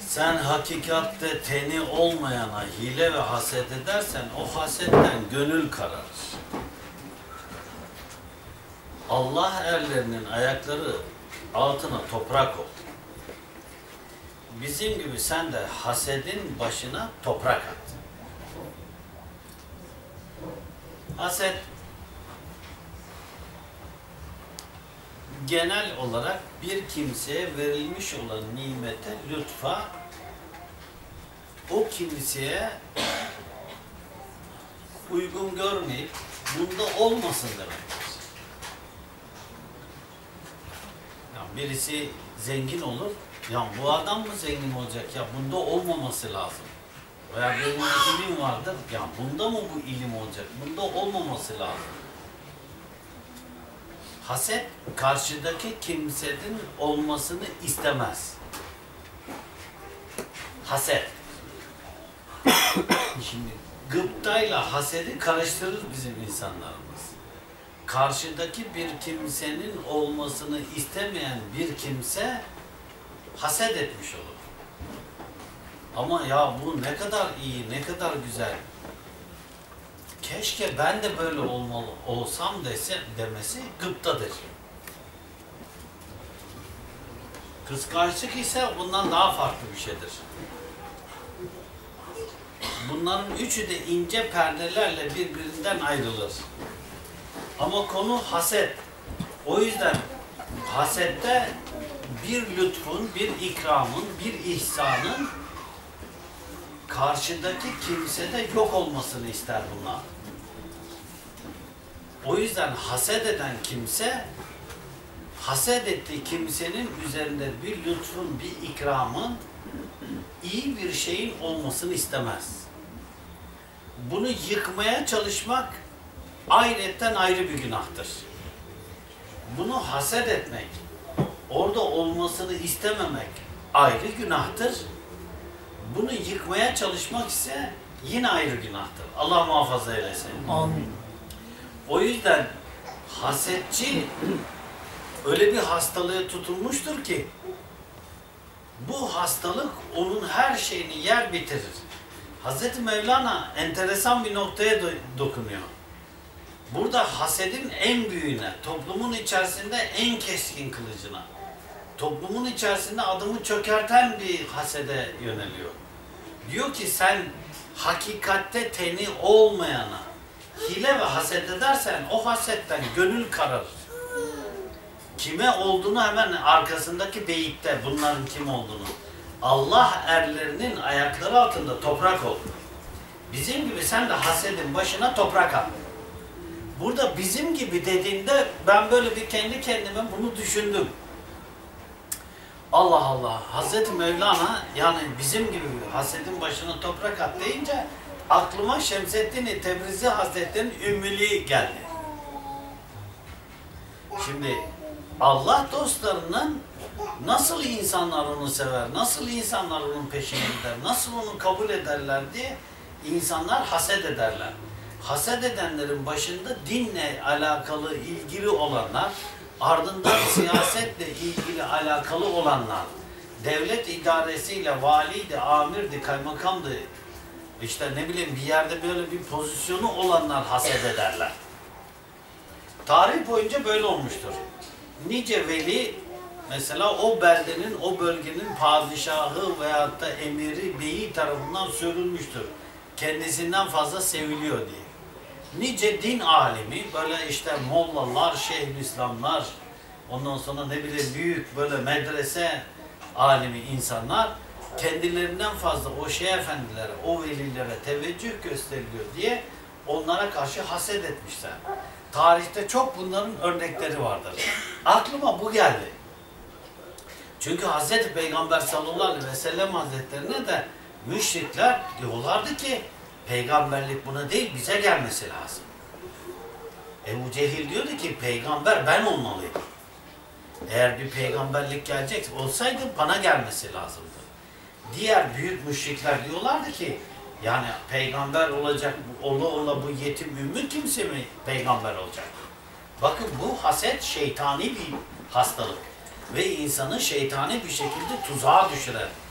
Sen hakikatte teni olmayana hile ve haset edersen o hasetten gönül kararır. Allah erlerinin ayakları altına toprak ol. Bizim gibi sen de hasedin başına toprak at. Haset genel olarak bir kimseye verilmiş olan nimete, lütfa o kimseye uygun görmeyip bunda olmasın demektir. Yani birisi zengin olur, ya bu adam mı zengin olacak, ya bunda olmaması lazım. Veya benim ilim vardır, ya bunda mı bu ilim olacak, bunda olmaması lazım. Haset, karşıdaki kimsenin olmasını istemez. Haset. Şimdi gıptayla hasedi karıştırır bizim insanlarımız. Karşıdaki bir kimsenin olmasını istemeyen bir kimse haset etmiş olur. Ama ya bu ne kadar iyi, ne kadar güzel. Keşke ben de böyle olsam demesi gıptadır. Kıskançlık ise bundan daha farklı bir şeydir. Bunların üçü de ince perdelerle birbirinden ayrılır. Ama konu haset. O yüzden hasette bir lütfun, bir ikramın, bir ihsanın karşıdaki kimsede yok olmasını ister bunlar. O yüzden haset eden kimse, haset ettiği kimsenin üzerinde bir lütfun, bir ikramın, iyi bir şeyin olmasını istemez. Bunu yıkmaya çalışmak ayrıyetten ayrı bir günahtır. Bunu haset etmek, orada olmasını istememek ayrı günahtır. Bunu yıkmaya çalışmak ise yine ayrı günahtır. Allah muhafaza eylesin. Amin. O yüzden hasetçi öyle bir hastalığa tutulmuştur ki bu hastalık onun her şeyini yer bitirir. Hazreti Mevlana enteresan bir noktaya dokunuyor. Burada hasedin en büyüğüne, toplumun içerisinde en keskin kılıcına, toplumun içerisinde adımı çökerten bir hasede yöneliyor. Diyor ki sen hakikatte teni olmayana hile ve haset edersen o hasetten gönül kararır. Kime olduğunu hemen arkasındaki beyitte bunların kim olduğunu. Allah erlerinin ayakları altında toprak ol. Bizim gibi sen de hasedin başına toprak at. Burada bizim gibi dediğinde ben böyle bir kendi kendime bunu düşündüm. Allah Allah, Hazreti Mevlana yani bizim gibi hasedin başına toprak at deyince aklıma Şemseddin Tebrizi Hazretleri'nin ümmiliği geldi. Şimdi Allah dostlarının nasıl insanlar onu sever, nasıl insanlar onun peşine gider, nasıl onu kabul ederler diye insanlar haset ederler. Haset edenlerin başında dinle alakalı, ilgili olanlar, ardından siyasetle ilgili alakalı olanlar, devlet idaresiyle valiydi, amirdi, kaymakamdı, işte ne bileyim bir yerde böyle bir pozisyonu olanlar haset ederler. Tarih boyunca böyle olmuştur. Nice veli mesela o beldenin, o bölgenin padişahı veyahut da emiri, beyi tarafından sürülmüştür. Kendisinden fazla seviliyor diye. Nice din alimi, böyle işte mollalar, şeyhülislamlar, ondan sonra ne bileyim büyük böyle medrese alimi insanlar kendilerinden fazla o şeyh efendilere, o velilere teveccüh gösteriliyor diye onlara karşı haset etmişler. Tarihte çok bunların örnekleri vardır. Aklıma bu geldi. Çünkü Hazreti Peygamber sallallahu aleyhi ve sellem hazretlerine de müşrikler diyorlardı ki peygamberlik buna değil bize gelmesi lazım. Ebu Cehil diyordu ki peygamber ben olmalıydım. Eğer bir peygamberlik gelecek olsaydı bana gelmesi lazımdı. Diğer büyük müşrikler diyorlardı ki yani peygamber olacak, ola bu yetim ümmü kimse mi peygamber olacak? Bakın bu haset şeytani bir hastalık ve insanı şeytani bir şekilde tuzağa düşüren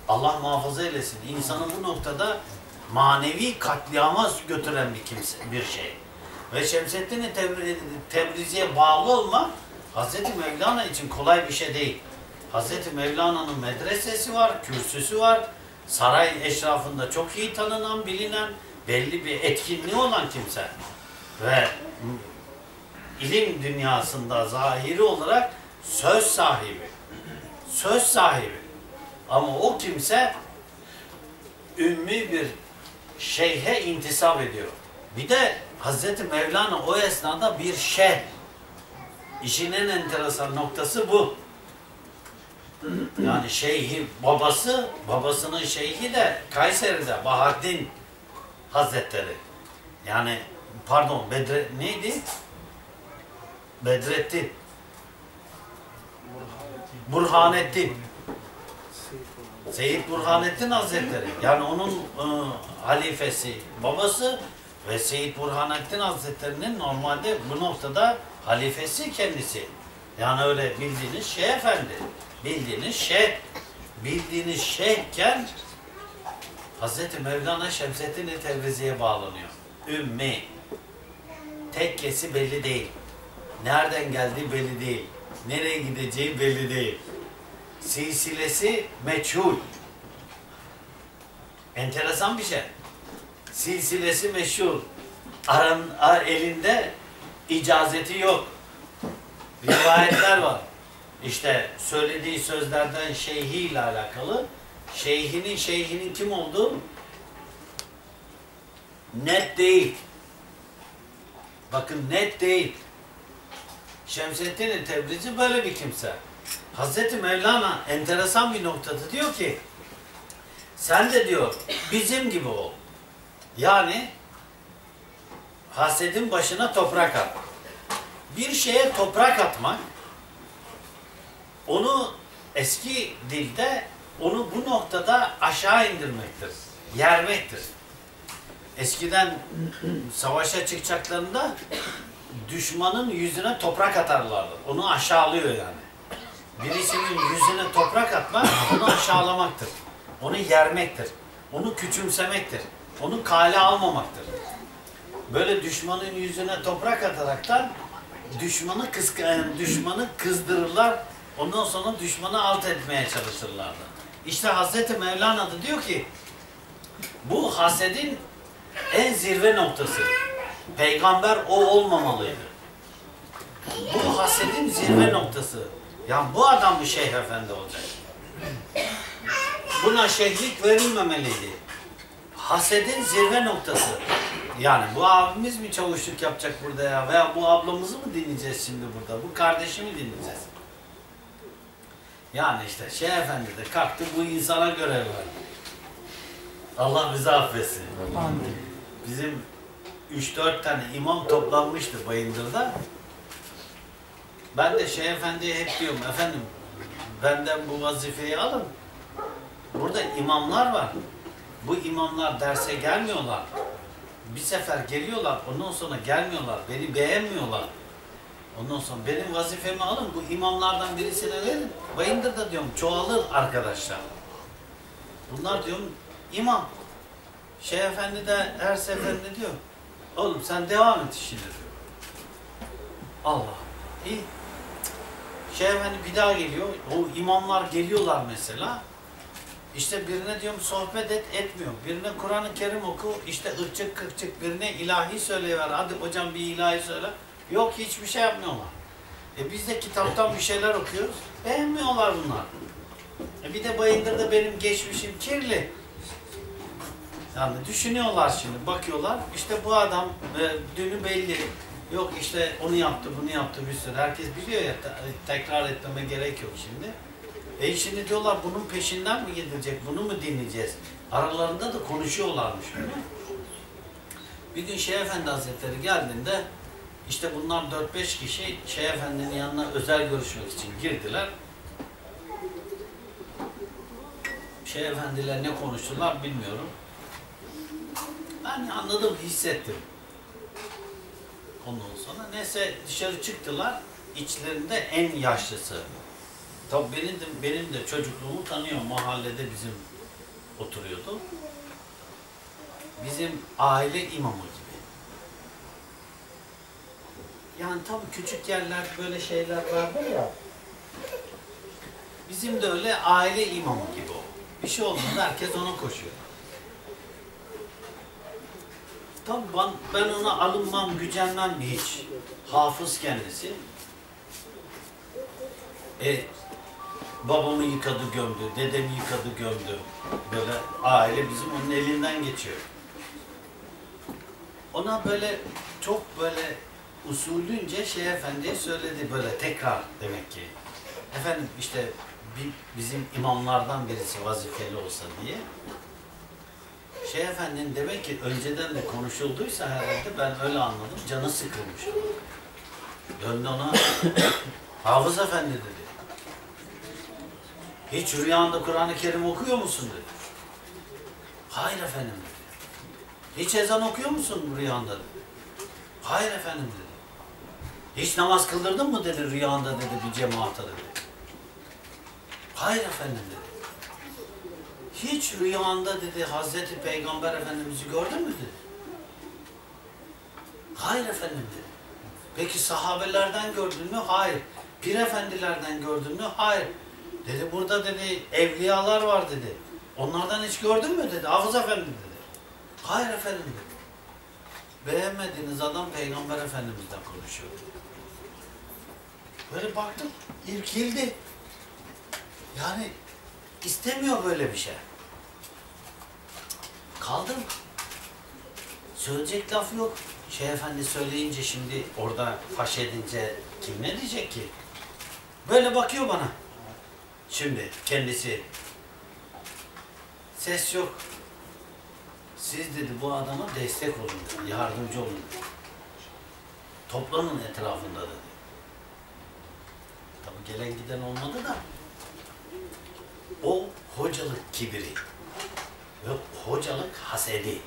Allah muhafaza eylesin. İnsanı bu noktada manevi katliama götüren bir şey. Ve Şemseddin Tebrizi'ye bağlı olmak Hazreti Mevlana için kolay bir şey değil. Hazreti Mevlana'nın medresesi var, kürsüsü var. Saray eşrafında çok iyi tanınan, bilinen, belli bir etkinliği olan kimse. Ve ilim dünyasında zahiri olarak söz sahibi. Söz sahibi. Ama o kimse ümmi bir şeyhe intisap ediyor. Bir de Hazreti Mevlana o esnada bir şeyh. İşin en enteresan noktası bu. Yani şeyhi babası, babasının şeyhi de Kayseri'de Bahattin Hazretleri. Yani pardon neydi? Bedrettin. Burhanettin. Seyyid Burhanettin Hazretleri. Yani onun halifesi babası ve Seyyid Burhanettin Hazretleri'nin normalde bu noktada halifesi kendisi. Yani öyle bildiğiniz şeyh efendi. Bildiğiniz şeyh. Bildiğiniz şeyhken Hazreti Mevlana Şemseddin Tebrizi'ye bağlanıyor. Ümmi. Tekkesi belli değil. Nereden geldiği belli değil. Nereye gideceği belli değil. Silsilesi meçhul. Enteresan bir şey. Silsilesi meşhur. Elinde icazeti yok. Rivayetler var. İşte söylediği sözlerden şeyhiyle alakalı. Şeyhinin kim olduğu net değil. Bakın net değil. Şemseddin Tebrizi böyle bir kimse. Hazreti Mevlana enteresan bir noktada diyor ki sen de diyor bizim gibi ol. Yani hasedin başına toprak at. Bir şeye toprak atmak onu eski dilde onu bu noktada aşağı indirmektir. Yermektir. Eskiden savaşa çıkacaklarında düşmanın yüzüne toprak atarlardı. Onu aşağılıyor yani. Birisinin yüzüne toprak atmak onu aşağılamaktır. Onu yermektir. Onu küçümsemektir. Onu kale almamaktır. Böyle düşmanın yüzüne toprak ataraktan düşmanı kızdırırlar. Ondan sonra düşmanı alt etmeye çalışırlardı. İşte Hazreti Mevlana da diyor ki bu hasedin en zirve noktası. Peygamber o olmamalıydı. Bu hasedin zirve noktası. Yani bu adam mı şeyh efendi olacak? Buna şeyhlik verilmemeliydi. Hasedin zirve noktası. Yani bu abimiz mi çavuşluk yapacak burada ya? Veya bu ablamızı mı dinleyeceğiz şimdi burada? Bu kardeşi mi dinleyeceğiz? Yani işte şeyh efendi de kalktı bu insana görev verdi. Allah bizi affetsin. Bizim 3-4 tane imam toplanmıştı Bayındır'da. Ben de Şeyh Efendi'ye hep diyorum, efendim benden bu vazifeyi alın. Burada imamlar var. Bu imamlar derse gelmiyorlar. Bir sefer geliyorlar, ondan sonra gelmiyorlar. Beni beğenmiyorlar. Ondan sonra benim vazifemi alın, bu imamlardan birisine verin. Bayındır'da diyorum çoğalır arkadaşlar. Bunlar diyorum imam. Şeyh Efendi de her seferinde diyor, oğlum sen devam et işine diyor. Allah. İyi. Şeyh Efendi bir daha geliyor. O imamlar geliyorlar mesela. İşte birine diyorum sohbet etmiyor. Birine Kur'an-ı Kerim oku. İşte ırkçık kırkçık birine ilahi söyleyiver. Hadi hocam bir ilahi söyle. Yok hiçbir şey yapmıyorlar. Biz de kitaptan bir şeyler okuyoruz. Beğenmiyorlar bunlar. Bir de Bayındır'da benim geçmişim kirli. Yani düşünüyorlar şimdi, bakıyorlar. İşte bu adam dünü belli. Yok işte onu yaptı, bunu yaptı bir sürü. Herkes biliyor ya, tekrar etmeme gerek yok şimdi. Şimdi diyorlar bunun peşinden mi gidilecek, bunu mu dinleyeceğiz? Aralarında da konuşuyorlarmış. Bir gün Şeyh Efendi Hazretleri geldiğinde işte bunlar 4-5 kişi Şeyh Efendi'nin yanına özel görüşmek için girdiler. Şeyh Efendiler ne konuştular bilmiyorum. Ben anladım, hissettim. Ondan sonra neyse dışarı çıktılar. İçlerinde en yaşlısı. Tabii benim de çocukluğumu tanıyor. Mahallede bizim oturuyordu. Bizim aile imamı gibi. Yani tabii küçük yerler böyle şeyler vardır ya. Bizim de öyle aile imamı gibi o. Bir şey olduğunda herkes ona koşuyor. Tabii ben ona alınmam, gücenmem hiç. Hafız kendisi. Babamı yıkadı gömdü, dedemi yıkadı gömdü. Böyle aile bizim onun elinden geçiyor. Ona böyle çok böyle usulünce Şeyh Efendi'ye söyledi böyle tekrar demek ki. Efendim işte bizim imamlardan birisi vazifeli olsa diye. Şeyh Efendi'nin demek ki önceden de konuşulduysa herhalde ben öyle anladım. Canı sıkılmış. Döndü ona Hafız Efendi dedi. Hiç rüyanda Kur'an-ı Kerim okuyor musun dedi. Hayır efendim dedi. Hiç ezan okuyor musun rüyanda dedi. Hayır efendim dedi. Hiç namaz kıldırdın mı dedi rüyanda dedi bir cemaate dedi. Hayır efendim dedi. Hiç rüyanda dedi Hazreti Peygamber Efendimiz'i gördün mü dedi. Hayır efendim dedi. Peki sahabelerden gördün mü? Hayır. Pir efendilerden gördün mü? Hayır. Dedi burada dedi evliyalar var dedi. Onlardan hiç gördün mü dedi. Hafız efendi dedi. Hayır efendim dedi. Beğenmediğiniz adam Peygamber Efendimiz'den konuşuyor. Böyle baktım irkildi. Yani istemiyor böyle bir şey. Kaldım. Söyleyecek laf yok. Şeyh Efendi söyleyince şimdi orada faş edince kim ne diyecek ki? Böyle bakıyor bana. Şimdi kendisi. Ses yok. Siz dedi bu adama destek olun dedi. Yardımcı olun dedi. Toplanın etrafında dedi. Tabii gelen giden olmadı da o hocalık kibiri ve hocalık hasedi.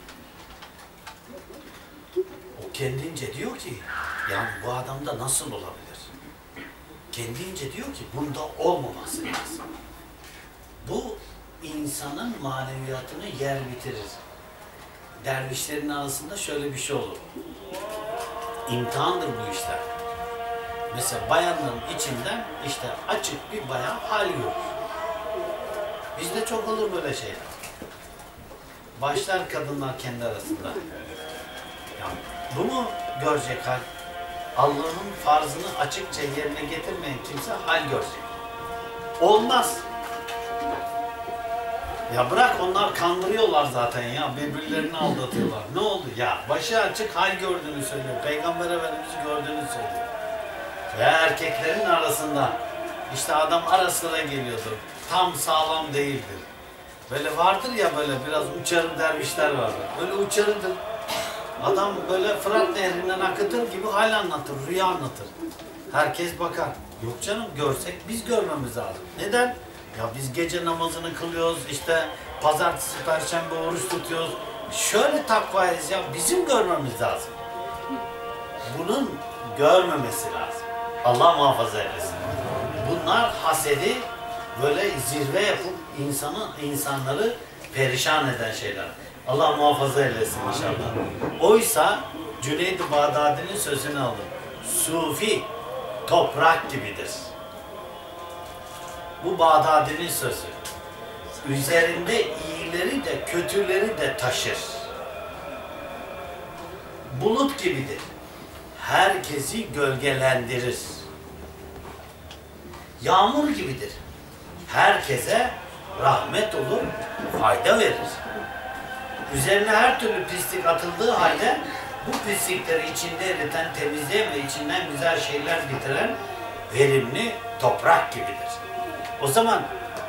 O kendince diyor ki yani bu adamda nasıl olabilir? Kendince diyor ki bunda olmaması lazım. Bu insanın maneviyatını yer bitirir. Dervişlerin arasında şöyle bir şey olur. İmtihandır bu işler. Mesela bayanların içinden işte açık bir bayan hal görür. Bizde çok olur böyle şeyler. Başlar kadınlar kendi arasında. Yani bunu görecek hal. Allah'ın farzını açıkça yerine getirmeyen kimse hal görecek. Olmaz. Ya bırak onlar kandırıyorlar zaten ya. Birbirlerini aldatıyorlar. Ne oldu? Ya başı açık hal gördüğünü söylüyor. Peygamber Efendimiz'i gördüğünü söylüyor. Ve erkeklerin arasında işte adam ara sıra geliyordur. Tam sağlam değildir. Böyle vardır ya böyle biraz uçarı dervişler vardır. Böyle uçarıdır. Adam böyle Fırat Nehri'nden akıtır gibi hal anlatır, rüya anlatır. Herkes bakar. Yok canım görsek biz görmemiz lazım. Neden? Ya biz gece namazını kılıyoruz, işte pazartesi, perşembe oruç tutuyoruz. Şöyle takvayız ya, bizim görmemiz lazım. Bunun görmemesi lazım. Allah muhafaza eylesin. Bunlar hasedi böyle zirve yapıp insanları perişan eden şeyler. Allah muhafaza eylesin inşallah. Oysa Cüneyd-i Bağdadi'nin sözünü aldım. Sufi toprak gibidir. Bu Bağdadi'nin sözü. Üzerinde iyileri de kötüleri de taşır. Bulut gibidir. Herkesi gölgelendirir. Yağmur gibidir. Herkese rahmet olur, fayda verir. Üzerine her türlü pislik atıldığı halde bu pislikleri içinde eriten, temizleyen ve içinden güzel şeyler bitiren verimli toprak gibidir. O zaman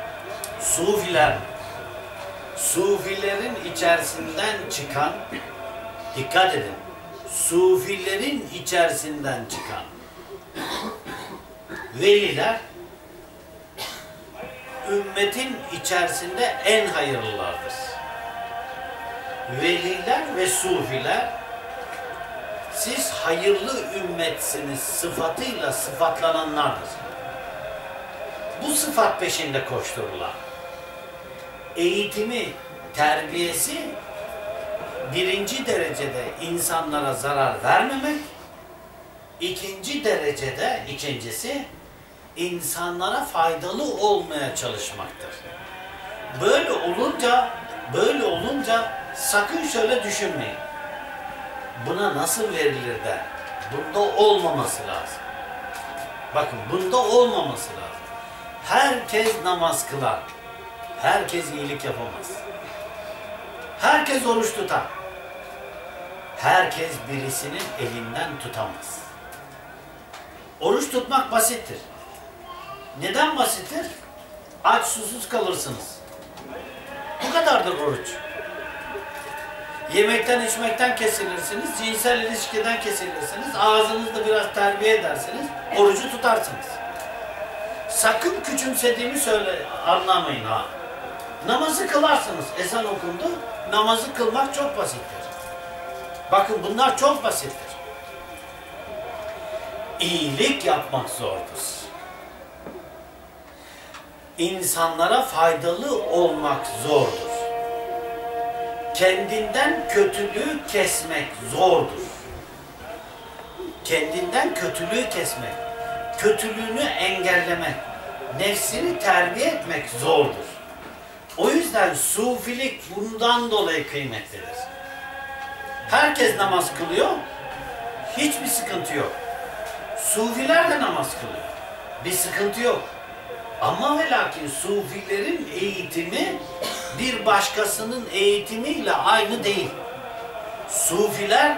sufilerin içerisinden çıkan, dikkat edin, sufilerin içerisinden çıkan veliler ümmetin içerisinde en hayırlılardır. Veliler ve sufiler siz hayırlı ümmetsiniz sıfatıyla sıfatlananlardır. Bu sıfat peşinde koştururlar. Eğitimi terbiyesi birinci derecede insanlara zarar vermemek, ikincisi insanlara faydalı olmaya çalışmaktır. Böyle olunca sakın şöyle düşünmeyin. Buna nasıl verilir de? Bunda olmaması lazım. Bakın bunda olmaması lazım. Herkes namaz kılar. Herkes iyilik yapamaz. Herkes oruç tutar. Herkes birisinin elinden tutamaz. Oruç tutmak basittir. Neden basittir? Aç susuz kalırsınız. Bu kadardır oruç. Yemekten içmekten kesilirsiniz, cinsel ilişkiden kesilirsiniz, ağzınızda biraz terbiye edersiniz, orucu tutarsınız. Sakın küçümsediğimi anlamayın ha. Namazı kılarsınız, ezan okundu, namazı kılmak çok basittir. Bakın bunlar çok basittir. İyilik yapmak zordur. İnsanlara faydalı olmak zordur. Kendinden kötülüğü kesmek zordur. Kendinden kötülüğü kesmek, kötülüğünü engellemek, nefsini terbiye etmek zordur. O yüzden sufilik bundan dolayı kıymetlidir. Herkes namaz kılıyor, hiçbir sıkıntı yok. Sufiler de namaz kılıyor, bir sıkıntı yok. Ama ve lakin sufilerin eğitimi bir başkasının eğitimiyle aynı değil. Sufiler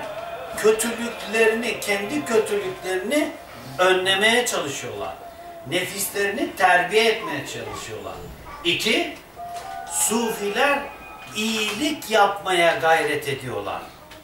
kendi kötülüklerini önlemeye çalışıyorlar. Nefislerini terbiye etmeye çalışıyorlar. 2, sufiler iyilik yapmaya gayret ediyorlar.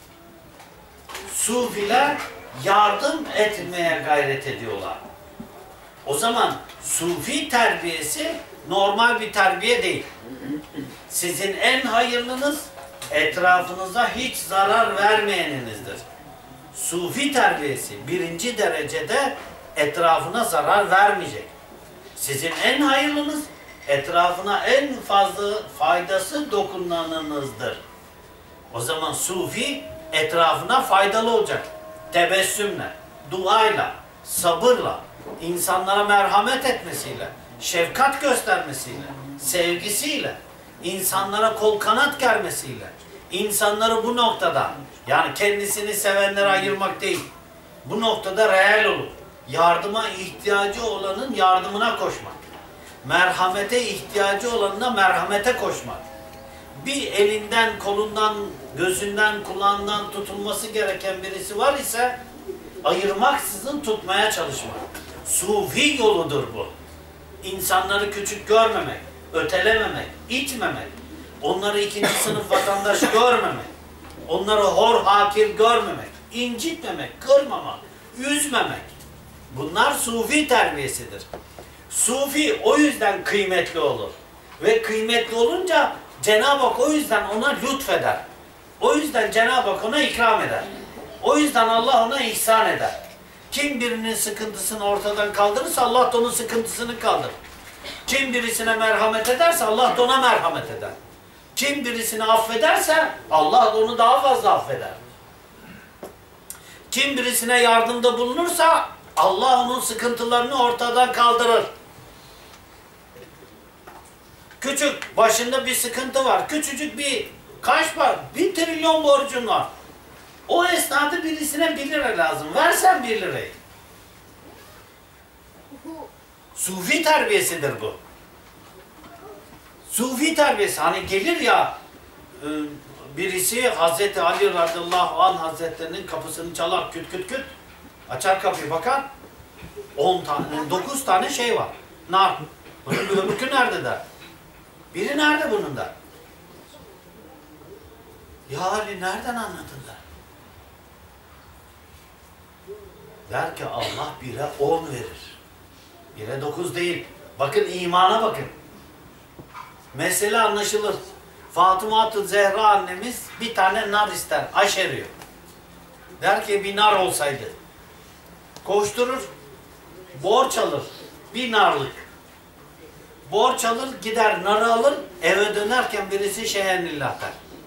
Sufiler yardım etmeye gayret ediyorlar. O zaman sufi terbiyesi normal bir terbiye değil. Sizin en hayırlınız etrafınıza hiç zarar vermeyeninizdir. Sufi terbiyesi birinci derecede etrafına zarar vermeyecek. Sizin en hayırlınız etrafına en fazla faydası dokunanınızdır. O zaman sufi etrafına faydalı olacak. Tebessümle, duayla, sabırla, insanlara merhamet etmesiyle, şefkat göstermesiyle, sevgisiyle, insanlara kol kanat germesiyle, insanları bu noktada, yani kendisini sevenlere ayırmak değil, bu noktada reel olup, yardıma ihtiyacı olanın yardımına koşmak, merhamete ihtiyacı olanına merhamete koşmak, bir elinden, kolundan, gözünden, kulağından tutulması gereken birisi var ise, ayırmaksızın tutmaya çalışmak. Sufi yoludur bu. İnsanları küçük görmemek, ötelememek, itmemek, onları ikinci sınıf vatandaş görmemek, onları hor hakir görmemek, incitmemek, kırmamak, üzmemek. Bunlar sufi terbiyesidir. Sufi o yüzden kıymetli olur. Ve kıymetli olunca Cenab-ı Hak o yüzden ona lütfeder. O yüzden Cenab-ı Hak ona ikram eder. O yüzden Allah ona ihsan eder. Kim birinin sıkıntısını ortadan kaldırırsa Allah da onun sıkıntısını kaldırır. Kim birisine merhamet ederse Allah da ona merhamet eder. Kim birisini affederse Allah da onu daha fazla affeder. Kim birisine yardımda bulunursa Allah onun sıkıntılarını ortadan kaldırır. Küçük, başında bir sıkıntı var. Küçücük kaç var? 1 trilyon borcun var. O esnada birisine 1 lira lazım. Versen 1 lirayı. Sufi terbiyesidir bu. Sufi terbiyesi. Hani gelir ya birisi Hazreti Ali radıyallahu anh hazretlerinin kapısını çalar, küt küt küt. Açar kapıyı, bakar. 9 tane şey var. Nar. Bunun öbürkü nerede der. Biri nerede bunun da? Ya Ali nereden anladın da? Der ki Allah 1'e 10 verir. 1'e 9 değil. Bakın imana bakın. Mesele anlaşılır. Fatıma-tı Zehra annemiz bir tane nar ister. Aşeriyor. Der ki bir nar olsaydı. Koşturur. Borç alır. 1 narlık. Borç alır gider narı alır, eve dönerken birisi şeyhenlillah der.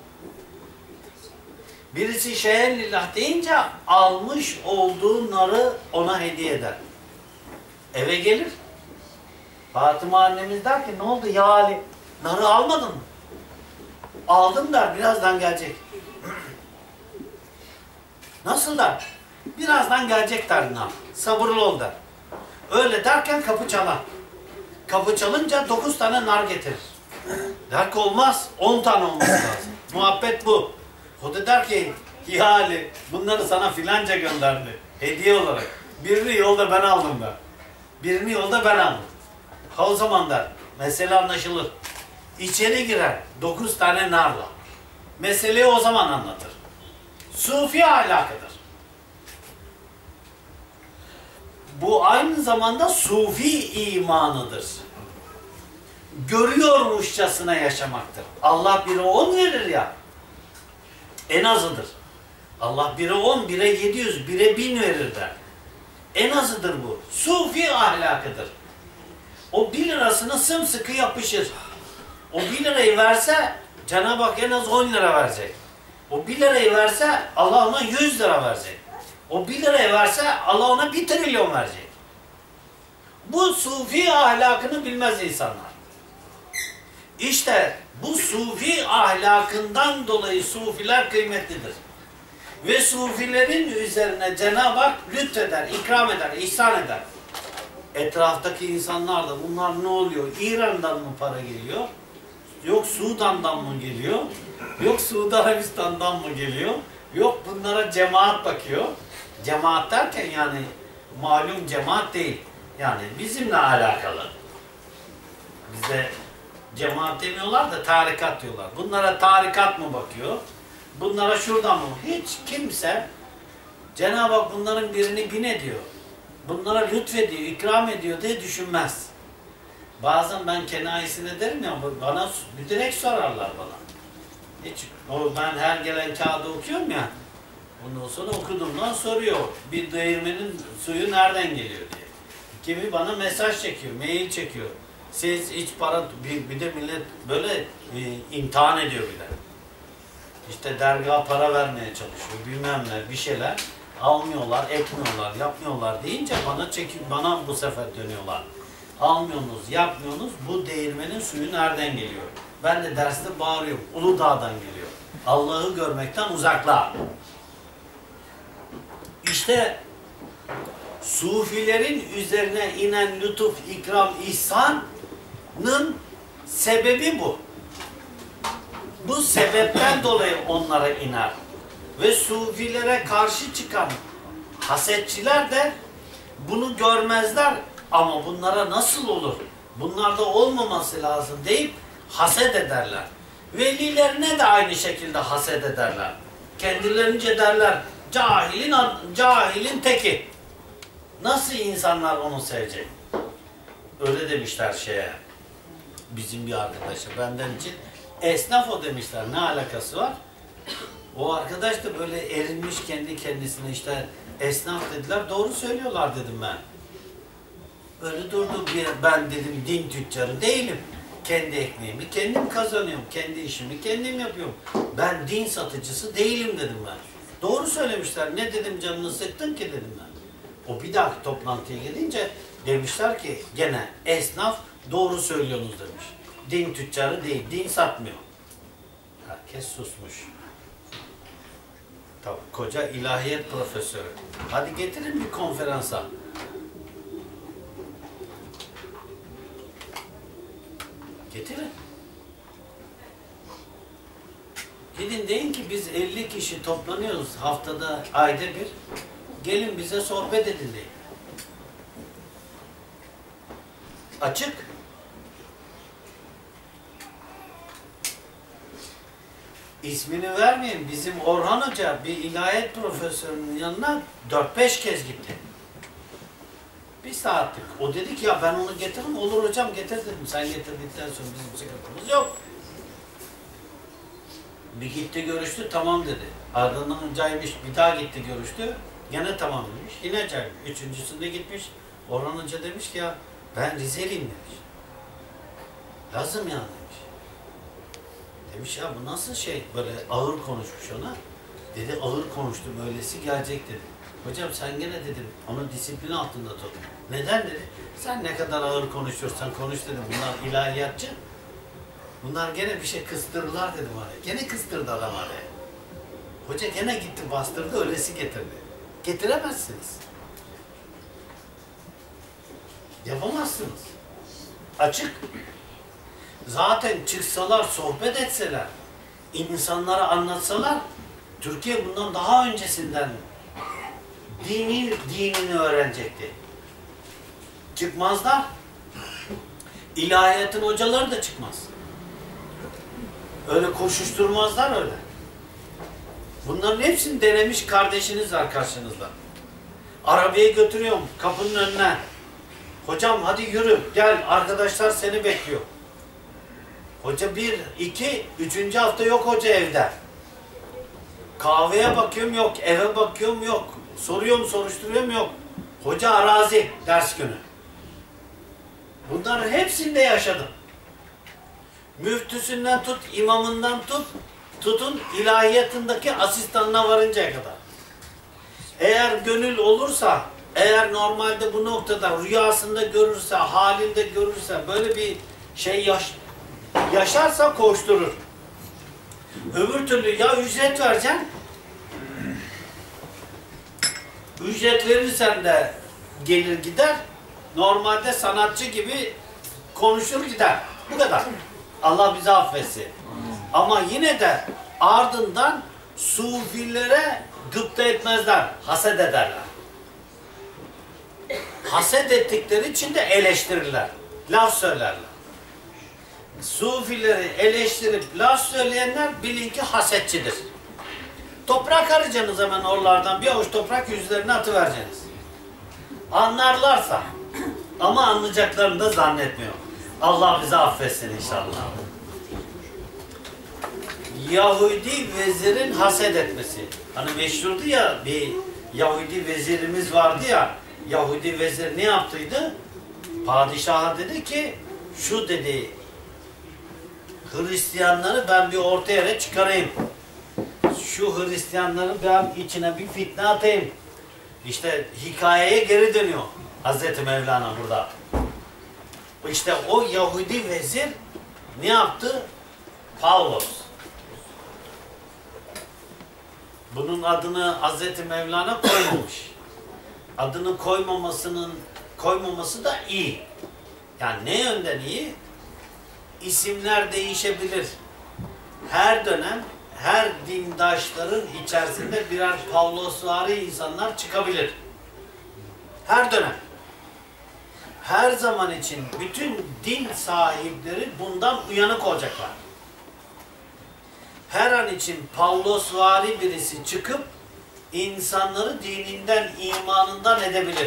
Birisi şeyhenlillah deyince almış olduğu narı ona hediye eder. Eve gelir. Fatıma annemiz der ki ne oldu ya Ali? Narı almadın mı? Aldım der, birazdan gelecek. Nasıl der? Birazdan gelecek der nar. Sabırlı ol der. Öyle derken kapı çalar. Kapı çalınca 9 tane nar getirir. Der ki olmaz, 10 tane olması lazım. Muhabbet bu. O da der ki ya Ali bunları sana filanca gönderdi. Hediye olarak. Birini yolda ben aldım der. Birini yolda ben aldım. Ha o zaman der. Mesele anlaşılır. İçeri girer 9 tane narla. Meseleyi o zaman anlatır. Sufi ahlakıdır. Bu aynı zamanda sufi imanıdır. Görüyormuşçasına yaşamaktır. Allah 1'e 10 verir ya. En azıdır. Allah 1'e 10, 1'e 700, 1'e 1000 verir der. En azıdır bu. Sufi ahlakıdır. O 1 lirasını sımsıkı yapışır. O 1 lirayı verse Cenab-ı Hak en az 10 lira verecek. O 1 lirayı verse Allah ona 100 lira verecek. O 1 lirayı verse Allah ona 1 trilyon verecek. Bu sufi ahlakını bilmez insanlar. İşte bu sufi ahlakından dolayı sufiler kıymetlidir. Ve sufilerin üzerine Cenab-ı Hak lütfeder, ikram eder, ihsan eder. Etraftaki insanlar da bunlar ne oluyor? İran'dan mı para geliyor? Yok Sudan'dan mı geliyor? Yok Suudi Arabistan'dan mı geliyor? Yok bunlara cemaat bakıyor. Cemaat derken yani malum cemaat değil. Yani bizimle alakalı. Bize cemaat demiyorlar da tarikat diyorlar. Bunlara tarikat mı bakıyor? Bunlara şuradan mı? Hiç kimse Cenab-ı Hak bunların birini bin ediyor. Bunlara lütfediyor, ikram ediyor diye düşünmez. Bazen ben kenayesini derim ya, bana direkt sorarlar bana. Hiç, ben her gelen kağıdı okuyorum ya, ondan sonra okuduğumdan soruyor. Bir değirmenin suyu nereden geliyor diye. Kimi bana mesaj çekiyor, mail çekiyor. Siz hiç para, bir de millet böyle imtihan ediyor bir de. İşte dergaha para vermeye çalışıyor, bilmem ne, bir şeyler. Almıyorlar, etmiyorlar, yapmıyorlar deyince bana bu sefer dönüyorlar. Almıyorsunuz, yapmıyorsunuz, bu değirmenin suyu nereden geliyor? Ben de derste bağırıyorum, Uludağ'dan geliyor. Allah'ı görmekten uzaklar. İşte sufilerin üzerine inen lütuf, ikram, ihsanın sebebi bu. Bu sebepten dolayı onlara iner. Ve sufilere karşı çıkan hasetçiler de bunu görmezler ama bunlara nasıl olur? Bunlarda olmaması lazım deyip haset ederler. Velilerine de aynı şekilde haset ederler. Kendilerince derler cahilin teki. Nasıl insanlar onu sevecek? Öyle demişler bizim bir arkadaşa benden için. Esnaf o demişler. Ne alakası var? O arkadaş da böyle erinmiş kendi kendisine, işte esnaf dediler. Doğru söylüyorlar dedim ben. Öyle durdu. Ben dedim din tüccarı değilim. Kendi ekmeğimi kendim kazanıyorum. Kendi işimi kendim yapıyorum. Ben din satıcısı değilim dedim ben. Doğru söylemişler. Ne dedim canını sıktın ki dedim ben. O bir dahaki toplantıya gelince demişler ki gene esnaf doğru söylüyorsunuz demiş. Din tüccarı değil. Din satmıyor. Herkes susmuş. Tabii koca ilahiyat profesörü. Hadi getirin bir konferansa. Getirin. Gidin deyin ki biz 50 kişi toplanıyoruz haftada, ayda bir. Gelin bize sohbet edin deyin. Açık. İsmini vermeyeyim. Bizim Orhan Hoca bir ilahiyat profesörünün yanına 4-5 kez gitti. Bir saatlik. O dedi ki ya ben onu getiririm. Olur hocam getir dedim. Sen getirdikten sonra bizim sıkıntımız yok. Bir gitti görüştü tamam dedi. Ardından caymış bir daha gitti görüştü. Gene tamam demiş. Yine caymış. Üçüncüsünde gitmiş. Orhan Hoca demiş ki ya ben Rizeliyim demiş. Lazım yani demiş. Demiş ya bu nasıl şey, böyle ağır konuşmuş ona. Dedi ağır konuştum, öylesi gelecek dedi. Hocam sen gene dedim onu disiplin altında tut. Neden dedi? Sen ne kadar ağır konuşursan konuş dedim. Bunlar ilahiyatçı. Bunlar gene bir şey kıstırırlar dedim araya. Gene kıstırdı adam araya. Hoca gene gitti bastırdı, öylesi getirdi. Getiremezsiniz. Yapamazsınız. Açık. Zaten çıksalar, sohbet etseler, insanlara anlatsalar, Türkiye bundan daha öncesinden dinini öğrenecekti. Çıkmazlar. İlahiyatın hocaları da çıkmaz. Öyle koşuşturmazlar öyle. Bunların hepsini denemiş kardeşiniz var karşınızda. Arabaya götürüyorum kapının önüne. Hocam hadi yürü gel, arkadaşlar seni bekliyor. Hoca 1, 2, 3. hafta yok hoca evde. Kahveye bakıyorum yok, eve bakıyorum yok. Soruyorum, soruşturuyorum yok. Hoca arazi ders günü. Bunların hepsinde yaşadım. Müftüsünden tut, imamından tut, tutun ilahiyatındaki asistanına varıncaya kadar. Eğer gönül olursa, eğer normalde bu noktada rüyasında görürse, halinde görürse, böyle bir şey yaşarsa koşturur. Öbür türlü ya ücret vereceksin, ücret verirsen de gelir gider, normalde sanatçı gibi konuşur gider. Bu kadar. Allah bizi affetsin. Ama yine de ardından sufilere gıpta etmezler, haset ederler. Haset ettikleri için de eleştirirler, laf söylerler. Sufileri eleştirip laf söyleyenler bilin ki hasetçidir. Toprak arayacaksınız hemen oralardan, bir avuç toprak yüzlerine atıvereceksiniz. Anlarlarsa, ama anlayacaklarını da zannetmiyorum. Allah bizi affetsin inşallah. Yahudi vezirin haset etmesi. Hani meşhurdu ya, bir Yahudi vezirimiz vardı ya, Yahudi vezir ne yaptıydı? Padişaha dedi ki, şu dedi, Hristiyanları ben bir orta yere çıkarayım. Şu Hristiyanların ben içine bir fitne atayım. İşte hikayeye geri dönüyor Hazreti Mevlana burada. İşte o Yahudi vezir ne yaptı? Pavlos. Bunun adını Hazreti Mevlana koymamış. Adını koymaması da iyi. Yani ne yönden iyi? İsimler değişebilir. Her dönem her dindaşların içerisinde birer Pavlosvari insanlar çıkabilir. Her dönem. Her zaman için bütün din sahipleri bundan uyanık olacaklar. Her an için Pavlosvari birisi çıkıp insanları dininden, imanından edebilir.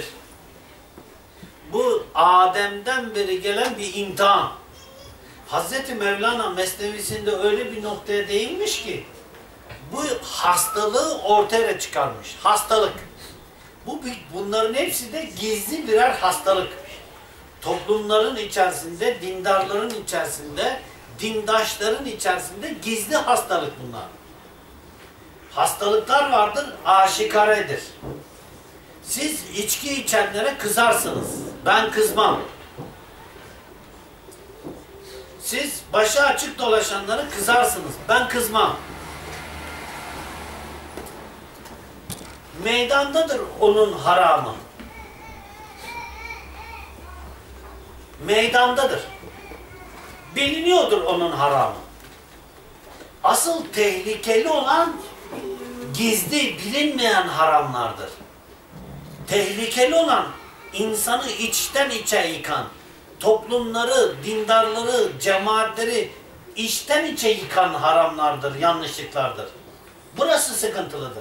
Bu Adem'den beri gelen bir imtihan. Hazreti Mevlana Mesnevisinde öyle bir noktaya değinmiş ki bu hastalığı ortaya çıkarmış. Hastalık. Bunların hepsi de gizli birer hastalık. Toplumların içerisinde, dindarların içerisinde, dindaşların içerisinde gizli hastalık bunlar. Hastalıklar vardır, aşikaredir. Siz içki içenlere kızarsınız. Ben kızmam. Siz başı açık dolaşanlara kızarsınız. Ben kızmam. Meydandadır onun haramı. Meydandadır. Biliniyordur onun haramı. Asıl tehlikeli olan gizli, bilinmeyen haramlardır. Tehlikeli olan insanı içten içe yıkan, toplumları, dindarları, cemaatleri içten içe yıkan haramlardır, yanlışlıklardır. Burası sıkıntılıdır.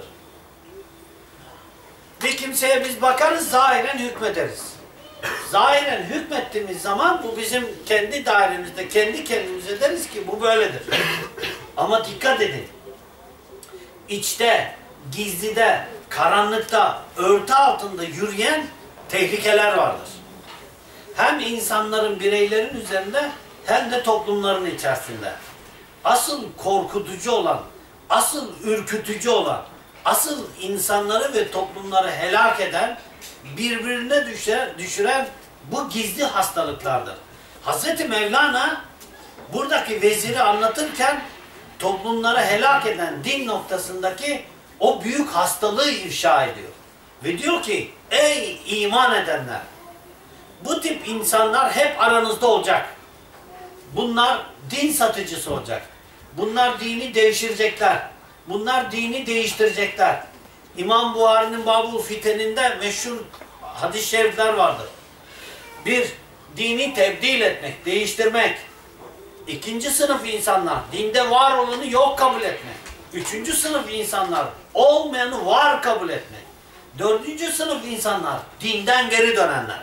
Bir kimseye biz bakarız, zahiren hükmederiz. Zahiren hükmettiğimiz zaman bu bizim kendi dairemizde, kendi kendimize deriz ki bu böyledir. Ama dikkat edin. İçte, gizlide, karanlıkta, örtü altında yürüyen tehlikeler vardır. Hem insanların, bireylerin üzerinde hem de toplumların içerisinde. Asıl korkutucu olan, asıl ürkütücü olan, asıl insanları ve toplumları helak eden, birbirine düşüren bu gizli hastalıklardır. Hazreti Mevlana buradaki veziri anlatırken toplumları helak eden din noktasındaki o büyük hastalığı ifşa ediyor. Ve diyor ki, ey iman edenler, bu tip insanlar hep aranızda olacak. Bunlar din satıcısı olacak. Bunlar dini devşirecekler. Bunlar dini değiştirecekler. İmam Buhari'nin Babul Fiten'inde meşhur hadis-i şerifler vardır. Bir, dini tebdil etmek, değiştirmek. İkinci sınıf insanlar, dinde var olanı yok kabul etmek. Üçüncü sınıf insanlar, olmayanı var kabul etmek. Dördüncü sınıf insanlar, dinden geri dönenler.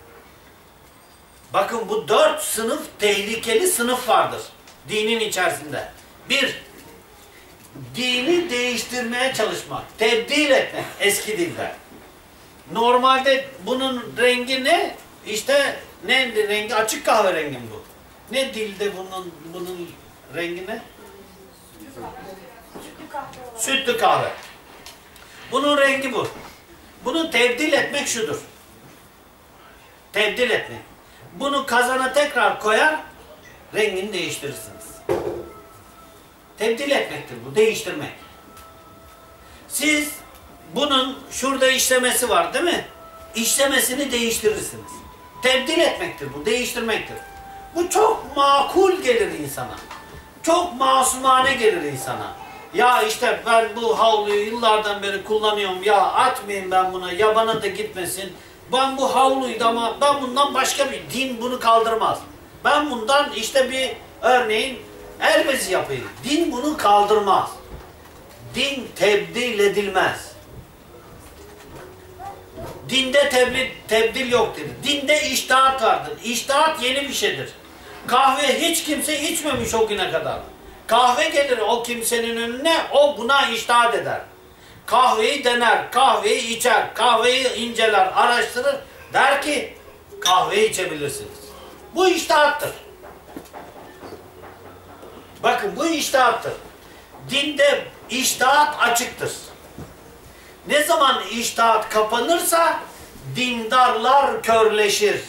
Bakın bu 4 sınıf tehlikeli sınıf vardır dinin içerisinde. Bir, dini değiştirmeye çalışmak, tebdil etmek eski dilde. Normalde bunun rengi ne? İşte ne rengi? Açık kahverengi bu. Ne dilde bunun rengi ne? Sütlü kahve. Bunun rengi bu. Bunu tebdil etmek şudur. Tebdil etmek. Bunu kazana tekrar koyar, rengini değiştirirsiniz. Tebdil etmektir bu, değiştirmek. Siz bunun şurada işlemesi var değil mi? İşlemesini değiştirirsiniz. Tebdil etmektir bu, değiştirmektir. Bu çok makul gelir insana. Çok masumane gelir insana. Ya işte ben bu havluyu yıllardan beri kullanıyorum, ya atmayayım ben buna, ya bana da gitmesin. Ben bu havluydu ama ben bundan başka bir din bunu kaldırmaz. Ben bundan işte bir örneğin el bezi yapayım. Din bunu kaldırmaz. Din tebdil edilmez. Dinde tebdil yoktur. Dinde içtihat vardır. İçtihat yeni bir şeydir. Kahve hiç kimse içmemiş o güne kadar. Kahve gelir o kimsenin önüne, o buna içtihat eder. Kahveyi dener, kahveyi içer, kahveyi inceler, araştırır. Der ki kahveyi içebilirsiniz. Bu içtihattır. Bakın bu içtihattır. Dinde içtihat açıktır. Ne zaman içtihat kapanırsa dindarlar körleşir.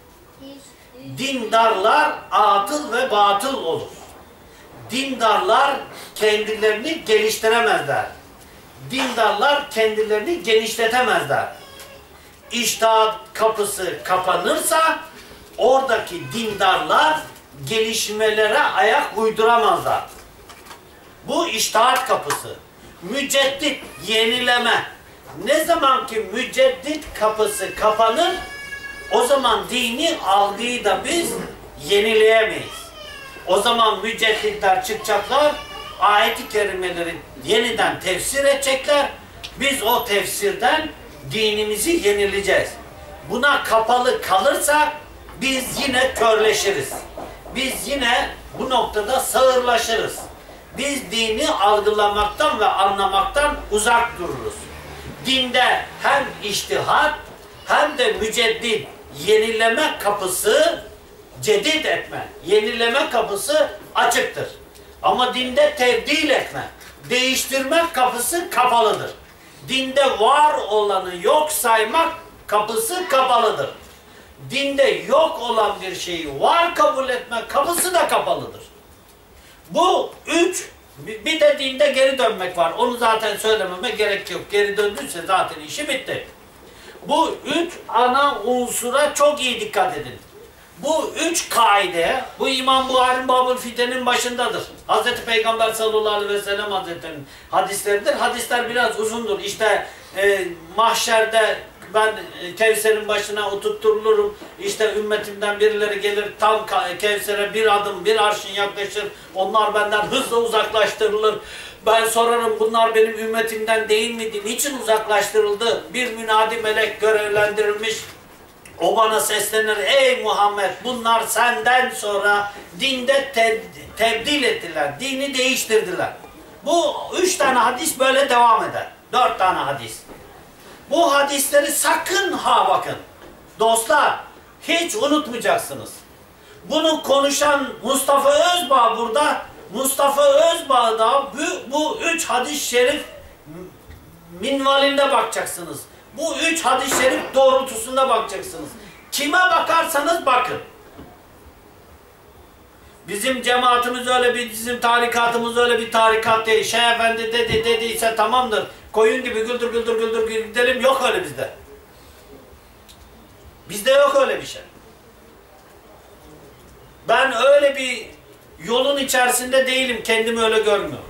Dindarlar atıl ve batıl olur. Dindarlar kendilerini geliştiremezler. Dindarlar kendilerini genişletemezler. İçtihat kapısı kapanırsa oradaki dindarlar gelişmelere ayak uyduramazlar. Bu içtihat kapısı. Müceddit, yenileme. Ne zaman ki müceddit kapısı kapanır, o zaman dini algıyı da biz yenileyemeyiz. O zaman mücedditler çıkacaklar, ayet-i kerimeleri yeniden tefsir edecekler. Biz o tefsirden dinimizi yenileyeceğiz. Buna kapalı kalırsak biz yine körleşiriz. Biz yine bu noktada sağırlaşırız. Biz dini algılamaktan ve anlamaktan uzak dururuz. Dinde hem içtihat hem de müceddit, yenileme kapısı, cedid etme, yenileme kapısı açıktır. Ama dinde tebdil etme, değiştirme kapısı kapalıdır. Dinde var olanı yok saymak kapısı kapalıdır. Dinde yok olan bir şeyi var kabul etme kapısı da kapalıdır. Bu üç, bir de dinde geri dönmek var. Onu zaten söylememe gerek yok. Geri döndüyse zaten işi bitti. Bu üç ana unsura çok iyi dikkat edin. Bu üç kaide, bu İmam Buhari'nin Babul Fiten'in başındadır. Hazreti Peygamber sallallahu aleyhi ve sellem Hazretleri'nin hadisleridir. Hadisler biraz uzundur. İşte mahşerde ben Kevser'in başına oturtturulurum. İşte ümmetimden birileri gelir, tam Kevser'e bir adım, bir arşın yaklaşır. Onlar benden hızla uzaklaştırılır. Ben sorarım, bunlar benim ümmetimden değil miydi? Niçin uzaklaştırıldı? Bir münadi melek görevlendirilmiş. O bana seslenir, ey Muhammed, bunlar senden sonra dinde tebdil ettiler, dini değiştirdiler. Bu 3 tane hadis böyle devam eder. 4 tane hadis. Bu hadisleri sakın ha bakın. Dostlar, hiç unutmayacaksınız. Bunu konuşan Mustafa Özbağ burada, Mustafa Özbağ da bu üç hadis-i şerif minvalinde bakacaksınız. Bu üç hadis-i şerif doğrultusunda bakacaksınız. Kime bakarsanız bakın. Bizim cemaatimiz öyle bir, bizim tarikatımız öyle bir tarikat değil. Şeyh Efendi dediyse tamamdır. Koyun gibi güldür güldür güldür gidelim. Yok öyle bizde. Bizde yok öyle bir şey. Ben öyle bir yolun içerisinde değilim. Kendimi öyle görmüyorum.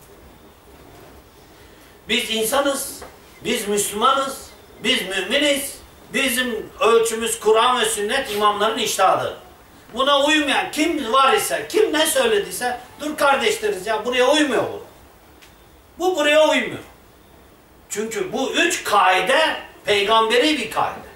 Biz insanız. Biz Müslümanız. Biz müminiz. Bizim ölçümüz Kur'an ve sünnet, imamların içtihadı. Buna uymayan kim var ise, kim ne söylediyse, dur kardeşleriz ya, buraya uymuyor bu. Bu buraya uymuyor. Çünkü bu üç kaide peygamberi bir kaide.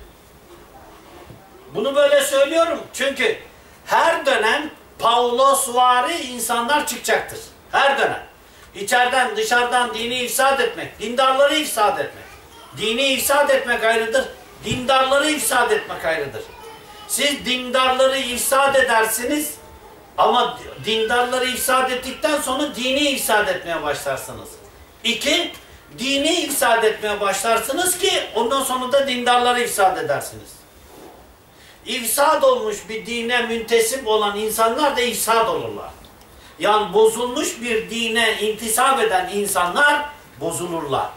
Bunu böyle söylüyorum çünkü her dönem Pavlosvari insanlar çıkacaktır. Her dönem. İçeriden dışarıdan dini ifsad etmek, dindarları ifsad etmek. Dini ifsad etmek ayrıdır, dindarları ifsad etmek ayrıdır. Siz dindarları ifsad edersiniz ama dindarları ifsad ettikten sonra dini ifsad etmeye başlarsınız. İki, dini ifsad etmeye başlarsınız ki ondan sonra da dindarları ifsad edersiniz. İfsad olmuş bir dine müntesip olan insanlar da ifsad olurlar. Yani bozulmuş bir dine intisap eden insanlar bozulurlar.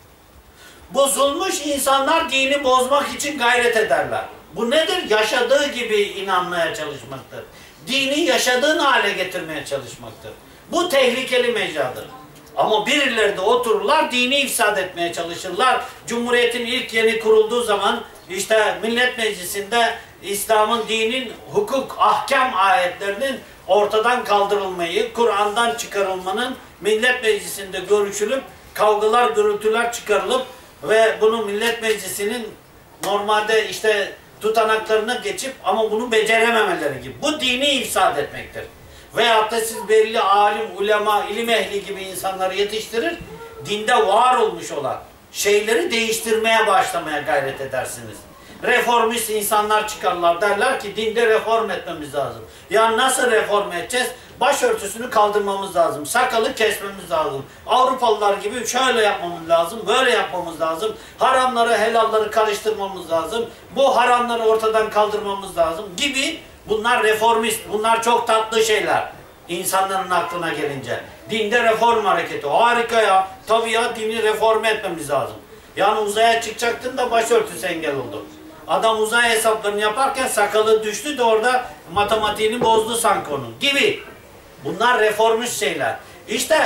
Bozulmuş insanlar dini bozmak için gayret ederler. Bu nedir? Yaşadığı gibi inanmaya çalışmaktır. Dini yaşadığın hale getirmeye çalışmaktır. Bu tehlikeli mecradır. Ama birileri de otururlar, dini ifsad etmeye çalışırlar. Cumhuriyetin ilk yeni kurulduğu zaman işte Millet Meclisi'nde İslam'ın, dinin, hukuk, ahkam ayetlerinin ortadan kaldırılmayı, Kur'an'dan çıkarılmanın Millet Meclisi'nde görüşülüp, kavgalar, gürültüler çıkarılıp ve bunu Millet Meclisi'nin normalde işte tutanaklarına geçip ama bunu becerememeleri gibi. Bu dini ifsad etmektir. Veyahut da siz belli alim, ulema, ilim ehli gibi insanları yetiştirir, dinde var olmuş olan şeyleri değiştirmeye başlamaya gayret edersiniz. Reformist insanlar çıkarlar, derler ki dinde reform etmemiz lazım. Ya nasıl reform edeceğiz? Başörtüsünü kaldırmamız lazım, sakalı kesmemiz lazım. Avrupalılar gibi şöyle yapmamız lazım, böyle yapmamız lazım. Haramları, helalları karıştırmamız lazım. Bu haramları ortadan kaldırmamız lazım gibi. Bunlar reformist, bunlar çok tatlı şeyler. İnsanların aklına gelince. Dinde reform hareketi, harika ya. Tabii ya, dini reform etmemiz lazım. Yani uzaya çıkacaktın da başörtüsü engel oldu. Adam uzay hesaplarını yaparken sakalı düştü de orada matematiğini bozdu sanki onun gibi. Bunlar reformist şeyler. İşte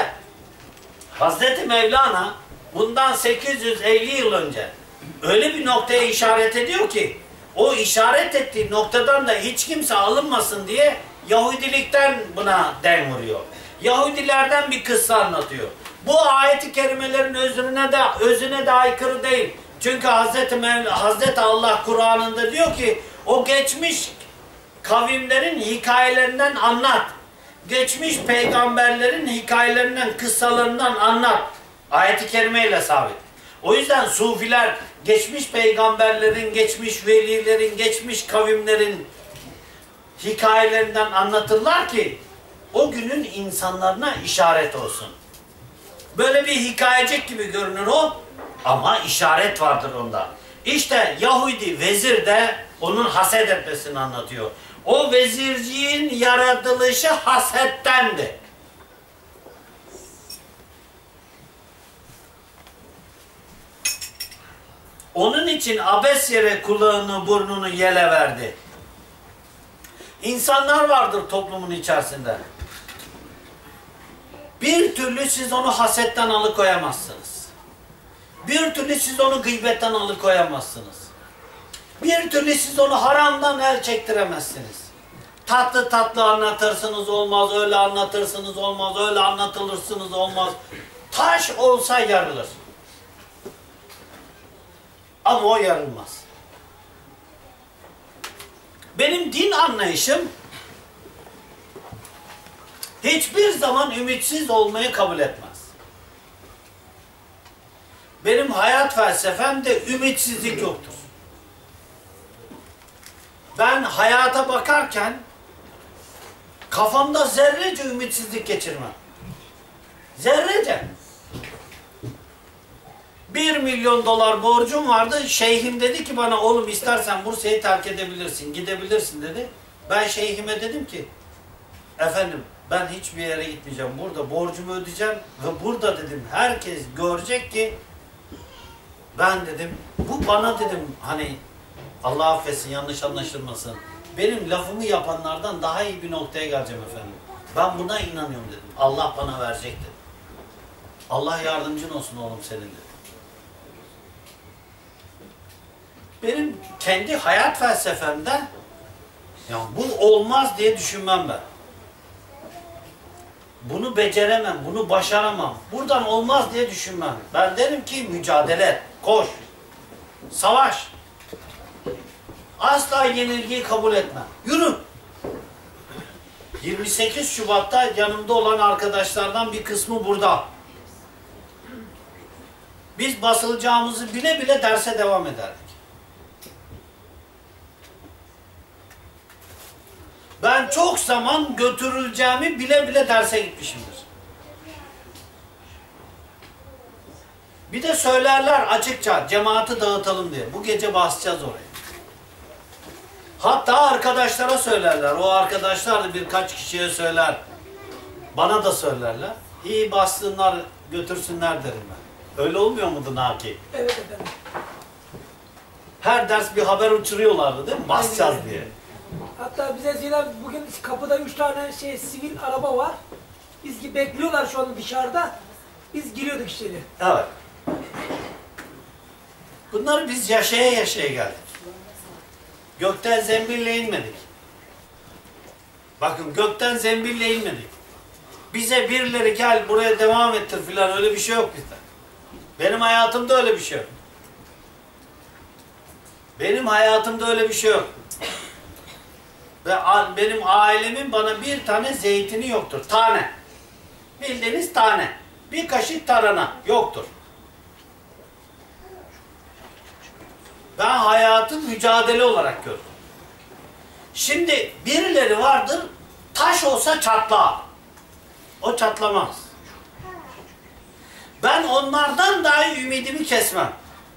Hazreti Mevlana bundan 850 yıl önce öyle bir noktaya işaret ediyor ki o işaret ettiği noktadan da hiç kimse alınmasın diye Yahudilikten buna den vuruyor. Yahudilerden bir kıssa anlatıyor. Bu ayet-i kerimelerin özüne de aykırı değil. Çünkü Hazreti Allah Kur'an'ında diyor ki o geçmiş kavimlerin hikayelerinden anlat. Geçmiş peygamberlerin hikayelerinden, kıssalarından anlat. Ayet-i kerimeyle sabit. O yüzden sufiler geçmiş peygamberlerin, geçmiş velilerin, geçmiş kavimlerin hikayelerinden anlatırlar ki o günün insanlarına işaret olsun. Böyle bir hikayecik gibi görünür o ama işaret vardır onda. İşte Yahudi vezir de onun haset etmesini anlatıyor. O vezirciğin yaratılışı hasettendi. Onun için abes yere kulağını burnunu yele verdi. İnsanlar vardır toplumun içerisinde. Bir türlü siz onu hasetten alıkoyamazsınız. Bir türlü siz onu gıybetten alıkoyamazsınız. Bir türlü siz onu haramdan el çektiremezsiniz. Tatlı tatlı anlatırsınız olmaz, öyle anlatırsınız olmaz, öyle anlatılırsınız olmaz. Taş olsa yarılır. Ama o yarılmaz. Benim din anlayışım hiçbir zaman ümitsiz olmayı kabul etmez. Benim hayat felsefemde ümitsizlik yoktur. Ben hayata bakarken Kafamda zerrece ümitsizlik geçirmem. Zerrece. 1 milyon dolar borcum vardı. Şeyhim dedi ki bana, oğlum istersen Bursa'yı terk edebilirsin, gidebilirsin dedi. Ben şeyhime dedim ki, efendim ben hiçbir yere gitmeyeceğim. Burada borcumu ödeyeceğim ve burada dedim herkes görecek ki ben dedim, bu bana dedim hani Allah affetsin, yanlış anlaşılmasın. Benim lafımı yapanlardan daha iyi bir noktaya geleceğim efendim. Ben buna inanıyorum dedim. Allah bana verecek dedim. Allah yardımcın olsun oğlum senin dedim. Benim kendi hayat felsefemde ya bu olmaz diye düşünmem ben. Bunu beceremem, bunu başaramam. Buradan olmaz diye düşünmem. Ben derim ki mücadele et, koş, savaş. Asla yenilgiyi kabul etmem. Yürü. 28 Şubat'ta yanımda olan arkadaşlardan bir kısmı burada. Biz basılacağımızı bile bile derse devam ederdik. Ben çok zaman götürüleceğimi bile bile derse gitmişimdir. Bir de söylerler açıkça, cemaati dağıtalım diye. Bu gece basacağız orayı. Hatta arkadaşlara söylerler. O arkadaşlar da birkaç kişiye söyler. Bana da söylerler. İyi bassınlar, götürsünler derim ben. Öyle olmuyor muydu Naki? Evet efendim. Her ders bir haber uçuruyorlardı değil mi? Basacağız diye. Hatta bize zira bugün kapıda 3 tane sivil araba var. Biz bekliyorlar şu an dışarıda. Biz giriyorduk içeri. Evet. Bunları biz yaşaya yaşaya geldik. Gökten zembille inmedik. Bakın gökten zembille inmedik. Bize birileri gel buraya devam ettir filan, öyle bir şey yok bizde. Benim hayatımda öyle bir şey yok. Benim hayatımda öyle bir şey yok. Ve benim ailemin bana bir tane zeytini yoktur. Tane. Bildiğiniz tane. Bir kaşık tarhana yoktur. Ben hayatı mücadele olarak gördüm. Şimdi birileri vardır, taş olsa çatlar. O çatlamaz. Ben onlardan dahi ümidimi kesmem.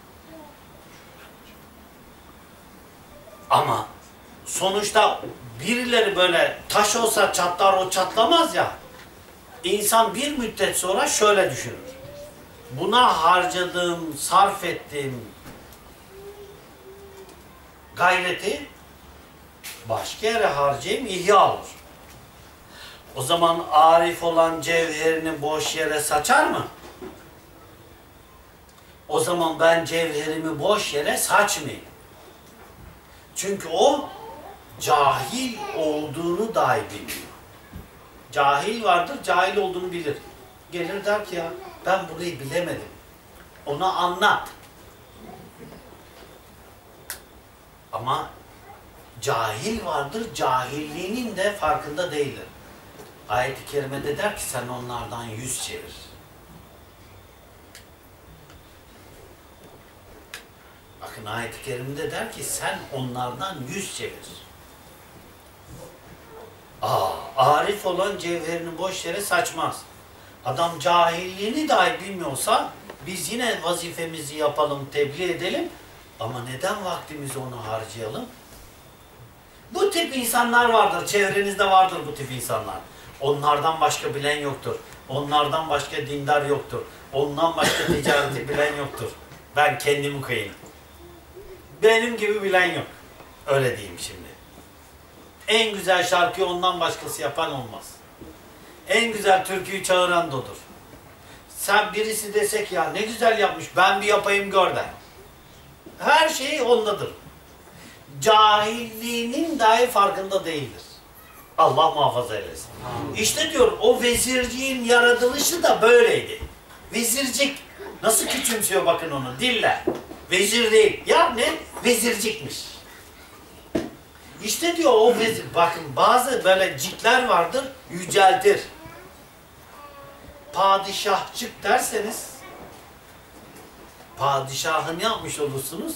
Ama sonuçta birileri böyle taş olsa çatlar, o çatlamaz ya. İnsan bir müddet sonra şöyle düşünür. Buna harcadığım, sarf ettiğim gayreti başka yere harcayayım, ihya olur. O zaman arif olan cevherini boş yere saçar mı? O zaman ben cevherimi boş yere saçmayayım. Çünkü o cahil olduğunu dahi bilmiyor. Cahil vardır, cahil olduğunu bilir. Gelir der ki ya ben burayı bilemedim. Ona anlat. Ama cahil vardır, cahilliğinin de farkında değildir. Ayet-i kerimede der ki sen onlardan yüz çevir. Bakın ayet-i kerimede der ki sen onlardan yüz çevir. Arif olan cevherini boş yere saçmaz. Adam cahilliğini dahi bilmiyorsa biz yine vazifemizi yapalım, tebliğ edelim. Ama neden vaktimizi ona harcayalım? Bu tip insanlar vardır, çevrenizde vardır bu tip insanlar. Onlardan başka bilen yoktur. Onlardan başka dindar yoktur. Ondan başka ticareti bilen yoktur. Ben kendimi koyayım. Benim gibi bilen yok. Öyle diyeyim şimdi. En güzel şarkıyı ondan başkası yapan olmaz. En güzel türküyü çağıran da odur. Sen birisi desek ya ne güzel yapmış, ben bir yapayım gör der. Her şey ondadır. Cahilliğinin dahi farkında değildir. Allah muhafaza eylesin. İşte diyor o vezirciğin yaratılışı da böyleydi. Vezircik. Nasıl küçümsüyor bakın onu dille. Vezir değil. Ya ne? Vezircikmiş. İşte diyor o vezir. Bakın bazı böyle cikler vardır. Yüceltir. Padişahçık derseniz padişahı ne yapmış olursunuz?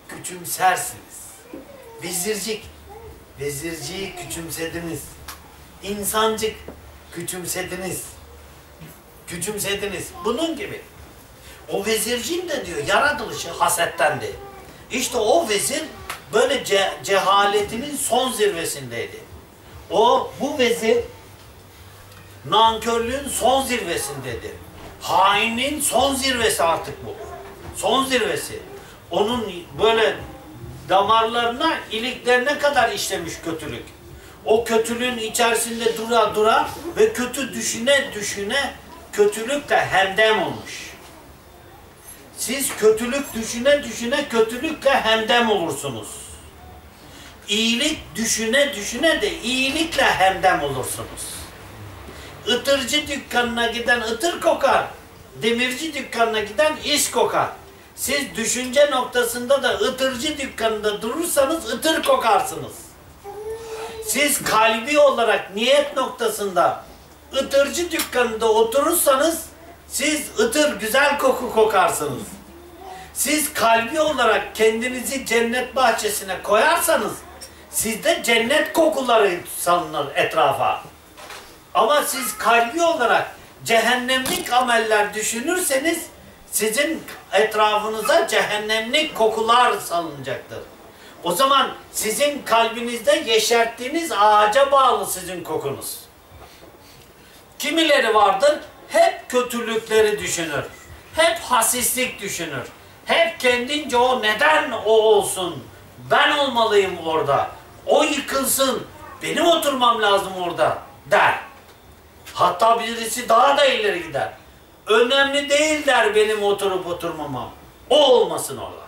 Küçümsersiniz. Vezircik. Vezirciyi küçümsediniz. İnsancık küçümsediniz. Küçümsediniz. Bunun gibi. O vezirciğin de diyor yaratılışı hasettendi. İşte o vezir böyle cehaletinin son zirvesindeydi. Bu vezir nankörlüğün son zirvesindeydi. Hainliğin son zirvesi artık bu. Son zirvesi. Onun böyle damarlarına, iliklerine kadar işlemiş kötülük. O kötülüğün içerisinde dura dura ve kötü düşüne düşüne kötülükle hemdem olmuş. Siz kötülük düşüne düşüne kötülükle hemdem olursunuz. İyilik düşüne düşüne de iyilikle hemdem olursunuz. Itırcı dükkanına giden ıtır kokar. Demirci dükkanına giden is kokar. Siz düşünce noktasında da ıtırcı dükkanında durursanız ıtır kokarsınız. Siz kalbi olarak niyet noktasında ıtırcı dükkanında oturursanız siz ıtır güzel koku kokarsınız. Siz kalbi olarak kendinizi cennet bahçesine koyarsanız sizde cennet kokuları salınır etrafa. Ama siz kalbi olarak cehennemlik ameller düşünürseniz sizin etrafınıza cehennemlik kokular salınacaktır. O zaman sizin kalbinizde yeşerttiğiniz ağaca bağlı sizin kokunuz. Kimileri vardır, hep kötülükleri düşünür. Hep hasislik düşünür. Hep kendince o neden o olsun, ben olmalıyım orada, o yıkılsın, benim oturmam lazım orada der. Hatta birisi daha da ileri gider. Önemli değil der benim oturup oturmamam. O olmasın orada.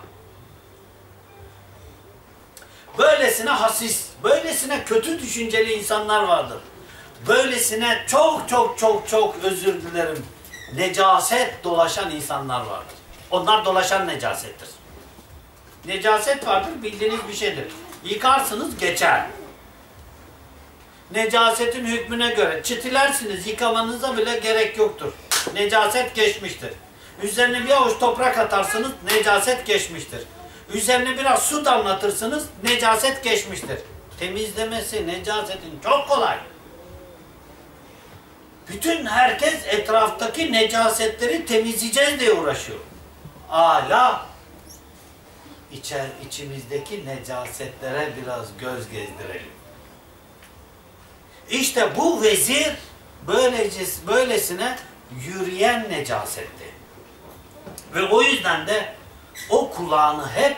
Böylesine hasis, böylesine kötü düşünceli insanlar vardır. Böylesine çok özür dilerim, necaset dolaşan insanlar vardır. Onlar dolaşan necasettir. Necaset vardır, bildiğiniz bir şeydir. Yıkarsınız, geçer. Necasetin hükmüne göre çitilersiniz, yıkamanıza bile gerek yoktur. Necaset geçmiştir. Üzerine bir avuç toprak atarsınız, necaset geçmiştir. Üzerine biraz su damlatırsınız, necaset geçmiştir. Temizlemesi necasetin çok kolay. Bütün herkes etraftaki necasetleri temizleyeceğiz diye uğraşıyor. Âlâ içimizdeki necasetlere biraz göz gezdirelim. İşte bu vezir böylesine yürüyen necasetti. Ve o yüzden de o kulağını hep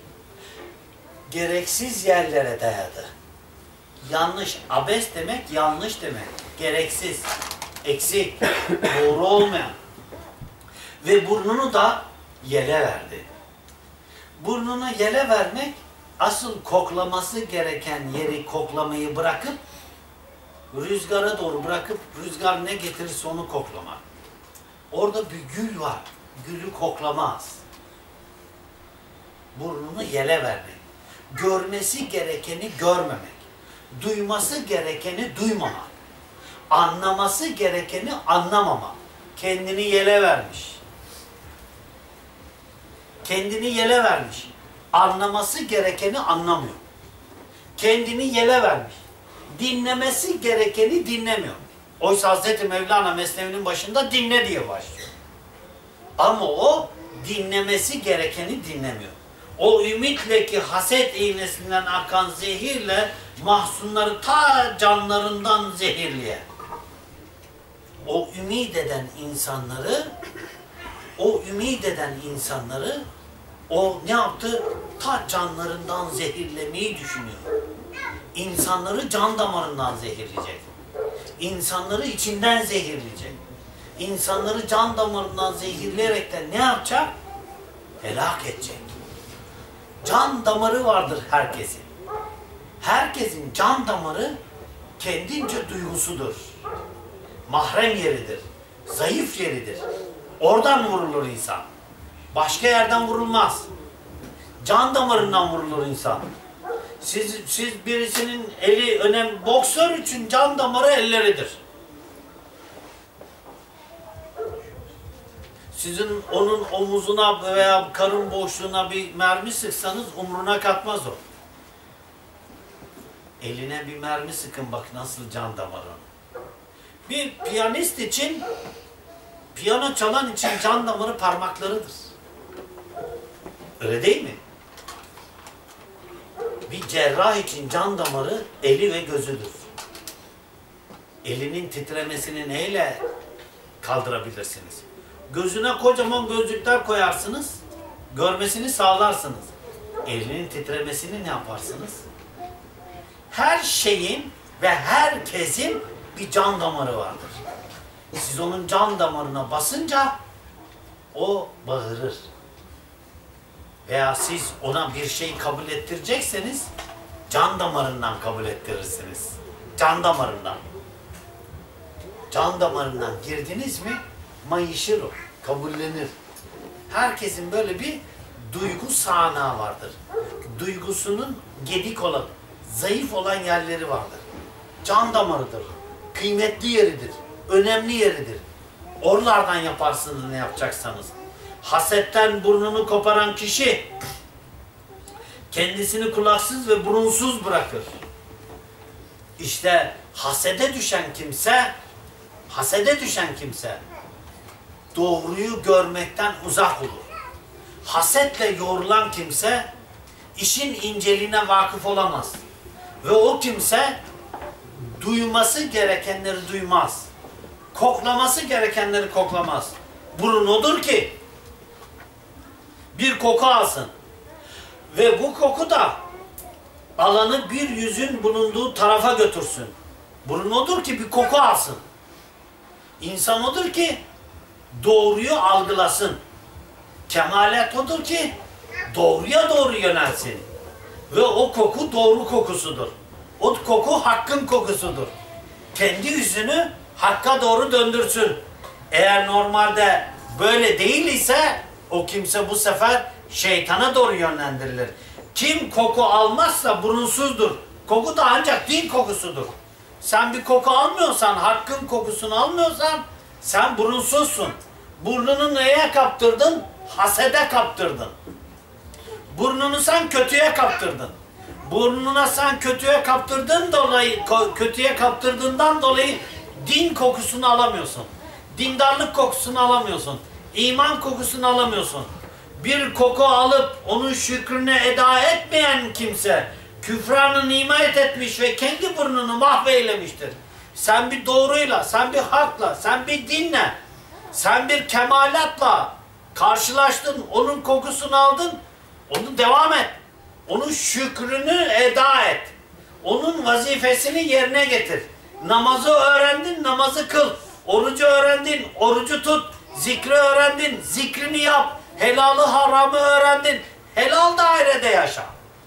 gereksiz yerlere dayadı. Yanlış, abes demek yanlış demek. Gereksiz, eksik, doğru olmayan. Ve burnunu da yele verdi. Burnunu yele vermek, asıl koklaması gereken yeri koklamayı bırakıp, rüzgara doğru bırakıp, rüzgar ne getirirse onu koklamak. Orada bir gül var, gülü koklamaz. Burnunu yele vermek. Görmesi gerekeni görmemek. Duyması gerekeni duymamak. Anlaması gerekeni anlamamak. Kendini yele vermiş. Kendini yele vermiş. Anlaması gerekeni anlamıyor. Kendini yele vermiş. Dinlemesi gerekeni dinlemiyor. Oysa Hazreti Mevlana Mesnevi'nin başında dinle diye başlıyor. Ama o dinlemesi gerekeni dinlemiyor. O ümitle ki haset iğnesinden akan zehirle mahzunları ta canlarından zehirleyen. O ümid eden insanları o ne yaptı? Ta canlarından zehirlemeyi düşünüyor. İnsanları can damarından zehirleyecek. İnsanları içinden zehirleyecek. İnsanları can damarından zehirleyerekten ne yapacak? Helak edecek. Can damarı vardır herkesin. Herkesin can damarı kendince duygusudur. Mahrem yeridir. Zayıf yeridir. Oradan vurulur insan. Başka yerden vurulmaz. Can damarından vurulur insan. Siz birisinin eli önemli, boksör için can damarı elleridir. Sizin onun omuzuna veya karın boşluğuna bir mermi sıksanız umruna katmaz o. Eline bir mermi sıkın bak nasıl can damarı. Bir piyanist için, piyano çalan için can damarı parmaklarıdır. Öyle değil mi? Bir cerrah için can damarı eli ve gözüdür. Elinin titremesini neyle kaldırabilirsiniz? Gözüne kocaman gözlükler koyarsınız, görmesini sağlarsınız. Elinin titremesini ne yaparsınız? Her şeyin ve herkesin bir can damarı vardır. Siz onun can damarına basınca o bağırır. Veya siz ona bir şey kabul ettirecekseniz can damarından kabul ettirirsiniz. Can damarından. Can damarından girdiniz mi mayışır o, kabullenir. Herkesin böyle bir duygu sahnağı vardır. Duygusunun gedik olan, zayıf olan yerleri vardır. Can damarıdır. Kıymetli yeridir. Önemli yeridir. Oralardan yaparsınız ne yapacaksanız. Hasetten burnunu koparan kişi kendisini kulaksız ve burunsuz bırakır. İşte hasede düşen kimse doğruyu görmekten uzak olur. Hasetle yoğrulan kimse işin inceliğine vakıf olamaz. Ve o kimse duyması gerekenleri duymaz. Koklaması gerekenleri koklamaz. Burun odur ki bir koku alsın. Ve bu koku da alanı bir yüzün bulunduğu tarafa götürsün. Burun odur ki bir koku alsın. İnsan odur ki doğruyu algılasın. Kemalet odur ki doğruya doğru yönelsin. Ve o koku doğru kokusudur. O koku hakkın kokusudur. Kendi yüzünü hakka doğru döndürsün. Eğer normalde böyle değil ise o kimse bu sefer şeytana doğru yönlendirilir. Kim koku almazsa burunsuzdur. Koku da ancak din kokusudur. Sen bir koku almıyorsan, hakkın kokusunu almıyorsan sen burunsuzsun. Burnunu neye kaptırdın? Hasede kaptırdın. Burnunu sen kötüye kaptırdın. Burnuna sen kötüye kaptırdığından dolayı din kokusunu alamıyorsun. Dindarlık kokusunu alamıyorsun. İman kokusunu alamıyorsun. Bir koku alıp onun şükrünü eda etmeyen kimse küfranı nimet etmiş ve kendi burnunu mahveylemiştir. Sen bir doğruyla, sen bir hakla, sen bir dinle, sen bir kemalatla karşılaştın, onun kokusunu aldın, onu devam et. Onun şükrünü eda et. Onun vazifesini yerine getir. Namazı öğrendin, namazı kıl. Orucu öğrendin, orucu tut. Zikri öğrendin, zikrini yap. Helalı haramı öğrendin. Helal dairede yaşa.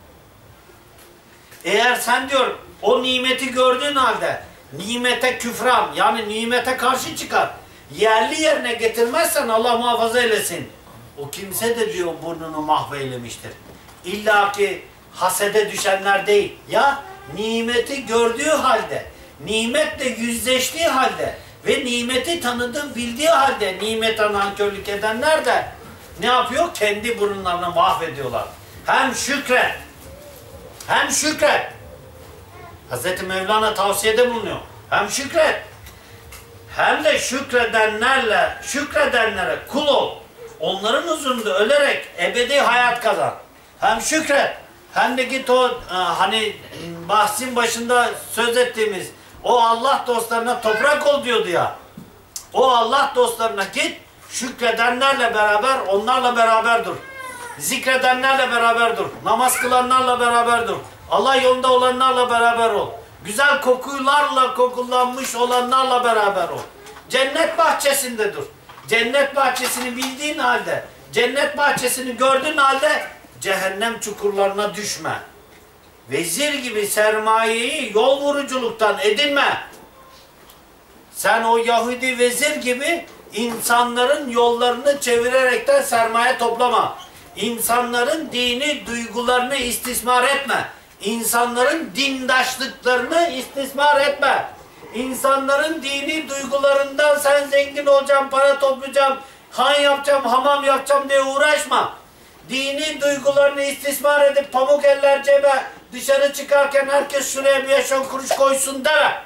Eğer sen diyor o nimeti gördüğün halde nimete küfran yani nimete karşı çıkar. Yerli yerine getirmezsen Allah muhafaza eylesin. O kimse de diyor burnunu mahveylemiştir. İlla ki hasede düşenler değil. Ya nimeti gördüğü halde, nimetle yüzleştiği halde ve nimeti tanıdığı bildiği halde nimete nankörlük edenler de ne yapıyor? Kendi burunlarını mahvediyorlar. Hem şükret, hem şükret. Hazreti Mevlana tavsiyede bulunuyor. Hem şükret, hem de şükredenlere kul ol. Onların huzurunda ölerek ebedi hayat kazan. Hem şükret, hem de git o hani bahsin başında söz ettiğimiz o Allah dostlarına toprak ol diyordu ya. O Allah dostlarına git, şükredenlerle beraber, onlarla beraber dur. Zikredenlerle beraber dur. Namaz kılanlarla beraber dur. Allah yolunda olanlarla beraber ol. Güzel kokularla kokulanmış olanlarla beraber ol. Cennet bahçesinde dur. Cennet bahçesini bildiğin halde, cennet bahçesini gördüğün halde cehennem çukurlarına düşme. Vezir gibi sermayeyi yol vuruculuktan edinme. Sen o Yahudi vezir gibi insanların yollarını çevirerekten sermaye toplama. İnsanların dini duygularını istismar etme. İnsanların dindaşlıklarını istismar etme. İnsanların dini duygularından sen zengin olacağım, para toplayacağım, han yapacağım, hamam yapacağım diye uğraşma. Dini duygularını istismar edip pamuk eller cebe Dışarı çıkarken herkes şuraya bir 5-10 kuruş koysun deme.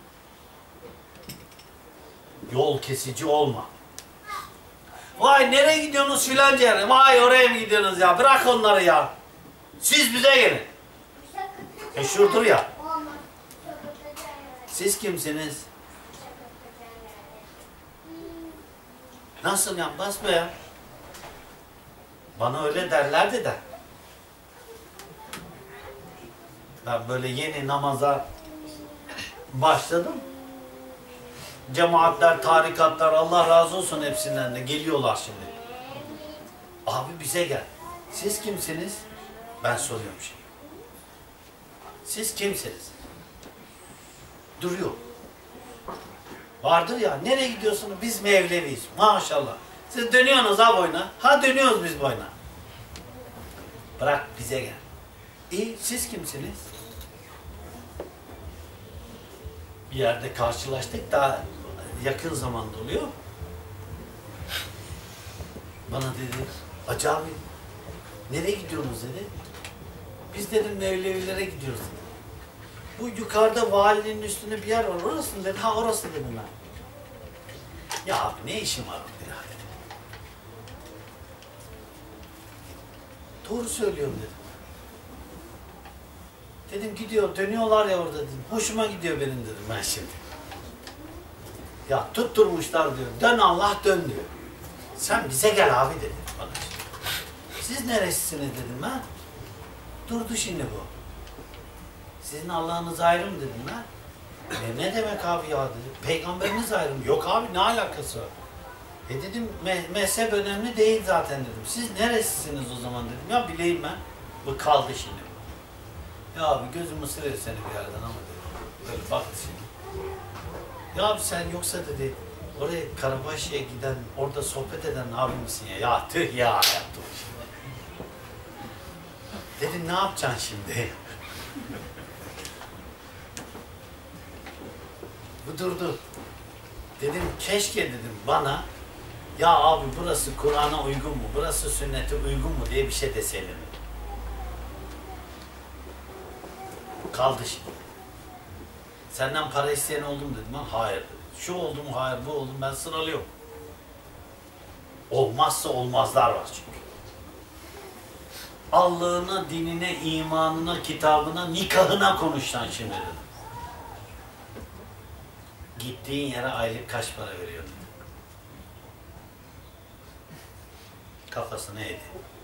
Yol kesici olma. Vay nereye gidiyorsunuz filanca yere? Vay oraya mı gidiyorsunuz ya? Bırak onları ya. Siz bize gelin. Şurdur ya. Siz kimsiniz? Nasıl yapmaz be ya? Bana öyle derlerdi de. Ben böyle yeni namaza başladım. Cemaatler, tarikatlar, Allah razı olsun hepsinden de geliyorlar şimdi. Abi bize gel. Siz kimsiniz? Ben soruyorum şimdi. Siz kimsiniz? Duruyor. Vardır ya, nereye gidiyorsunuz? Biz Mevleviyiz. Maşallah. Siz dönüyorsunuz ha boyuna. Ha dönüyoruz biz boyuna. Bırak bize gel. İyi, siz kimsiniz? Bir yerde karşılaştık, daha yakın zamanda oluyor. Bana dedi, Hacı abi, nereye gidiyorsunuz dedi. Biz dedim Mevlevilere gidiyoruz dedi. Bu yukarıda valinin üstünde bir yer var, orası mı dedi. Ha orası dedim ben. Ya abi ne işim var orada ya dedi. Doğru söylüyorum dedim. Dedim gidiyor, dönüyorlar ya orada dedim. Hoşuma gidiyor benim dedim ben şimdi. Ya tutturmuşlar diyor. Dön Allah dön diyor. Sen bize gel abi dedi bana. Siz neresisiniz dedim ha. Durdu şimdi bu. Sizin Allah'ınız ayrı mı dedim ha. Ne demek abi ya dedi. Peygamberiniz ayrı mı? Yok abi ne alakası var. Dedim mezhep önemli değil zaten dedim. Siz neresisiniz o zaman dedim. Ya bileyim ben. Bu kaldı şimdi. Ya abi gözüm ısırır seni bir yerden ama dedi. Böyle baktı şimdi. Ya abi sen yoksa dedi oraya Karabaşı'ya giden, orada sohbet eden abi misin ya? Ya tüh ya yaptım şimdi. Dedim ne yapacaksın şimdi? Bu durdu. Dedim keşke dedim bana ya abi burası Kur'an'a uygun mu? Burası sünnete uygun mu diye bir şey deseydin. Kaldı şimdi. Senden para isteyen oldu mu dedim ben. Hayır dedim. Şu oldu mu? Hayır. Bu oldu mu? Ben sıralıyorum. Olmazsa olmazlar var çünkü. Allah'ına, dinine, imanına, kitabına, nikahına konuşsan şimdi dedim. Gittiğin yere aylık kaç para veriyor dedim. Kafasını eğdi.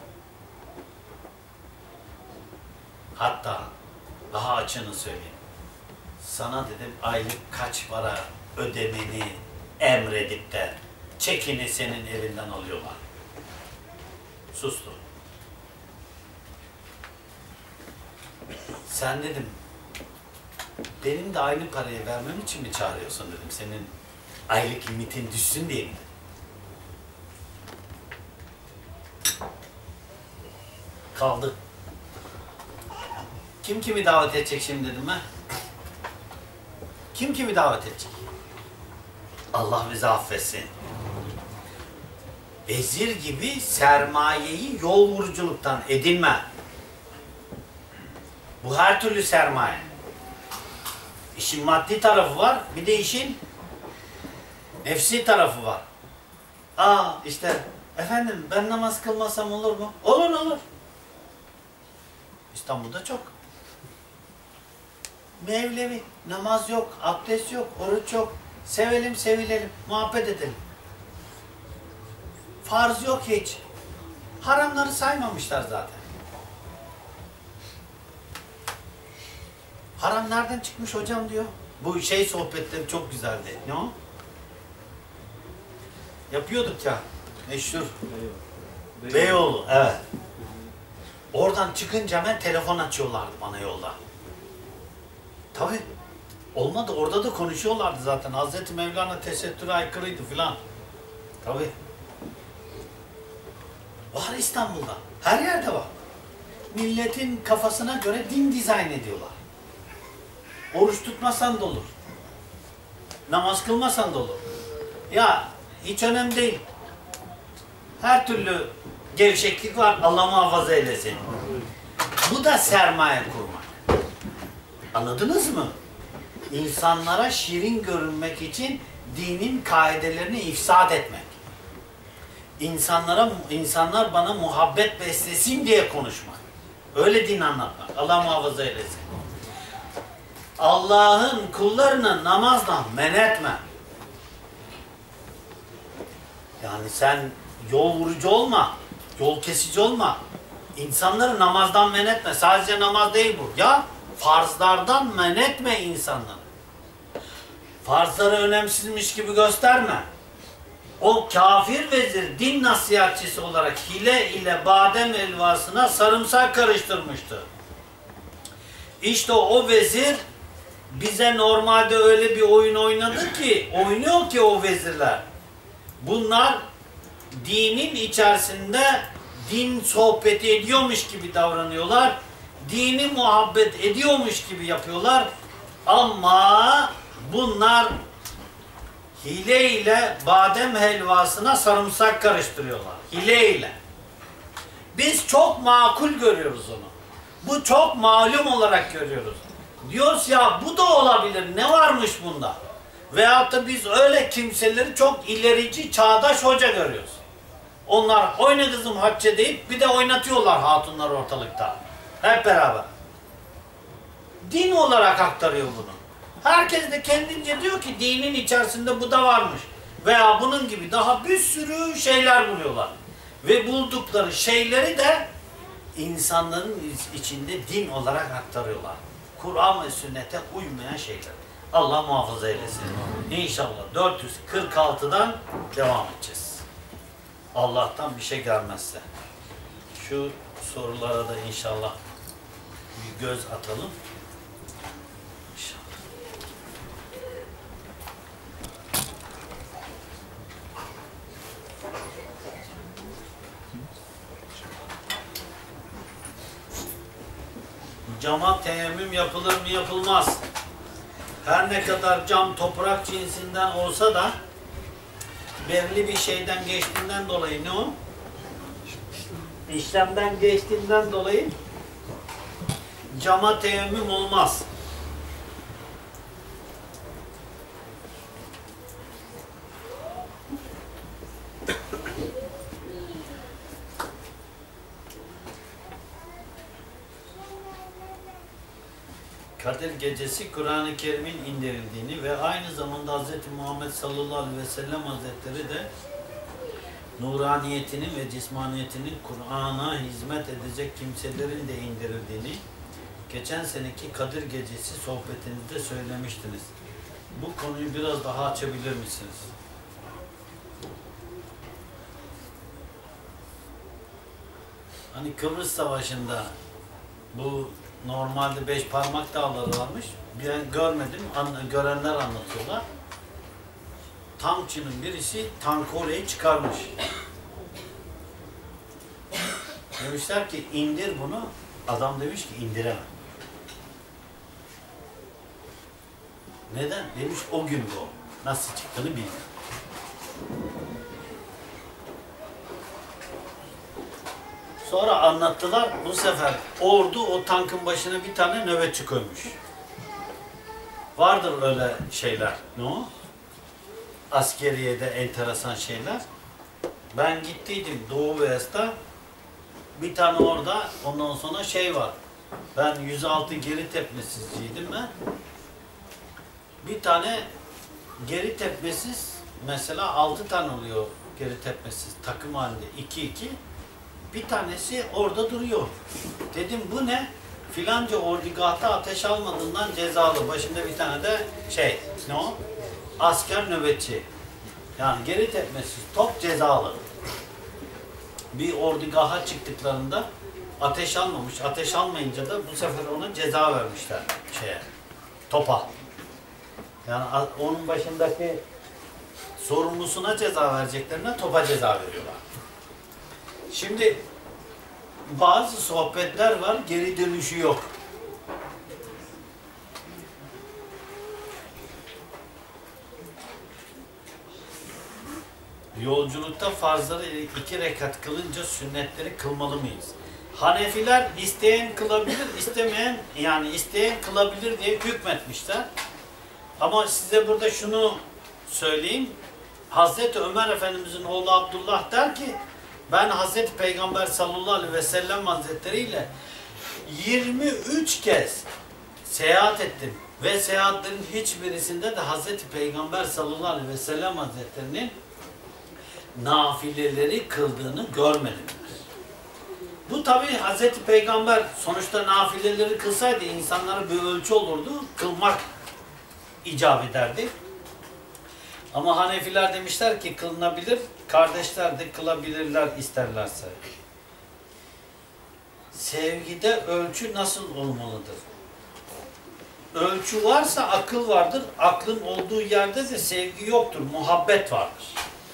Hatta daha açığını söyleyeyim. Sana dedim aylık kaç para ödemeni emredip de çekini senin evinden alıyorlar. Sustu. Sen dedim benim de aynı parayı vermem için mi çağırıyorsun dedim. Senin aylık limitin düşsün diye mi? Kaldı. Kim kimi davet edecek şimdi dedim ha? Kim kimi davet edecek? Allah bizi affetsin. Vezir gibi sermayeyi yol vuruculuktan edinme. Bu her türlü sermaye. İşin maddi tarafı var, bir de işin nefsi tarafı var. İşte efendim ben namaz kılmasam olur mu? Olur olur. İstanbul'da çok. Mevlevi, namaz yok, abdest yok, oruç yok. Sevelim, sevilelim, muhabbet edelim. Farz yok hiç. Haramları saymamışlar zaten. Haram nereden çıkmış hocam diyor. Bu sohbetleri çok güzeldi. Ne o? Yapıyorduk ya. Meşhur. Beyoğlu, evet. Oradan çıkınca hemen telefon açıyorlardı bana yolda. Tabii. Olmadı. Orada da konuşuyorlardı zaten. Hazreti Mevlana tesettüre aykırıydı filan. Tabii. Var İstanbul'da. Her yerde var. Milletin kafasına göre din dizayn ediyorlar. Oruç tutmasan da olur. Namaz kılmasan da olur. Ya hiç önemli değil. Her türlü gevşeklik var. Allah muhafaza eylesin. Bu da sermaye kurmak. Anladınız mı? İnsanlara şirin görünmek için dinin kaidelerini ifsad etmek. İnsanlar bana muhabbet beslesin diye konuşmak. Öyle din anlatmak. Allah muhafaza eylesin. Allah'ın kullarını namazdan men etme. Yani sen yol vurucu olma, yol kesici olma. İnsanları namazdan men etme. Sadece namaz değil bu. Ya farzlardan men etme insanları. Farzları önemsizmiş gibi gösterme. O kafir vezir din nasihatçisi olarak hile ile badem helvasına sarımsak karıştırmıştı. İşte o vezir bize normalde öyle bir oyun oynadı ki, oynuyor ki o vezirler. Bunlar dinin içerisinde din sohbeti ediyormuş gibi davranıyorlar. Dini muhabbet ediyormuş gibi yapıyorlar. Ama bunlar hile ile badem helvasına sarımsak karıştırıyorlar. Hile ile. Biz çok makul görüyoruz onu. Bu çok malum olarak görüyoruz. Diyoruz ya bu da olabilir. Ne varmış bunda? Veyahut da biz öyle kimseleri çok ilerici, çağdaş hoca görüyoruz. Onlar oyna kızım Hatice deyip bir de oynatıyorlar hatunlar ortalıkta. Hep beraber. Din olarak aktarıyor bunu. Herkes de kendince diyor ki dinin içerisinde bu da varmış. Veya bunun gibi daha bir sürü şeyler buluyorlar. Ve buldukları şeyleri de insanların içinde din olarak aktarıyorlar. Kur'an ve sünnete uymayan şeyler. Allah muhafaza eylesin. İnşallah 446'dan devam edeceğiz. Allah'tan bir şey gelmezse. Şu sorulara da inşallah bir göz atalım. Cama teyemmüm yapılır mı yapılmaz. Her ne kadar cam toprak cinsinden olsa da belirli bir şeyden geçtiğinden dolayı ne o? İşlemden geçtiğinden dolayı cama teyemmüm olmaz. Kadir Gecesi Kur'an-ı Kerim'in indirildiğini ve aynı zamanda Hz. Muhammed sallallahu aleyhi ve sellem Hazretleri de nuraniyetinin ve cismaniyetinin Kur'an'a hizmet edecek kimselerin de indirildiğini geçen seneki Kadir Gecesi sohbetinizde söylemiştiniz. Bu konuyu biraz daha açabilir misiniz? Hani Kıbrıs Savaşı'nda bu normalde 5 parmak dağları varmış. Ben görmedim, görenler anlatıyorlar. Tankçının birisi tankı oraya çıkarmış. Demişler ki indir bunu. Adam demiş ki indiremem. Neden? Demiş o gün bu. Nasıl çıktığını bilmiyorum. Sonra anlattılar, bu sefer ordu o tankın başına bir tane nöbetçi koymuş. Vardır öyle şeyler, ne o? Askeriyede enteresan şeyler. Ben gittiydim Doğu Beyaz'da, bir tane orada, ondan sonra şey var. Ben 106 geri tepmesizciydim ben. Bir tane geri tepmesiz, mesela 6 tane oluyor geri tepmesiz takım halinde 2-2. Bir tanesi orada duruyor. Dedim bu ne? Filanca ordugahta ateş almadığından cezalı. Başında bir tane de şey, ne o? Asker nöbetçi. Yani geri tepmesiz top cezalı. Bir ordugaha çıktıklarında ateş almamış. Ateş almayınca da bu sefer ona ceza vermişler şeye, topa. Yani onun başındaki sorumlusuna ceza vereceklerine topa ceza veriyorlar. Şimdi bazı sohbetler var, geri dönüşü yok. Yolculukta farzları 2 rekat kılınca sünnetleri kılmalı mıyız? Hanefiler isteyen kılabilir, istemeyen yani isteyen kılabilir diye hükmetmişler. Ama size burada şunu söyleyeyim. Hazreti Ömer Efendimizin oğlu Abdullah der ki ben Hazreti Peygamber sallallahu aleyhi ve sellem Hazretleri ile 23 kez seyahat ettim ve seyahatlerin hiçbirisinde de Hazreti Peygamber sallallahu aleyhi ve sellem Hazretleri'nin nafileleri kıldığını görmedim. Bu tabi Hazreti Peygamber sonuçta nafileleri kılsaydı insanlara bir ölçü olurdu, kılmak icap ederdi. Ama Hanefiler demişler ki kılınabilir, kardeşler de kılabilirler isterlerse. Sevgide ölçü nasıl olmalıdır? Ölçü varsa akıl vardır, aklın olduğu yerde de sevgi yoktur, muhabbet vardır.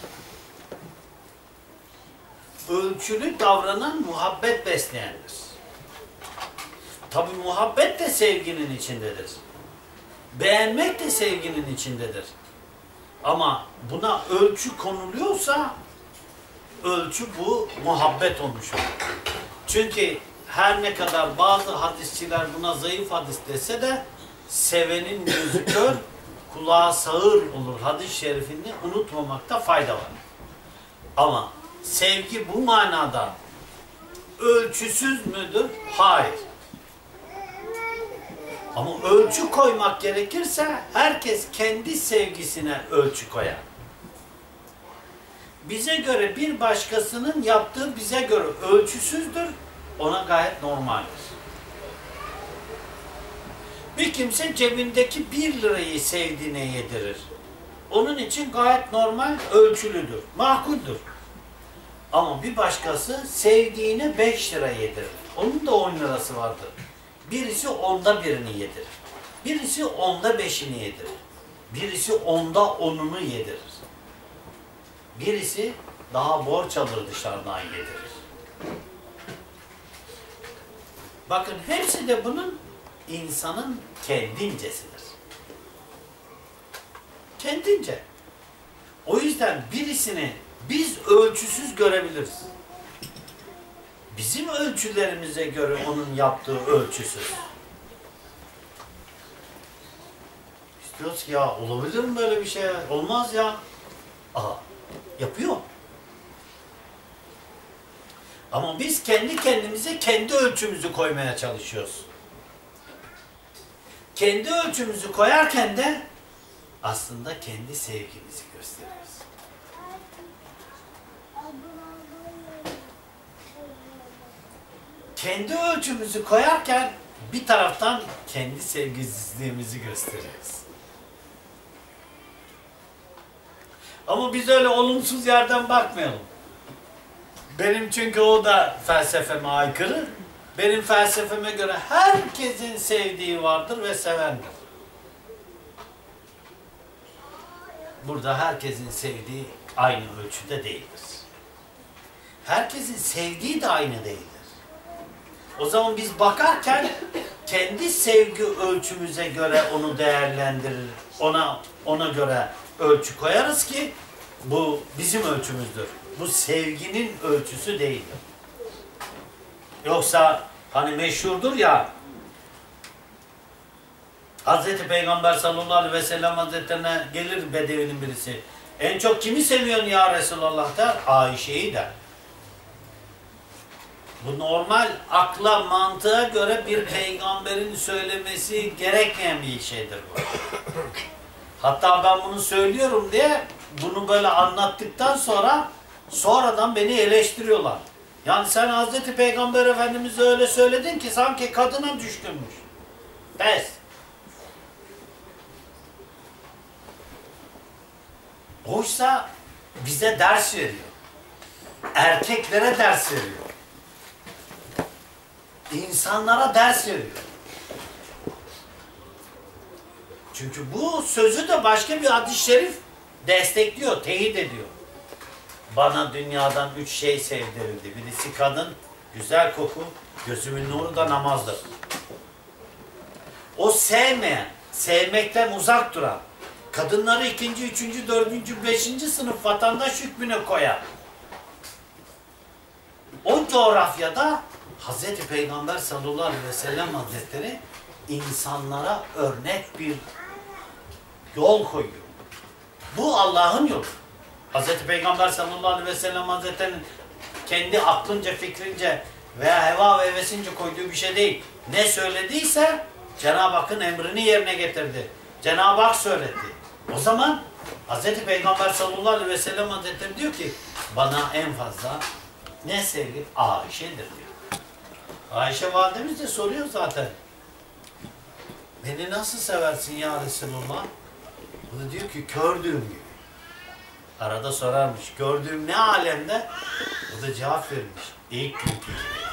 Ölçülü davranan muhabbet besleyendir. Tabi muhabbet de sevginin içindedir. Beğenmek de sevginin içindedir. Ama buna ölçü konuluyorsa ölçü bu muhabbet olmuş olur. Çünkü her ne kadar bazı hadisçiler buna zayıf hadis dese de sevenin gözü kör, kulağı sağır olur hadis-i şerifini unutmamakta fayda var. Ama sevgi bu manada ölçüsüz müdür? Hayır. Ama ölçü koymak gerekirse herkes kendi sevgisine ölçü koyar. Bize göre bir başkasının yaptığı bize göre ölçüsüzdür, ona gayet normaldir. Bir kimse cebindeki 1 lirayı sevdiğine yedirir. Onun için gayet normal, ölçülüdür, makuldür. Ama bir başkası sevdiğine 5 lira yedirir. Onun da 10 lirası vardır. Birisi 1/10'ını yedirir. Birisi 5'ini yedirir. Birisi 10'unu yedirir. Birisi daha borç alır dışarıdan yedirir. Bakın hepsi de bunun insanın kendincesidir. Kendince. O yüzden birisini biz ölçüsüz görebiliriz. Bizim ölçülerimize göre onun yaptığı ölçüsüz. İstiyoruz ki ya olabilir mi böyle bir şey? Olmaz ya. Aha, yapıyor. Ama biz kendi kendimize kendi ölçümüzü koymaya çalışıyoruz. Kendi ölçümüzü koyarken de aslında kendi sevgimizi gösteriyoruz. Kendi ölçümüzü koyarken bir taraftan kendi sevgisizliğimizi gösteriyoruz. Ama biz öyle olumsuz yerden bakmayalım. Benim çünkü o da felsefeme aykırı. Benim felsefeme göre herkesin sevdiği vardır ve sevendir. Burada herkesin sevdiği aynı ölçüde değildir. Herkesin sevdiği de aynı değildir. O zaman biz bakarken kendi sevgi ölçümüze göre onu değerlendirir, ona göre ölçü koyarız ki bu bizim ölçümüzdür. Bu sevginin ölçüsü değildir. Yoksa hani meşhurdur ya Hazreti Peygamber sallallahu aleyhi ve sellem Hazretlerine gelir Bedevinin birisi. En çok kimi seviyorsun ya Resulallah der? Ayşe'yi der. Bu normal akla, mantığa göre bir peygamberin söylemesi gerekmeyen bir şeydir bu. Hatta ben bunu söylüyorum diye bunu böyle anlattıktan sonra sonradan beni eleştiriyorlar. Yani sen Hazreti Peygamber Efendimiz'e öyle söyledin ki sanki kadına düşkünmüş. Pes. Oysa bize ders veriyor. Erkeklere ders veriyor. İnsanlara ders veriyor. Çünkü bu sözü de başka bir hadis-i şerif destekliyor, teyit ediyor. Bana dünyadan 3 şey sevdirildi. Birisi kadın, güzel koku, gözümün nuru da namazdır. O sevmeyen, sevmekten uzak duran, kadınları 2., 3., 4., 5. sınıf vatandaş hükmüne koyan, o coğrafyada Hazreti Peygamber sallallahu aleyhi ve sellem Hazretleri insanlara örnek bir yol koyuyor. Bu Allah'ın yolu. Hazreti Peygamber sallallahu aleyhi ve sellem Hazretleri'nin kendi aklınca, fikrince veya heva ve hevesince koyduğu bir şey değil. Ne söylediyse Cenab-ı Hakk'ın emrini yerine getirdi. Cenab-ı Hak söyledi. O zaman Hazreti Peygamber sallallahu aleyhi ve sellem Hazretleri diyor ki bana en fazla ne sevgi? Ayşe'dir diyor. Ayşe validemiz de soruyor zaten. Beni nasıl seversin ya Resulullah? O da diyor ki gördüğüm gibi. Arada sorarmış. Gördüğüm ne alemde? O da cevap vermiş. İlk günkü gibi.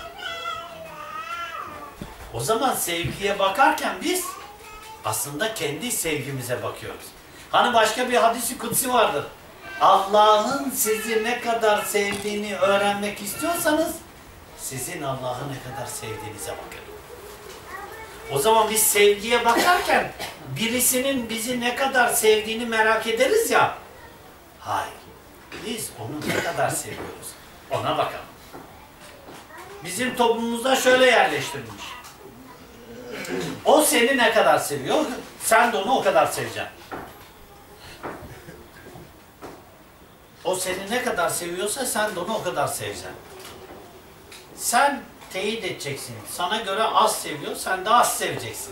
O zaman sevgiye bakarken biz aslında kendi sevgimize bakıyoruz. Hani başka bir hadisi kutsi vardır. Allah'ın sizi ne kadar sevdiğini öğrenmek istiyorsanız sizin Allah'ı ne kadar sevdiğinize bakın. O zaman biz sevgiye bakarken birisinin bizi ne kadar sevdiğini merak ederiz ya. Hayır. Biz onu ne kadar seviyoruz. Ona bakalım. Bizim toplumumuzda şöyle yerleştirilmiş. O seni ne kadar seviyor, sen de onu o kadar seveceksin. O seni ne kadar seviyorsa sen de onu o kadar seveceksin. Sen teyit edeceksin. Sana göre az seviyor, sen de az seveceksin.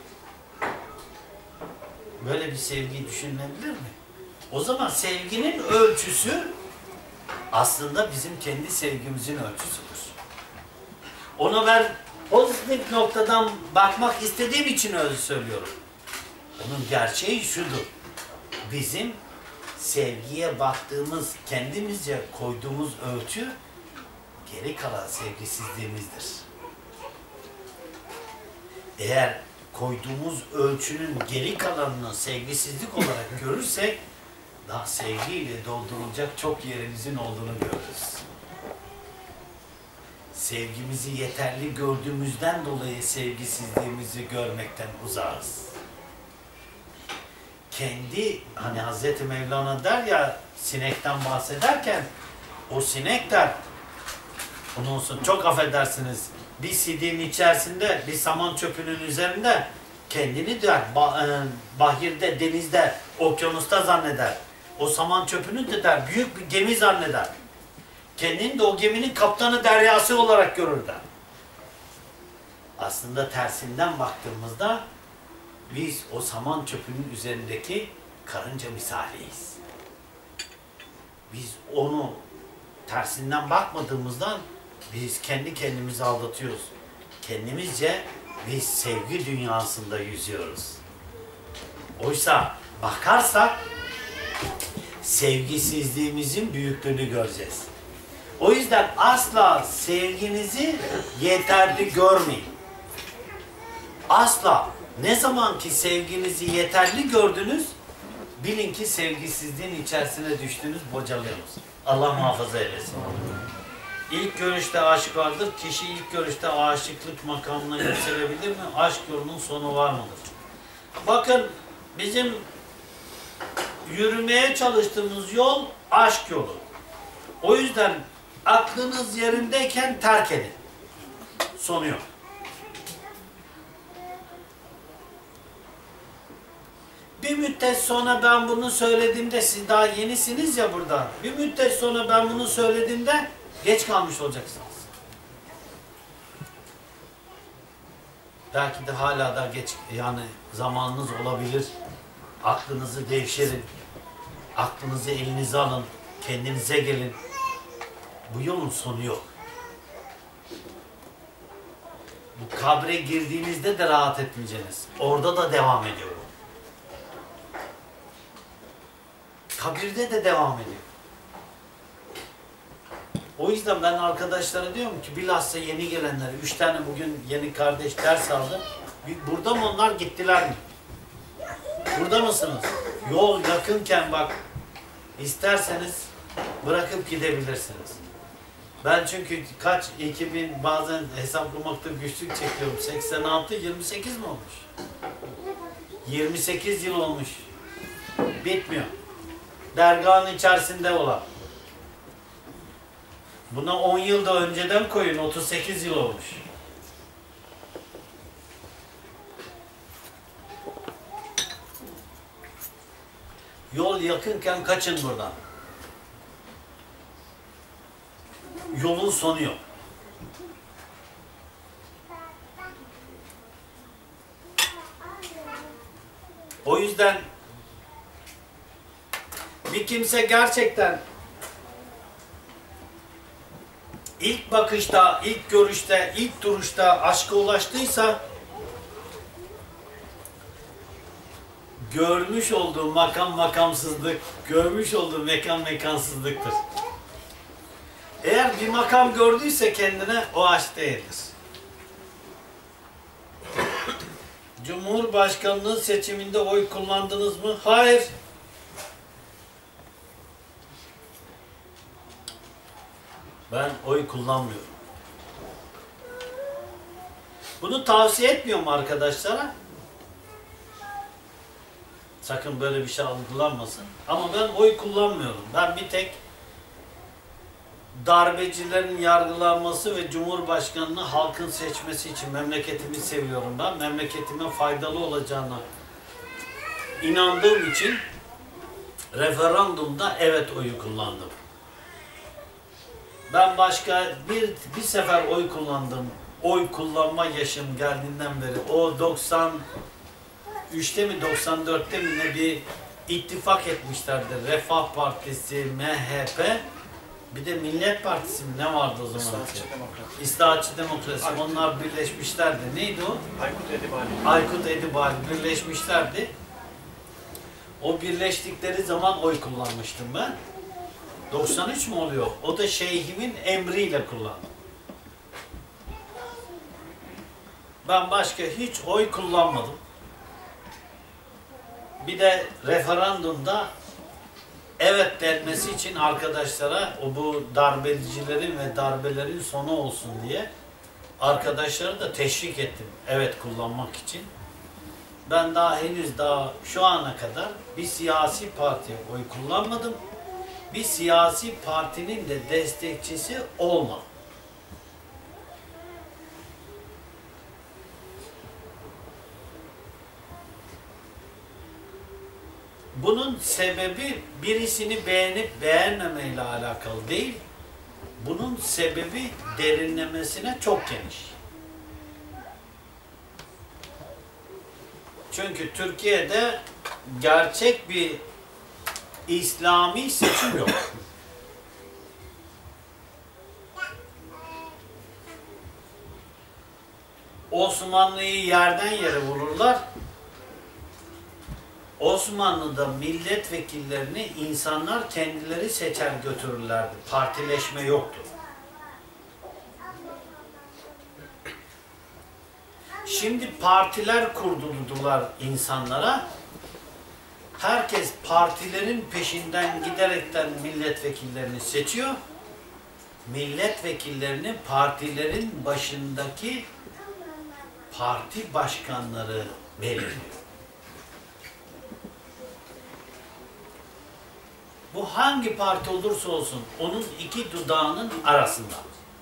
Böyle bir sevgi düşünülebilir mi? O zaman sevginin ölçüsü aslında bizim kendi sevgimizin ölçüsüdür. Onu ben pozitif noktadan bakmak istediğim için öyle söylüyorum. Onun gerçeği şudur. Bizim sevgiye baktığımız, kendimizce koyduğumuz ölçü geri kalan sevgisizliğimizdir. Eğer koyduğumuz ölçünün geri kalanını sevgisizlik olarak görürsek daha sevgiyle doldurulacak çok yerimizin olduğunu görürüz. Sevgimizi yeterli gördüğümüzden dolayı sevgisizliğimizi görmekten uzağız. Kendi, hani Hazreti Mevlana der ya, sinekten bahsederken, o sinekler, onun olsun, çok affedersiniz, bir sidin içerisinde, bir saman çöpünün üzerinde kendini der, bahirde, denizde, okyanusta zanneder. O saman çöpünü de der, büyük bir gemi zanneder. Kendini de o geminin kaptanı, deryası olarak görür der. Aslında tersinden baktığımızda biz o saman çöpünün üzerindeki karınca misaliyiz. Biz onu tersinden bakmadığımızdan biz kendi kendimizi aldatıyoruz. Kendimizce biz sevgi dünyasında yüzüyoruz. Oysa bakarsak sevgisizliğimizin büyüklüğünü göreceğiz. O yüzden asla sevginizi yeterli görmeyin. Asla. Ne zaman ki sevginizi yeterli gördünüz, bilin ki sevgisizliğin içerisine düştünüz, bocalıyorsunuz. Allah muhafaza eylesin. İlk görüşte aşk vardır. Kişi ilk görüşte aşıklık makamına yükselebilir mi? Aşk yolunun sonu var mıdır? Bakın, bizim yürümeye çalıştığımız yol aşk yolu. O yüzden aklınız yerindeyken terk edin. Sonu yok. Bir müddet sonra ben bunu söylediğimde, siz daha yenisiniz ya burada. Bir müddet sonra ben bunu söylediğimde geç kalmış olacaksınız. Belki de hala da geç, yani zamanınız olabilir. Aklınızı devşirin. Aklınızı elinize alın. Kendinize gelin. Bu yolun sonu yok. Bu kabre girdiğinizde de rahat etmeyeceksiniz. Orada da devam ediyor. Kabirde de devam ediyor. O yüzden ben arkadaşlara diyorum ki bilhassa yeni gelenler, 3 tane bugün yeni kardeş ders aldı. Burada mı onlar, gittiler mi? Burada mısınız? Yol yakınken bak, isterseniz bırakıp gidebilirsiniz. Ben çünkü 2000 bazen hesaplamakta güçlük çekiyorum. 86, 28 mi olmuş? 28 yıl olmuş. Bitmiyor. Dergahın içerisinde olan. Buna 10 yıl da önceden koyun, 38 yıl olmuş. Yol yakınken kaçın buradan. Yolun sonu yok. O yüzden bir kimse gerçekten ilk bakışta, ilk görüşte, ilk duruşta aşka ulaştıysa görmüş olduğu makam makamsızlık, görmüş olduğu mekan mekansızlıktır. Eğer bir makam gördüyse kendine o aşk değildir. Cumhurbaşkanlığı seçiminde oy kullandınız mı? Hayır. Ben oy kullanmıyorum. Bunu tavsiye etmiyorum arkadaşlara. Sakın böyle bir şey algılanmasın. Ama ben oy kullanmıyorum. Ben bir tek darbecilerin yargılanması ve Cumhurbaşkanı'nı halkın seçmesi için memleketimi seviyorum ben. Memleketime faydalı olacağına inandığım için referandumda evet oyu kullandım. Ben başka bir sefer oy kullandım. Oy kullanma yaşım geldiğinden beri o 93'te mi 94'te mi ne bir ittifak etmişlerdi. Refah Partisi, MHP, bir de Millet Partisi mi ne vardı o zaman? İslahatçı Demokrat. İslahatçı Demokrasi. Onlar birleşmişlerdi. Neydi o? Aykut Edibali. Aykut Edibali birleşmişlerdi. O birleştikleri zaman oy kullanmıştım ben. 93 mü oluyor? O da şeyhimin emriyle kullandım. Ben başka hiç oy kullanmadım. Bir de referandumda evet denmesi için arkadaşlara o bu darbecilerin ve darbelerin sonu olsun diye arkadaşları da teşvik ettim evet kullanmak için. Ben henüz şu ana kadar bir siyasi partiye oy kullanmadım. Bir siyasi partinin de destekçisi olmadım. Bunun sebebi birisini beğenip beğenmemeyle alakalı değil. Bunun sebebi derinlemesine çok geniş. Çünkü Türkiye'de gerçek bir İslami seçim yok. Osmanlı'yı yerden yere vururlar. Osmanlı'da milletvekillerini insanlar kendileri seçer götürürlerdi. Partileşme yoktu. Şimdi partiler kurdurdular insanlara. Herkes partilerin peşinden giderekten milletvekillerini seçiyor. Milletvekillerini partilerin başındaki parti başkanları belirliyor. Bu hangi parti olursa olsun onun iki dudağının arasında.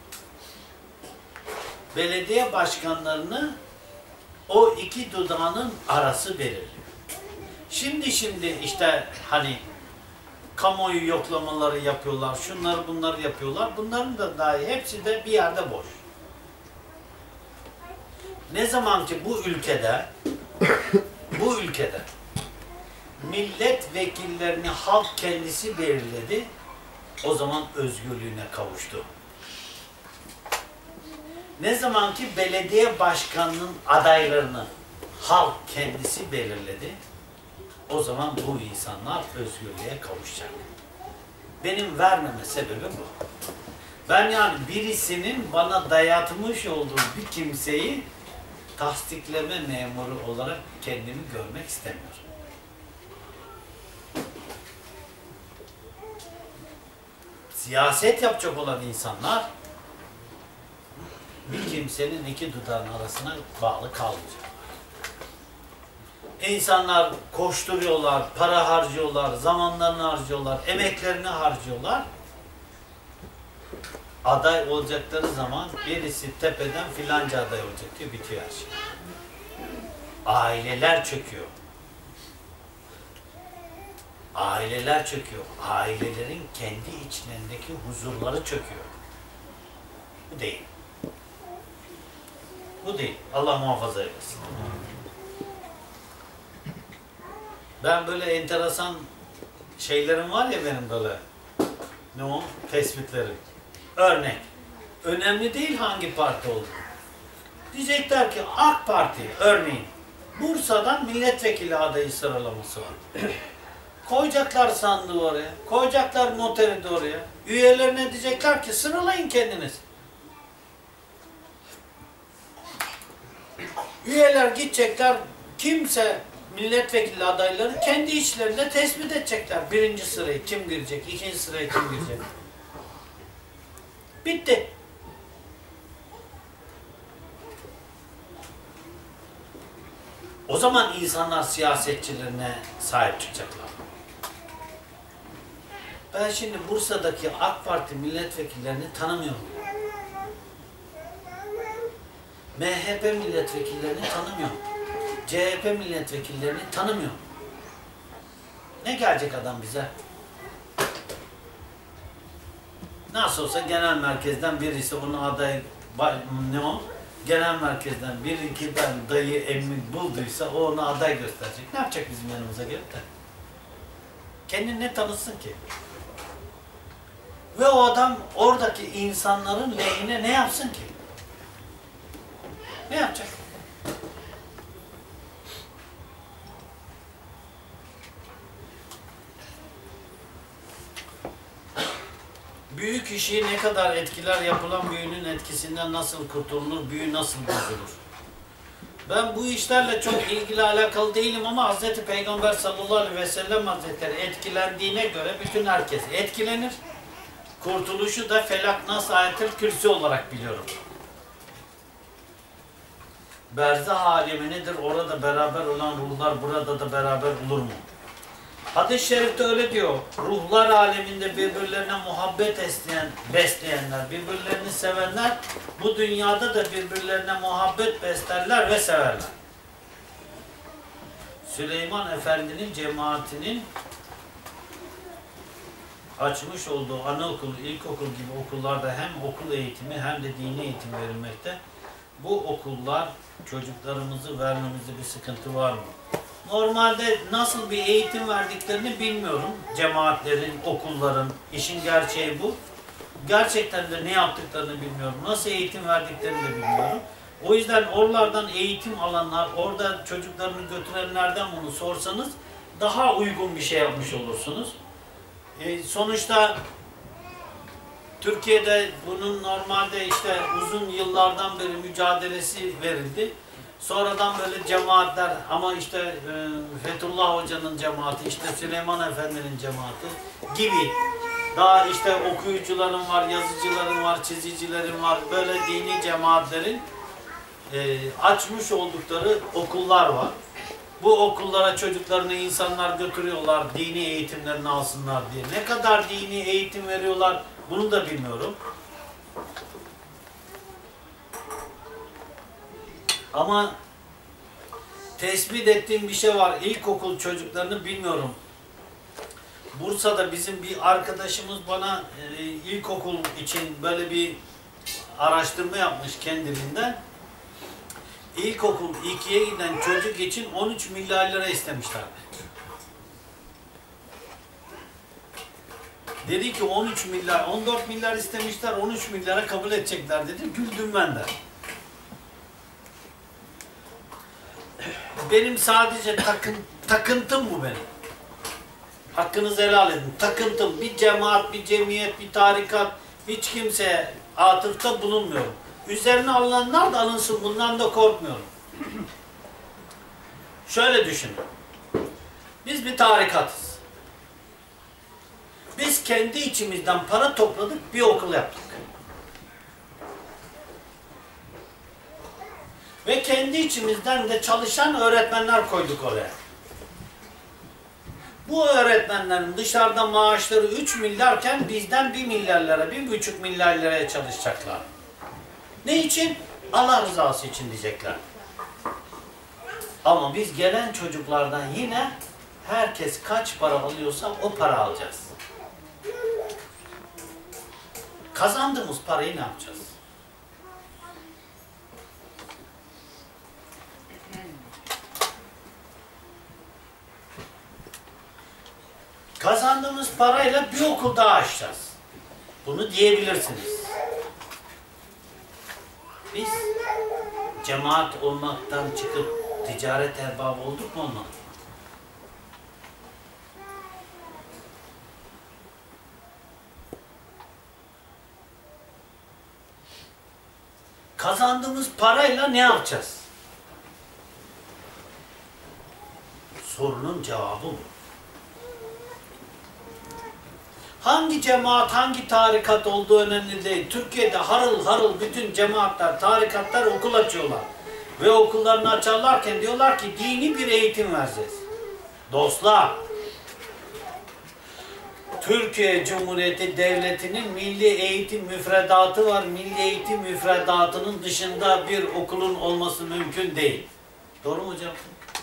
Belediye başkanlarını o iki dudağının arası belirliyor. Şimdi işte hani kamuoyu yoklamaları yapıyorlar, şunları bunları yapıyorlar. Bunların da dahi hepsi de bir yerde boş. Ne zaman ki bu ülkede milletvekillerini halk kendisi belirledi, o zaman özgürlüğüne kavuştu. Ne zaman ki belediye başkanının adaylarını halk kendisi belirledi, o zaman bu insanlar özgürlüğe kavuşacak. Benim vermeme sebebi bu. Ben yani birisinin bana dayatmış olduğu bir kimseyi tasdikleme memuru olarak kendimi görmek istemiyorum. Siyaset yapacak olan insanlar bir kimsenin iki dudağın arasına bağlı kalmayacak. İnsanlar koşturuyorlar, para harcıyorlar, zamanlarını harcıyorlar, emeklerini harcıyorlar. aday olacakları zaman birisi tepeden filanca aday olacak diyor, bitiyor her şey. Aileler çöküyor. Aileler çöküyor. Ailelerin kendi içlerindeki huzurları çöküyor. Bu değil. Bu değil. Allah muhafaza eylesin. Ben böyle enteresan şeylerim var ya benim böyle. Ne o? Tespitlerim. Örnek. Önemli değil hangi parti olduğu. Diyecekler ki AK Parti örneğin Bursa'dan milletvekili adayı sıralaması var. Koyacaklar sandığı oraya. Koyacaklar noteri de oraya. Üyelerine diyecekler ki sıralayın kendiniz. Üyeler gidecekler. Kimse milletvekili adayları kendi içlerinde tespit edecekler. Birinci sırayı kim girecek, ikinci sırayı kim girecek. Bitti. O zaman insanlar siyasetçilerine sahip çıkacaklar. Ben şimdi Bursa'daki AK Parti milletvekillerini tanımıyorum. MHP milletvekillerini tanımıyorum. CHP milletvekillerini tanımıyorum. Ne gelecek adam bize? Nasıl olsa genel merkezden birisi onu aday, ne o? Genel merkezden bir iki tane dayı emmi bulduysa o ona aday gösterecek. Ne yapacak bizim yanımıza gelip de? Kendini ne tanısın ki? Ve o adam oradaki insanların lehine ne yapsın ki? Ne yapacak? Büyük işi ne kadar etkiler, yapılan büyünün etkisinden nasıl kurtulunur, büyü nasıl bozulur? Ben bu işlerle çok ilgili alakalı değilim ama Hz. Peygamber sallallahu aleyhi ve sellem Hazretleri etkilendiğine göre bütün herkes etkilenir. Kurtuluşu da Felak, Nas, Ayetül Kürsi olarak biliyorum. Berzah alemi nedir? Orada beraber olan ruhlar burada da beraber olur mu? Hadis-i şerifte öyle diyor. Ruhlar aleminde birbirlerine muhabbet besleyenler, birbirlerini sevenler bu dünyada da birbirlerine muhabbet beslerler ve severler. Süleyman Efendi'nin cemaatinin açmış olduğu anaokul, ilkokul gibi okullarda hem okul eğitimi hem de dini eğitim verilmekte. Bu okullar çocuklarımızı vermemizde bir sıkıntı var mı? Normalde nasıl bir eğitim verdiklerini bilmiyorum. Cemaatlerin, okulların, işin gerçeği bu. Gerçekten de ne yaptıklarını bilmiyorum. Nasıl eğitim verdiklerini de bilmiyorum. O yüzden oralardan eğitim alanlar, orada çocuklarını götürenlerden bunu sorsanız daha uygun bir şey yapmış olursunuz. Sonuçta Türkiye'de bunun normalde işte uzun yıllardan beri mücadelesi verildi. Sonradan böyle cemaatler ama işte Fethullah Hoca'nın cemaati, işte Süleyman Efendi'nin cemaati gibi daha işte okuyucuların var, yazıcıların var, çizicilerin var, böyle dini cemaatlerin açmış oldukları okullar var. Bu okullara çocuklarını insanlar götürüyorlar, dini eğitimlerini alsınlar diye. Ne kadar dini eğitim veriyorlar bunu da bilmiyorum. Ama tespit ettiğim bir şey var. İlkokul çocuklarını bilmiyorum. Bursa'da bizim bir arkadaşımız bana ilkokul için böyle bir araştırma yapmış kendiliğinden. İlkokul 2'ye giden çocuk için 13 milyar lira istemişler. Dedi ki 13 milyar, 14 milyar istemişler, 13 milyara kabul edecekler dedi. Güldüm ben de. Benim sadece takıntım bu benim. Hakkınızı helal edin. Takıntım. Bir cemaat, bir cemiyet, bir tarikat, hiç kimseye atıfta bulunmuyorum. Üzerine alınanlar da alınsın. Bundan da korkmuyorum. Şöyle düşünün. Biz bir tarikatız. Biz kendi içimizden para topladık, bir okul yaptık. Ve kendi içimizden de çalışan öğretmenler koyduk oraya. Bu öğretmenlerin dışarıda maaşları 3 milyarken bizden 1 milyar lira, 1,5 milyar liraya çalışacaklar. Ne için? Allah rızası için diyecekler. Ama biz gelen çocuklardan yine herkes kaç para alıyorsa o para alacağız. Kazandığımız parayı ne yapacağız? Kazandığımız parayla bir okul daha açacağız. Bunu diyebilirsiniz. Biz cemaat olmaktan çıkıp ticaret erbabı olduk mu olmadık? Kazandığımız parayla ne yapacağız? Sorunun cevabı bu. Hangi cemaat, hangi tarikat olduğu önemli değil. Türkiye'de harıl harıl bütün cemaatler, tarikatlar okul açıyorlar. Ve okullarını açarlarken diyorlar ki dini bir eğitim vereceğiz. Dostlar, Türkiye Cumhuriyeti Devleti'nin milli eğitim müfredatı var. Milli eğitim müfredatının dışında bir okulun olması mümkün değil. Doğru mu hocam?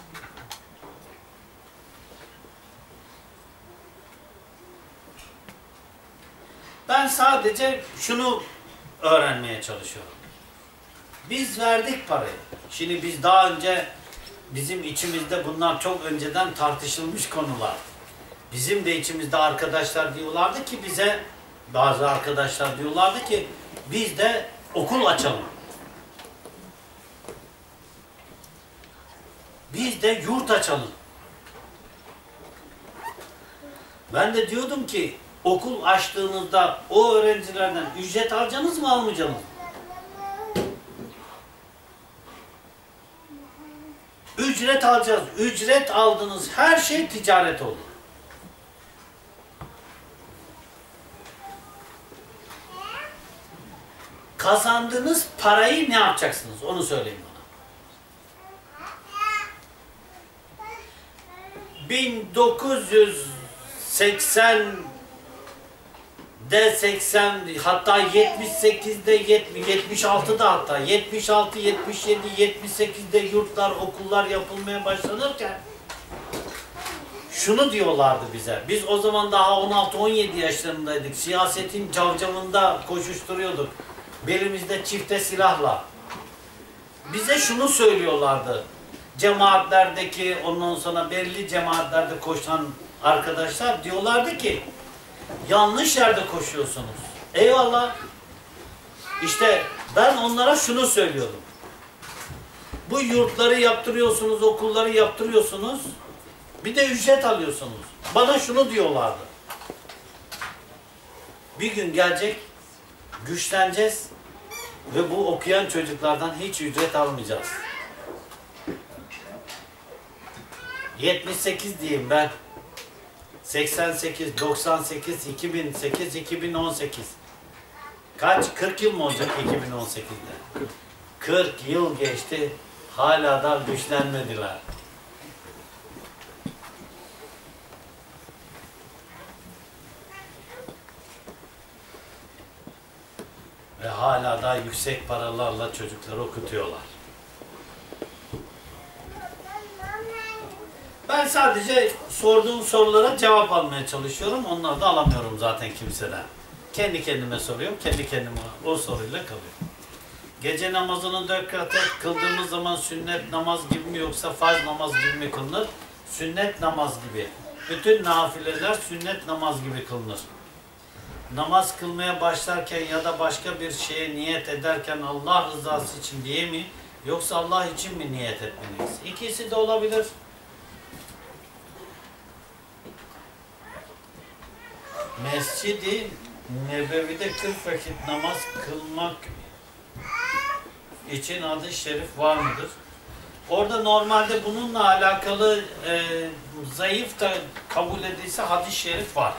Ben sadece şunu öğrenmeye çalışıyorum. Biz verdik parayı. Şimdi biz daha önce bizim içimizde bunlar çok önceden tartışılmış konular. Bizim de içimizde arkadaşlar diyorlardı ki bize, bazı arkadaşlar diyorlardı ki biz de okul açalım. Biz de yurt açalım. Ben de diyordum ki okul açtığınızda o öğrencilerden ücret alacaksınız mı almayacaksınız mı? Ücret alacağız. Ücret aldığınız her şey ticaret olur. Kazandığınız parayı ne yapacaksınız? Onu söyleyin bana. 1980'de 80 hatta 78'de 76'da hatta 76, 77, 78'de yurtlar, okullar yapılmaya başlanırken şunu diyorlardı bize. Biz o zaman daha 16-17 yaşlarındaydık. Siyasetin cavcavında koşuşturuyorduk. Belimizde çifte silahla. Bize şunu söylüyorlardı. Cemaatlerdeki, ondan sonra belli cemaatlerde koşan arkadaşlar diyorlardı ki yanlış yerde koşuyorsunuz. Eyvallah. İşte ben onlara şunu söylüyordum. Bu yurtları yaptırıyorsunuz, okulları yaptırıyorsunuz. Bir de ücret alıyorsunuz. Bana şunu diyorlardı. Bir gün gelecek, güçleneceğiz ve bu okuyan çocuklardan hiç ücret almayacağız. 78 diyeyim ben. 88, 98, 2008, 2018. Kaç? 40 yıl mı olacak 2018'de? 40 yıl geçti. Hala da güçlenmediler. Ve hala da yüksek paralarla çocukları okutuyorlar. Ben sadece sorduğum sorulara cevap almaya çalışıyorum. Onları da alamıyorum zaten kimseden. Kendi kendime soruyorum. Kendi kendime o soruyla kalıyorum. Gece namazını 4 rekat kıldığımız zaman sünnet namaz gibi mi yoksa farz namaz gibi mi kılınır? Sünnet namaz gibi. Bütün nafileler sünnet namaz gibi kılınır. Namaz kılmaya başlarken ya da başka bir şeye niyet ederken Allah rızası için diye mi? Yoksa Allah için mi niyet etmeliyiz? İkisi de olabilir. Mescid-i Nebevi'de 40 vakit namaz kılmak için hadis-i şerif var mıdır? Orada normalde bununla alakalı zayıf da kabul edilse hadis-i şerif var.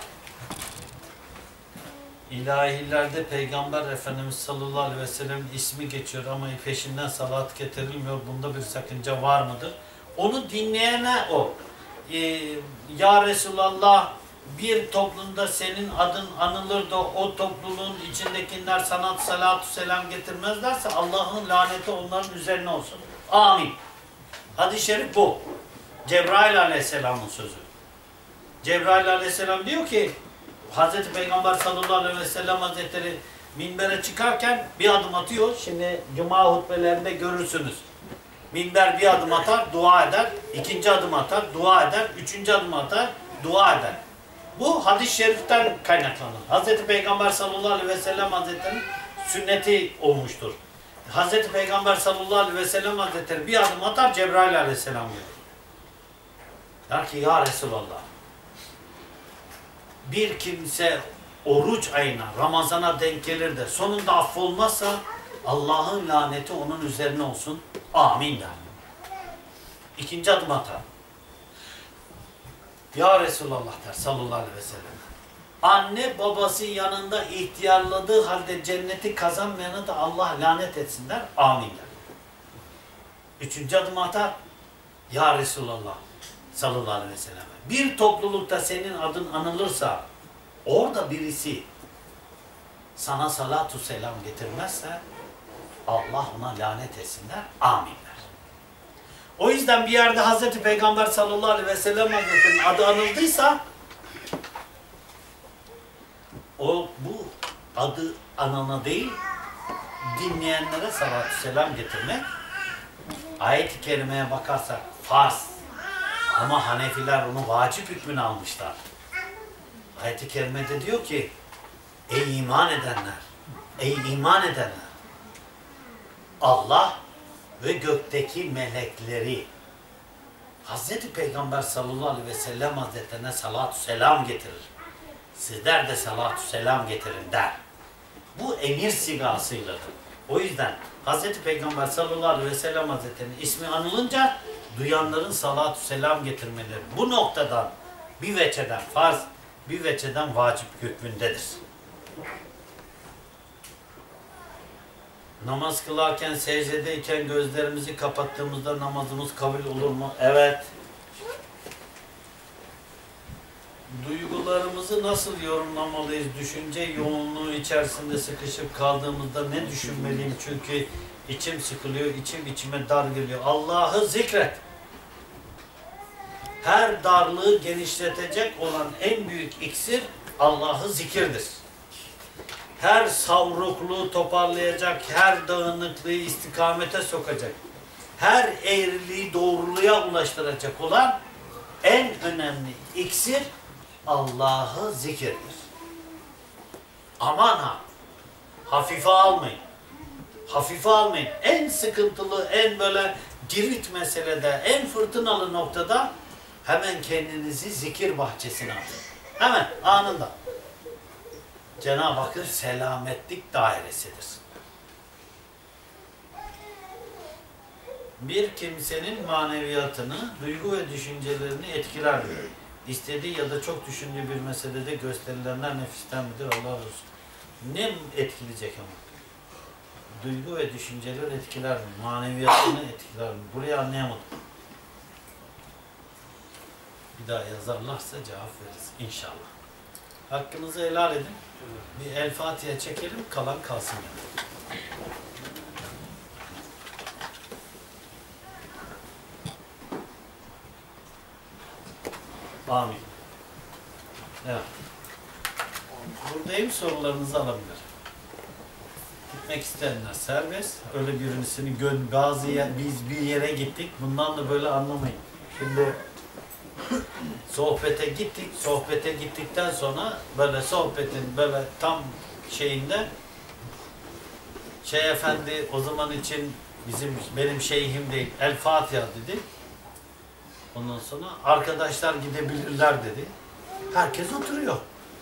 İlahilerde Peygamber Efendimiz sallallahu aleyhi ve sellem'in ismi geçiyor ama peşinden salat getirilmiyor. Bunda bir sakınca var mıdır? Onu dinleyene o. ya Resulallah bir toplumda senin adın anılır da o topluluğun içindekiler sana salatü selam getirmezlerse Allah'ın laneti onların üzerine olsun. Amin. Hadis-i şerif bu. Cebrail aleyhisselamın sözü. Cebrail aleyhisselam diyor ki Hazreti Peygamber sallallahu aleyhi ve sellem hazretleri minbere çıkarken bir adım atıyor. Şimdi cuma hutbelerinde görürsünüz. Minber bir adım atar, dua eder. İkinci adım atar, dua eder. Üçüncü adım atar, dua eder. Bu hadis-i şeriften kaynaklanır. Hazreti Peygamber sallallahu aleyhi ve sellem hazretlerinin sünneti olmuştur. Hazreti Peygamber sallallahu aleyhi ve sellem hazretleri bir adım atar, Cebrail aleyhisselam diyor. Der ki ya Resulallah, bir kimse oruç ayına, Ramazan'a denk gelir de sonunda affolmazsa Allah'ın laneti onun üzerine olsun. Amin der. İkinci adım atar. Ya Resulallah der sallallahu aleyhi ve sellem. Anne babası yanında ihtiyarladığı halde cenneti kazanmayana da Allah lanet etsin der. Amin der. Üçüncü adım atar. Ya Resulallah sallallahu aleyhi ve sellem. Bir toplulukta senin adın anılırsa orada birisi sana salatu selam getirmezse Allah ona lanet etsin der. Amin der. O yüzden bir yerde Hazreti Peygamber sallallahu aleyhi ve sellem Hazretleri'nin adı anıldıysa bu adı anana değil dinleyenlere salatu selam getirmek. Ayet-i kerimeye bakarsak farz. Ama Hanefiler onu vacip hükmünü almışlar. Ayet-i kerimede diyor ki ey iman edenler, ey iman edenler, Allah ve gökteki melekleri Hazreti Peygamber sallallahu aleyhi ve sellem hazretlerine salatu selam getirir. Sizler de salatu selam getirin der. Bu emir sigasıyladır. O yüzden Hazreti Peygamber sallallahu aleyhi ve sellem hazretlerinin ismi anılınca duyanların salatu selam getirmeleri bu noktadan bir veçeden farz, bir veçeden vacip hükmündedir. Namaz kılarken, secdedeyken gözlerimizi kapattığımızda namazımız kabul olur mu? Evet. Duygularımızı nasıl yorumlamalıyız? Düşünce yoğunluğu içerisinde sıkışıp kaldığımızda ne düşünmeliyim? Çünkü içim sıkılıyor, içim içime dar geliyor. Allah'ı zikret. Her darlığı genişletecek olan en büyük iksir Allah'ı zikirdir. Her savrukluğu toparlayacak, her dağınıklığı istikamete sokacak, her eğriliği doğruluğa ulaştıracak olan en önemli iksir Allah'ı zikirdir. Aman ha! Hafife almayın. Hafife almayın. En sıkıntılı, en böyle cirit meselede, en fırtınalı noktada hemen kendinizi zikir bahçesine atın. Hemen, anında. Cenab-ı Hakk'ın selametlik dairesidir. Bir kimsenin maneviyatını, duygu ve düşüncelerini etkiler diyor. İstediği ya da çok düşündüğü bir meselede gösterilenler nefisten midir? Allah razı olsun. Ne etkileyecek ama? Duygu ve düşünceler etkiler mi? Maneviyatını etkiler mi? Burayı anlayamadım. Bir daha yazarlarsa cevap veririz inşallah. Hakkınızı helal edin. Bir El Fatiha çekelim, kalan kalsın. Amin. Evet. Buradayım, sorularınızı alabilir. Gitmek isteyenler serbest. Öyle birisini biz bir yere gittik. Bundan da böyle anlamayın. Şimdi sohbete gittik. Sohbete gittikten sonra böyle sohbetin böyle tam şeyinde efendi o zaman için benim şeyhim değil El Fatiha dedi. Ondan sonra arkadaşlar gidebilirler dedi. Herkes oturuyor.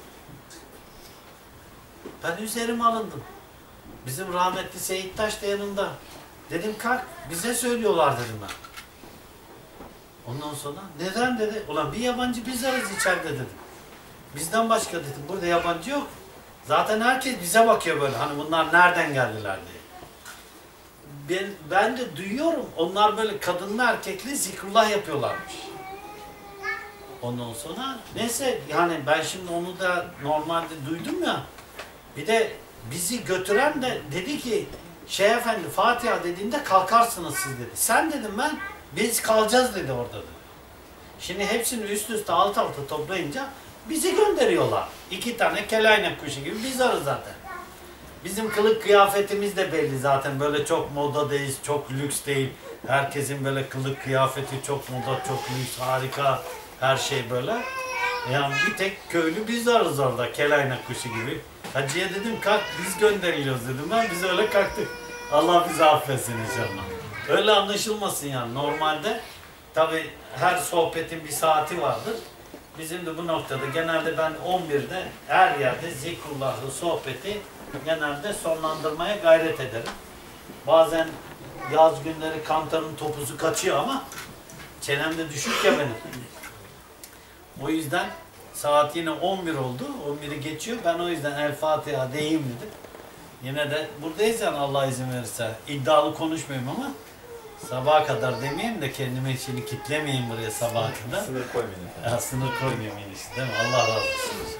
Ben üzerime alındım. Bizim rahmetli Seyit Taş da yanımda. Dedim kalk bize söylüyorlar dedim ben. Ondan sonra neden dedi. Ulan bir yabancı biz varız içeride dedim. Bizden başka dedim. Burada yabancı yok. Zaten herkes bize bakıyor böyle. Hani bunlar nereden geldiler diye. Ben de duyuyorum. Onlar böyle kadınlı erkekli zikrullah yapıyorlarmış. Ondan sonra neyse yani ben şimdi onu da normalde duydum ya. Bir de bizi götüren de dedi ki Şeyh Efendi Fatiha dediğinde kalkarsınız siz dedi. Sen dedim ben biz kalacağız dedi orada dedi. Şimdi hepsini üst üste alt alta toplayınca bizi gönderiyorlar. 2 tane kelaynak kuşu gibi biz varız zaten. Bizim kılık kıyafetimiz de belli zaten. Böyle çok modadayız, çok lüks değil. Herkesin böyle kılık kıyafeti çok moda, çok lüks, harika. Her şey böyle. Yani bir tek köylü biz varız orada, kelaynak kuşu gibi. Hacıya dedim kalk biz gönderiliyoruz dedim ben. Biz öyle kalktık. Allah bizi affetsin inşallah. Öyle anlaşılmasın yani. Normalde tabi her sohbetin bir saati vardır. Bizim de bu noktada genelde ben 11'de her yerde zikrullahlı sohbeti genelde sonlandırmaya gayret ederim. Bazen yaz günleri kantarın topuzu kaçıyor ama çenem de düşük ya benim. O yüzden saat yine 11 oldu. 11'i geçiyor. Ben o yüzden El Fatiha deyim dedim. Yine de buradayız yani Allah izin verirse. İddialı konuşmayayım ama sabaha kadar demeyeyim de kendime şimdi kitlemeyeyim buraya sabaha kadar. Sınır koymayın. Ya, sınır koymayayım işte değil mi? Allah razı olsun.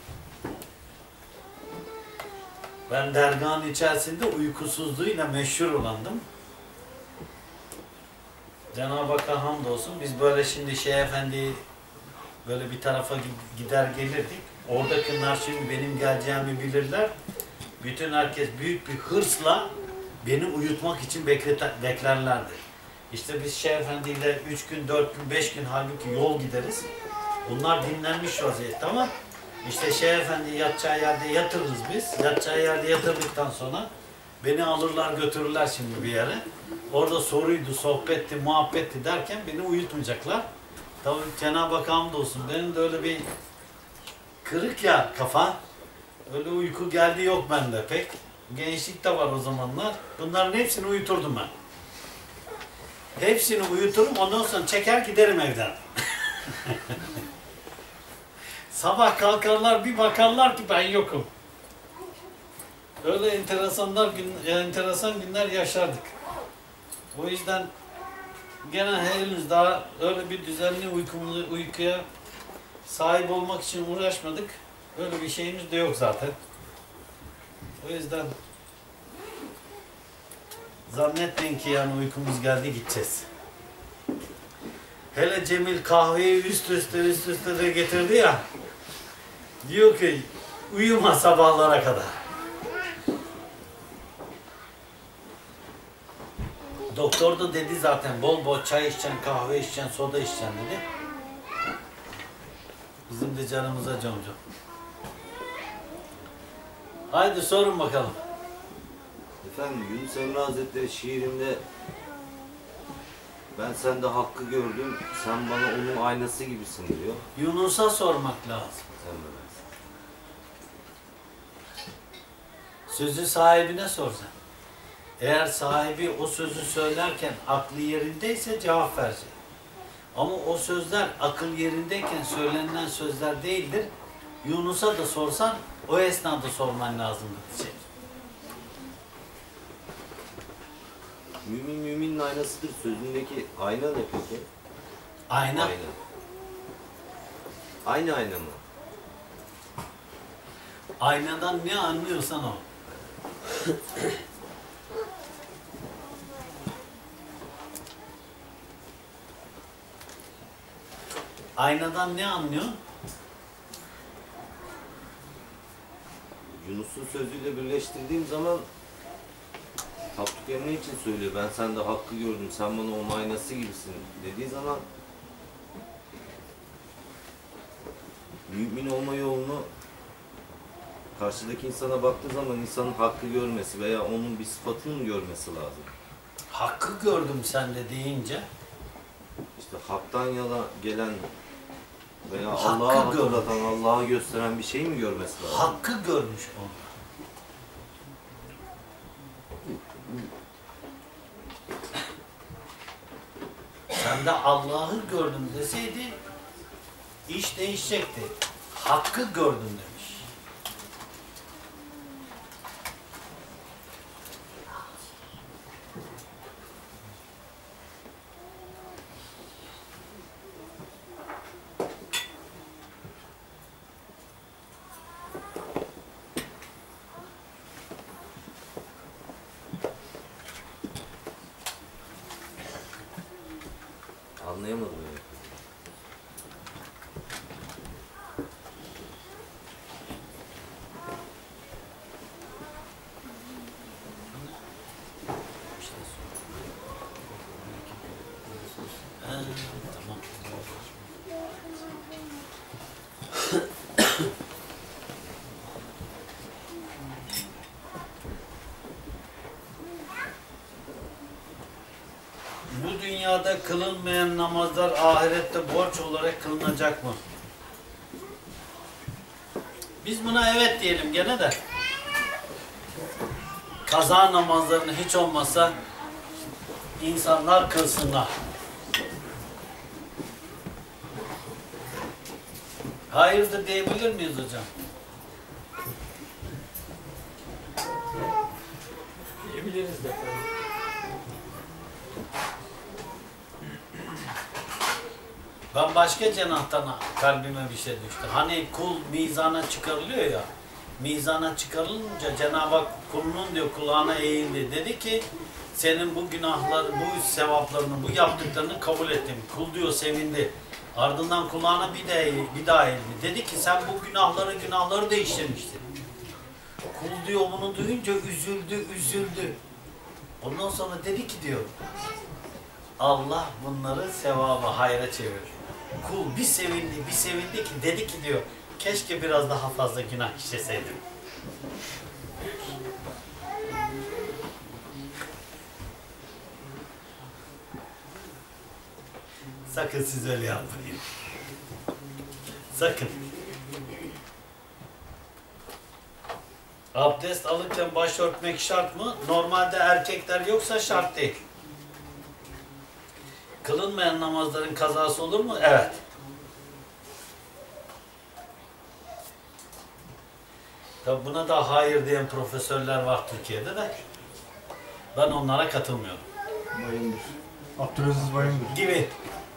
Ben dergahın içerisinde uykusuzluğuyla meşhur olandım. Cenab-ı Hakk'a hamdolsun. Biz böyle şimdi Şeyh Efendi böyle bir tarafa gider gelirdik. Oradakiler şimdi benim geleceğimi bilirler. Bütün herkes büyük bir hırsla beni uyutmak için beklerlerdi. İşte biz Şeyh Efendi ile 3 gün, 4 gün, 5 gün halbuki yol gideriz. Bunlar dinlenmiş vaziyette ama işte Şeyh Efendi yatacağı yerde yatırırız biz. Yatacağı yerde yatırdıktan sonra beni alırlar götürürler şimdi bir yere. Orada soruydu, sohbetti, muhabbetti derken beni uyutmayacaklar. Tabii Cenab-ı Hak hamdolsun. Benim de öyle bir kırık ya kafa. Öyle uyku geldi yok bende pek. Gençlik de var o zamanlar. Bunların hepsini uyuturdum ben. Hepsini uyuturum ondan sonra çeker giderim evden. Sabah kalkarlar bir bakarlar ki ben yokum. Öyle enteresan günler yaşardık. O yüzden gene henüz daha öyle bir düzenli uykuya sahip olmak için uğraşmadık. Öyle bir şeyimiz de yok zaten. O yüzden zannetmeyin ki yani uykumuz geldi gideceğiz. Hele Cemil kahveyi üst üste de getirdi ya. Diyor ki uyuma sabahlara kadar. Doktor da dedi zaten bol bol çay içeceksin, kahve içeceksin, soda içeceksin dedi. Bizim de canımıza camcam. Haydi sorun bakalım. Efendim Yunus Emre Hazretleri şiirinde ben sende hakkı gördüm, sen bana onun aynası gibisin diyor. Yunus'a sormak lazım. Sen de versin. Sözü sahibine sorsan. Eğer sahibi o sözü söylerken aklı yerindeyse cevap verecek. Ama o sözler akıl yerindeyken söylenilen sözler değildir. Yunus'a da sorsan o esnada sorman lazım diyecek. Mümin müminin aynasıdır sözündeki ayna ne peki? Ayna. Ayna. Aynı ayna mı? Aynadan ne anlıyorsan o. Aynadan ne anlıyorsun? Yunus'un sözüyle birleştirdiğim zaman Tapduk Emre için söylüyor. Ben sende hakkı gördüm, sen bana onun aynası gibisin dediği zaman mümin olma yolunu karşıdaki insana baktığı zaman insanın hakkı görmesi veya onun bir sıfatını mı görmesi lazım? Hakkı gördüm sende deyince İşte haktan yana gelen veya Hakkı Allah'a görmüş. hatırlatan, Allah'a gösteren bir şey mi görmesi lazım? hakkı görmüş onu. Sen de Allah'ı gördüm deseydi iş değişecekti. Hakkı gördüm demiş. anlayamadım yani. Ha, tamam. Bu dünyada kılınmayan namazlar ahirette borç olarak kılınacak mı? Biz buna evet diyelim gene de. Kaza namazlarını hiç olmasa insanlar kılsınlar. Hayır da diyebilir miyiz hocam? Diyebiliriz de. Ben başka cenahtan kalbime bir şey düştü. Hani kul mizana çıkarılıyor ya. Mizana çıkarılınca Cenab-ı Hak kulunun diyor kulağına eğildi. Dedi ki senin bu günahları, bu sevaplarını, bu yaptıklarını kabul ettim. Kul diyor sevindi. Ardından kulağına bir daha eğildi. Dedi ki sen bu günahları da işlemiştin. Kul diyor bunu duyunca üzüldü. Ondan sonra dedi ki diyor Allah bunları sevaba, hayra çevirir. Kul bir sevindi ki dedi ki diyor keşke biraz daha fazla günah işleseydim. Sakın siz öyle yapmayın. Sakın. Abdest alırken başörtmek şart mı? Normalde erkekler yoksa şart değil. Kılınmayan namazların kazası olur mu? Evet. Tabi buna da hayır diyen profesörler var Türkiye'de de. Ben onlara katılmıyorum. Bayındır. Abdülaziz Bayındır. Gibi.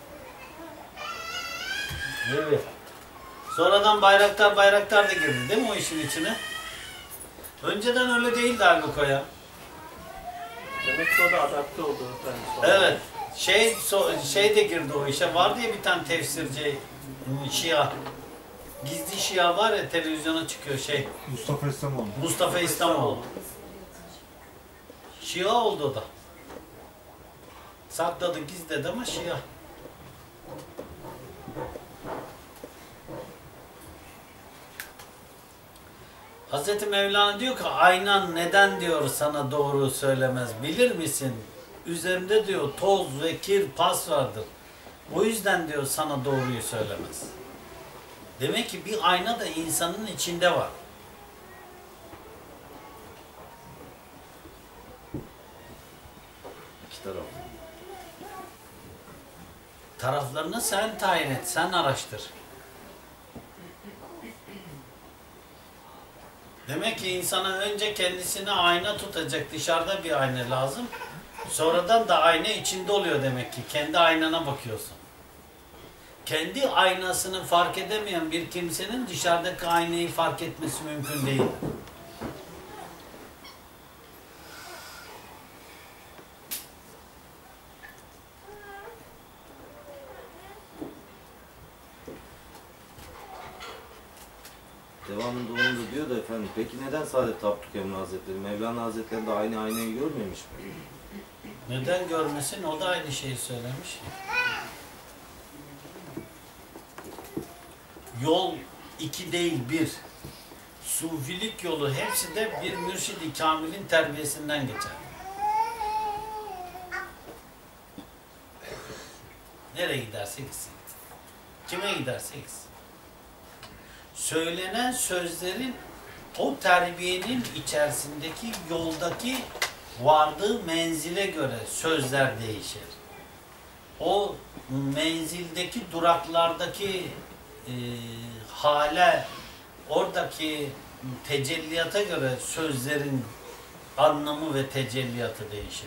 Evet. Sonradan Bayraktar da girdi değil mi o işin içine? Önceden öyle değildi halbuki ya. Demek ki o da adapte oldu efendim sonra. Evet. Şey de girdi o işe. Var diye bir tane tefsirci Şia. Gizli Şia var ya televizyona çıkıyor Mustafa İslamoğlu. Mustafa İslamoğlu. Şia oldu o da. Sakladı gizledi ama Şia. Hazreti Mevlana diyor ki aynan neden diyor sana doğru söylemez bilir misin? Üzerimde diyor toz ve kir pas vardır. O yüzden diyor sana doğruyu söylemez. Demek ki bir ayna da insanın içinde var. İki taraf. Taraflarını sen tayin et, sen araştır. Demek ki insana önce kendisine ayna tutacak dışarıda bir ayna lazım. Sonradan da ayna içinde oluyor demek ki. Kendi aynana bakıyorsun. Kendi aynasını fark edemeyen bir kimsenin dışarıdaki aynayı fark etmesi mümkün değil. Devamında onu da diyor da efendim, peki neden Saadet Abdülk Emre Hazretleri, Mevlana Hazretleri de aynı aynayı görmemiş mi? Neden görmesin? O da aynı şeyi söylemiş. Yol iki değil bir. Sufilik yolu hepsi de bir mürşid-i kamilin terbiyesinden geçer. Nereye giderse gitsin. Kime giderse gitsin. Söylenen sözlerin o terbiyenin içerisindeki yoldaki vardığı menzile göre sözler değişir. O menzildeki duraklardaki hale, oradaki tecelliyata göre sözlerin anlamı ve tecelliyatı değişir.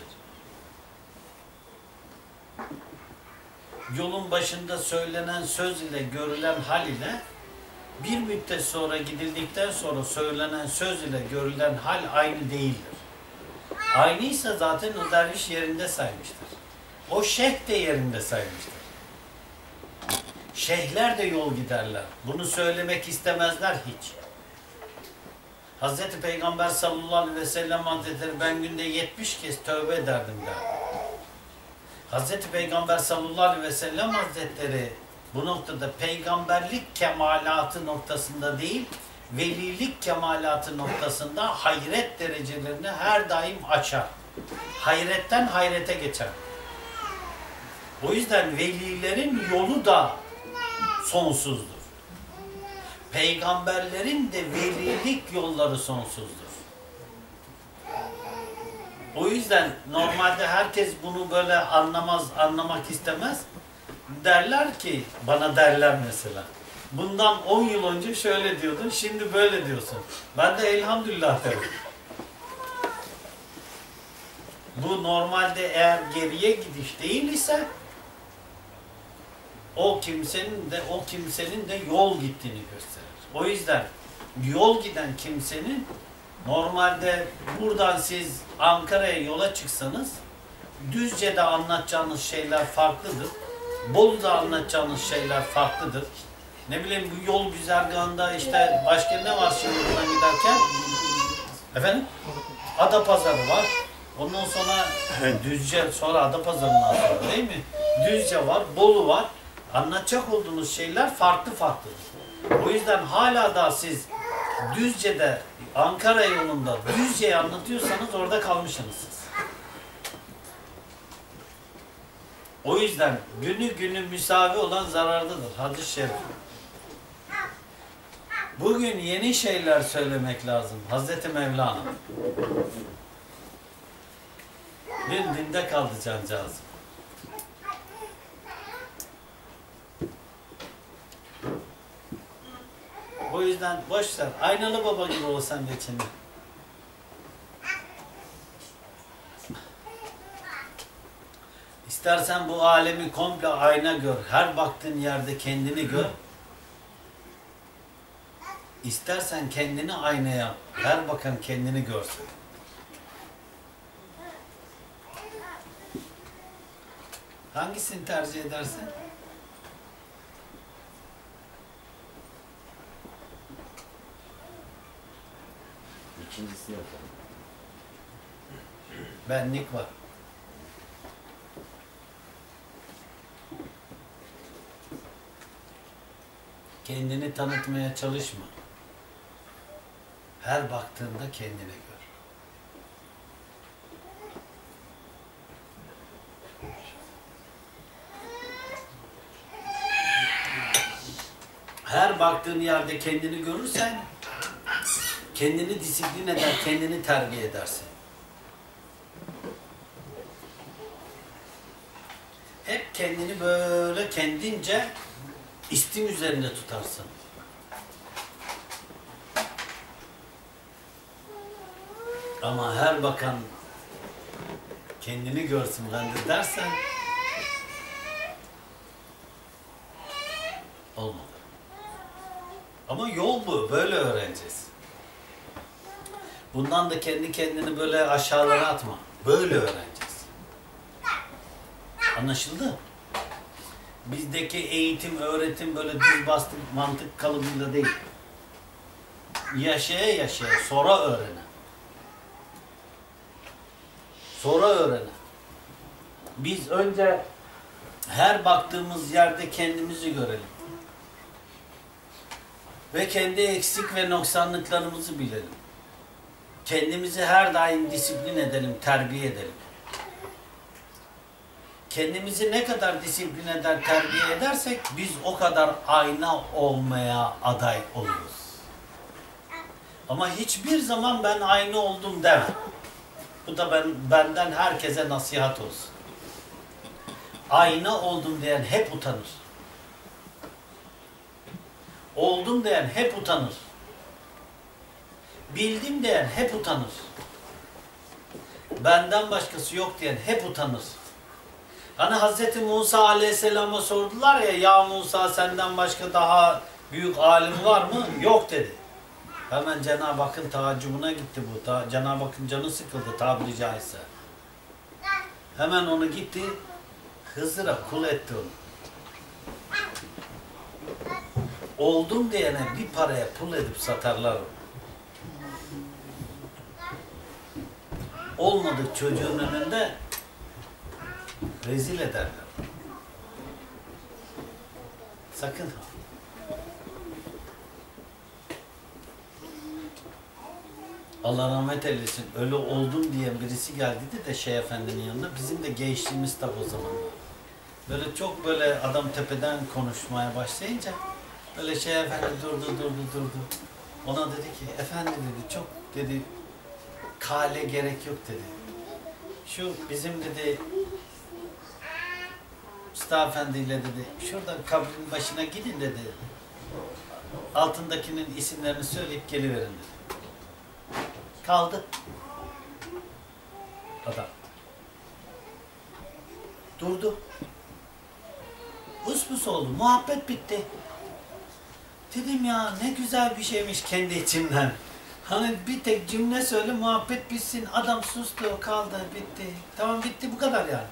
Yolun başında söylenen söz ile görülen hal ile bir müddet sonra gidildikten sonra söylenen söz ile görülen hal aynı değildir. Aynıysa zaten o derviş yerinde saymıştır. O şeyh de yerinde saymıştır. Şeyhler de yol giderler. Bunu söylemek istemezler hiç. Hazreti Peygamber sallallahu aleyhi ve sellem Hazretleri ben günde 70 kez tövbe ederdim derdi. Hazreti Peygamber sallallahu aleyhi ve sellem Hazretleri bu noktada peygamberlik kemalatı noktasında değil, velilik kemalatı noktasında hayret derecelerini her daim açar. Hayretten hayrete geçer. O yüzden velilerin yolu da sonsuzdur. Peygamberlerin de velilik yolları sonsuzdur. O yüzden normalde herkes bunu böyle anlamak istemez. Derler ki, bana derler mesela. Bundan 10 yıl önce şöyle diyordun, şimdi böyle diyorsun. Ben de elhamdülillah derim. Bu normalde eğer geriye gidiş değil ise o kimsenin de yol gittiğini gösterir. O yüzden yol giden kimsenin normalde buradan siz Ankara'ya yola çıksanız Düzce'de anlatacağınız şeyler farklıdır. Bolu'da anlatacağınız şeyler farklıdır. Ne bileyim bu yol güzergahında işte başka ne var şimdi buradan giderken? Efendim? Adapazarı var. Ondan sonra Düzce, sonra Adapazarı'ndan sonra değil mi? Düzce var, Bolu var. Anlatacak olduğunuz şeyler farklı farklıdır. O yüzden hala da siz Düzce'de, Ankara yolunda Düzce'yi anlatıyorsanız orada kalmışsınız siz. O yüzden günü müsavi olan zararlıdır. Hadis-i şerif. Bugün yeni şeyler söylemek lazım. Hazreti Mevlana. Dün dinde kaldı cancağızım. O yüzden boş ver. Aynalı baba gibi olsan da içinde. İstersen bu alemi komple ayna gör. Her baktığın yerde kendini gör. İstersen kendini aynaya, her bakan kendini görsün. Hangisini tercih edersin? İkincisi ne efendim? Benlik var. Kendini tanıtmaya çalışma. Her baktığında kendini gör. Her baktığın yerde kendini görürsen kendini disiplin eder, kendini terbiye edersin. Hep kendini böyle kendince istim üzerinde tutarsın. Ama her bakan kendini görsün ben de dersen olmadı. Ama yol bu. Böyle öğreneceğiz. Bundan da kendi kendini böyle aşağılara atma. Böyle öğreneceğiz. Anlaşıldı? Bizdeki eğitim, öğretim böyle düz bastık mantık kalıbında değil. Yaşaya yaşaya, sonra öğrene. Sonra öğrene. Biz önce her baktığımız yerde kendimizi görelim. Ve kendi eksik ve noksanlıklarımızı bilelim. Kendimizi her daim disiplin edelim, terbiye edelim. Kendimizi ne kadar disiplin eder, terbiye edersek biz o kadar ayna olmaya aday oluruz. Ama hiçbir zaman ben ayna oldum deme. Bu da benden herkese nasihat olsun. Ayna oldum diyen hep utanır. Oldum diyen hep utanır. Bildim diyen hep utanır. Benden başkası yok diyen hep utanır. Hani Hz. Musa Aleyhisselam'a sordular ya Musa senden başka daha büyük alim var mı? Yok dedi. Hemen Cenab-ı Hakk'ın taaccubuna gitti bu. Cenab-ı Hakk'ın canı sıkıldı tabiri caizse. Hemen onu gitti Hızır'a kul etti onu. oldum diyene bir paraya pul edip satarlar. Olmadık çocuğun önünde rezil ederler. Sakın ha. Allah rahmet eylesin. Öyle oldum diye birisi geldi de Şeyh Efendi'nin yanına. Bizim de gençliğimiz tabi o zaman. Böyle çok böyle adam tepeden konuşmaya başlayınca böyle Şeyh Efendi durdu. Ona dedi ki efendi dedi çok dedi kale gerek yok dedi. Şu bizim dedi Mustafa Efendi ile dedi şuradan kabrin başına gidin dedi. Altındakinin isimlerini söyleyip geliverin dedi. Kaldı. Adam. Durdu. Uspus oldu. Muhabbet bitti. Dedim ya ne güzel bir şeymiş kendi içimden. Hani bir tek cümle söyle muhabbet bitsin. Adam sustu, kaldı, bitti. Tamam bitti bu kadar yani.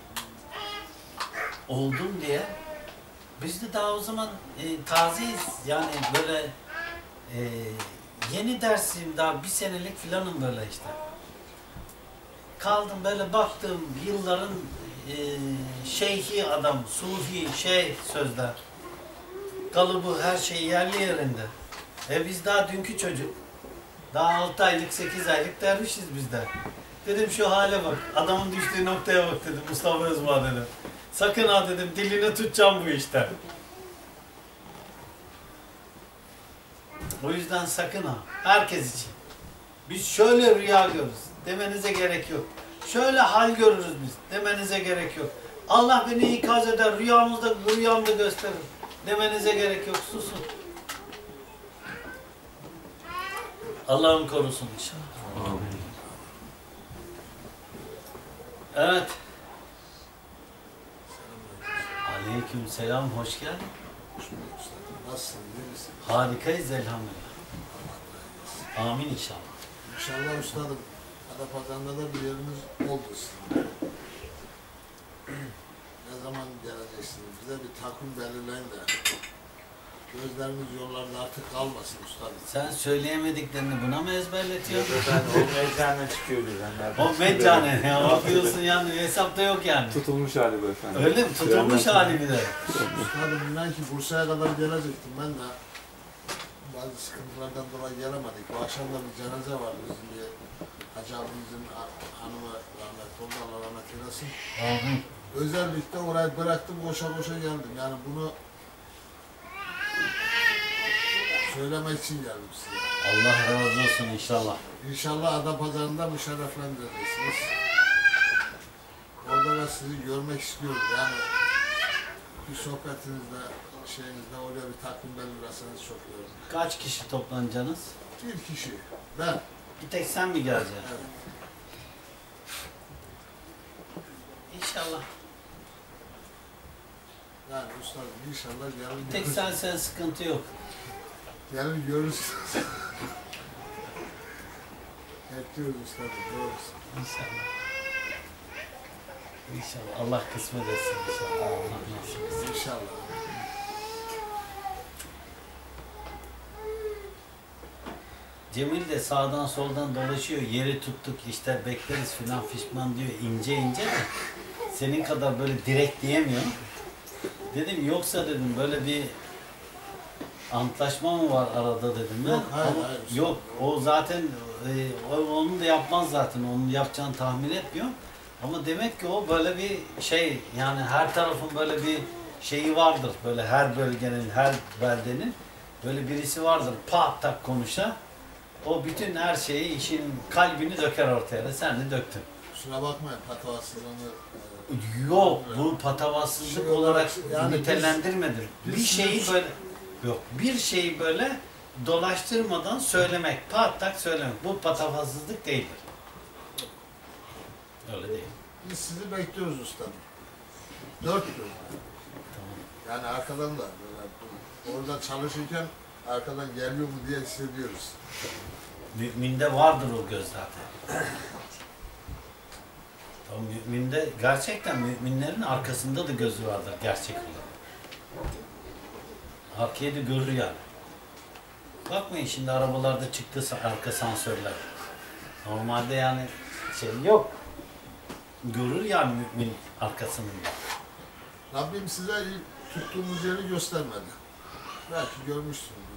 Oldum diye. Biz de daha o zaman tazeyiz. Yani böyle yeni dersim daha bir senelik filanım böyle işte. Kaldım böyle baktım yılların şeyhi adam, sufi sözler. Kalıbı her şey yerli yerinde. Biz daha dünkü çocuk. Daha 6 aylık 8 aylık dervişiz biz de. Dedim şu hale bak. Adamın düştüğü noktaya bak dedim Mustafa Özbağ dedim. Sakın ha dedim dilini tutacağım bu işte. O yüzden sakın ha. Herkes için. Biz şöyle rüya görürüz. Demenize gerek yok. Şöyle hal görürüz biz. Demenize gerek yok. Allah beni ikaz eder. Rüyamda gösterir. Demenize gerek yok. Susun. Allah'ım korusun inşallah. Amin. Evet. Aleyküm selam. Hoş geldin. Nasılsın? İyi misin? Harikayız elhamdülillah. Amin inşallah. İnşallah üstadım. Adapazarı'nda da bir yerimiz oldu sizin. Ne zaman geleceksiniz? Bize bir takvim belirleyin de gözlerimiz yollarda artık kalmasın üstadım. Sen söyleyemediklerini buna mı ezberletiyorsun? O meccane çıkıyor birden. O meccane ya bakıyorsun yani hesapta yok yani. Tutulmuş hali bu efendim. Öyle mi? Tutulmuş hali bir de. Üstadım inan ki Bursa'ya kadar gelecektim ben de. Bazı sıkıntılardan dolayı gelemedik. Bu akşam da bir cenaze vardı bizim bir Hacı abimizin hanımı rahmetli oldu. Allah rahmet eylesin. Amin. Özellikle orayı bıraktım koşa geldim. Yani bunu söylemek için geldim size. Allah razı olsun inşallah. İnşallah Adapazarı'nda müşerreflendireceksiniz. Orada da sizi görmek istiyoruz. Yani bir sohbetinizde, şeyinizde oraya bir takvim belirlerseniz çok iyi olur. Kaç kişi toplanacaksınız? Bir kişi, ben. Bir tek sen mi geleceksin? Evet. İnşallah. Yani üstadım inşallah Bir tek sen sıkıntı yok. Gelin görürsünüz. Bekliyoruz üstadım, doğrusu. İnşallah. İnşallah. Allah kısmet etsin inşallah. Allah nasip etsin. İnşallah. Cemil de sağdan soldan dolaşıyor. Yeri tuttuk işte bekleriz filan fişman diyor. İnce de. Senin kadar böyle direkt diyemiyor. Dedim yoksa dedim böyle bir antlaşma mı var arada dedim ben. Yok, hayır, Ama hayır. yok o zaten onu da yapmaz zaten. Onu yapacağını tahmin etmiyor. Ama demek ki o böyle bir şey yani her tarafın böyle bir şeyi vardır. Böyle her bölgenin, her beldenin böyle birisi vardır. Pat tak konuşa. O bütün her şeyi, işin kalbini döker ortaya. Sen de döktün. Kusura bakmayın patavatsızlığını. Yok, bu patavatsızlık Şey olarak olarak, yani nitelendirmedir. biz Bir şeyi sizin- böyle yok, bir şeyi böyle dolaştırmadan söylemek, pat tak söylemek. Bu patavatsızlık değildir. Öyle değil. Biz sizi bekliyoruz ustanım. 4 gün. Yani arkadan da böyle orada çalışırken arkadan geliyor mu diye hissediyoruz. Müminde vardır o göz zaten. O müminde gerçekten müminlerin arkasında da gözü vardır gerçek olarak. Hak yedi görür yani. Bakmayın şimdi arabalarda çıktı arka sensörler. Normalde yani şey yok. Görür yani mümin arkasında. Rabbim size ilk tuttuğumuz yeri göstermedi. Belki görmüşsünüzdür.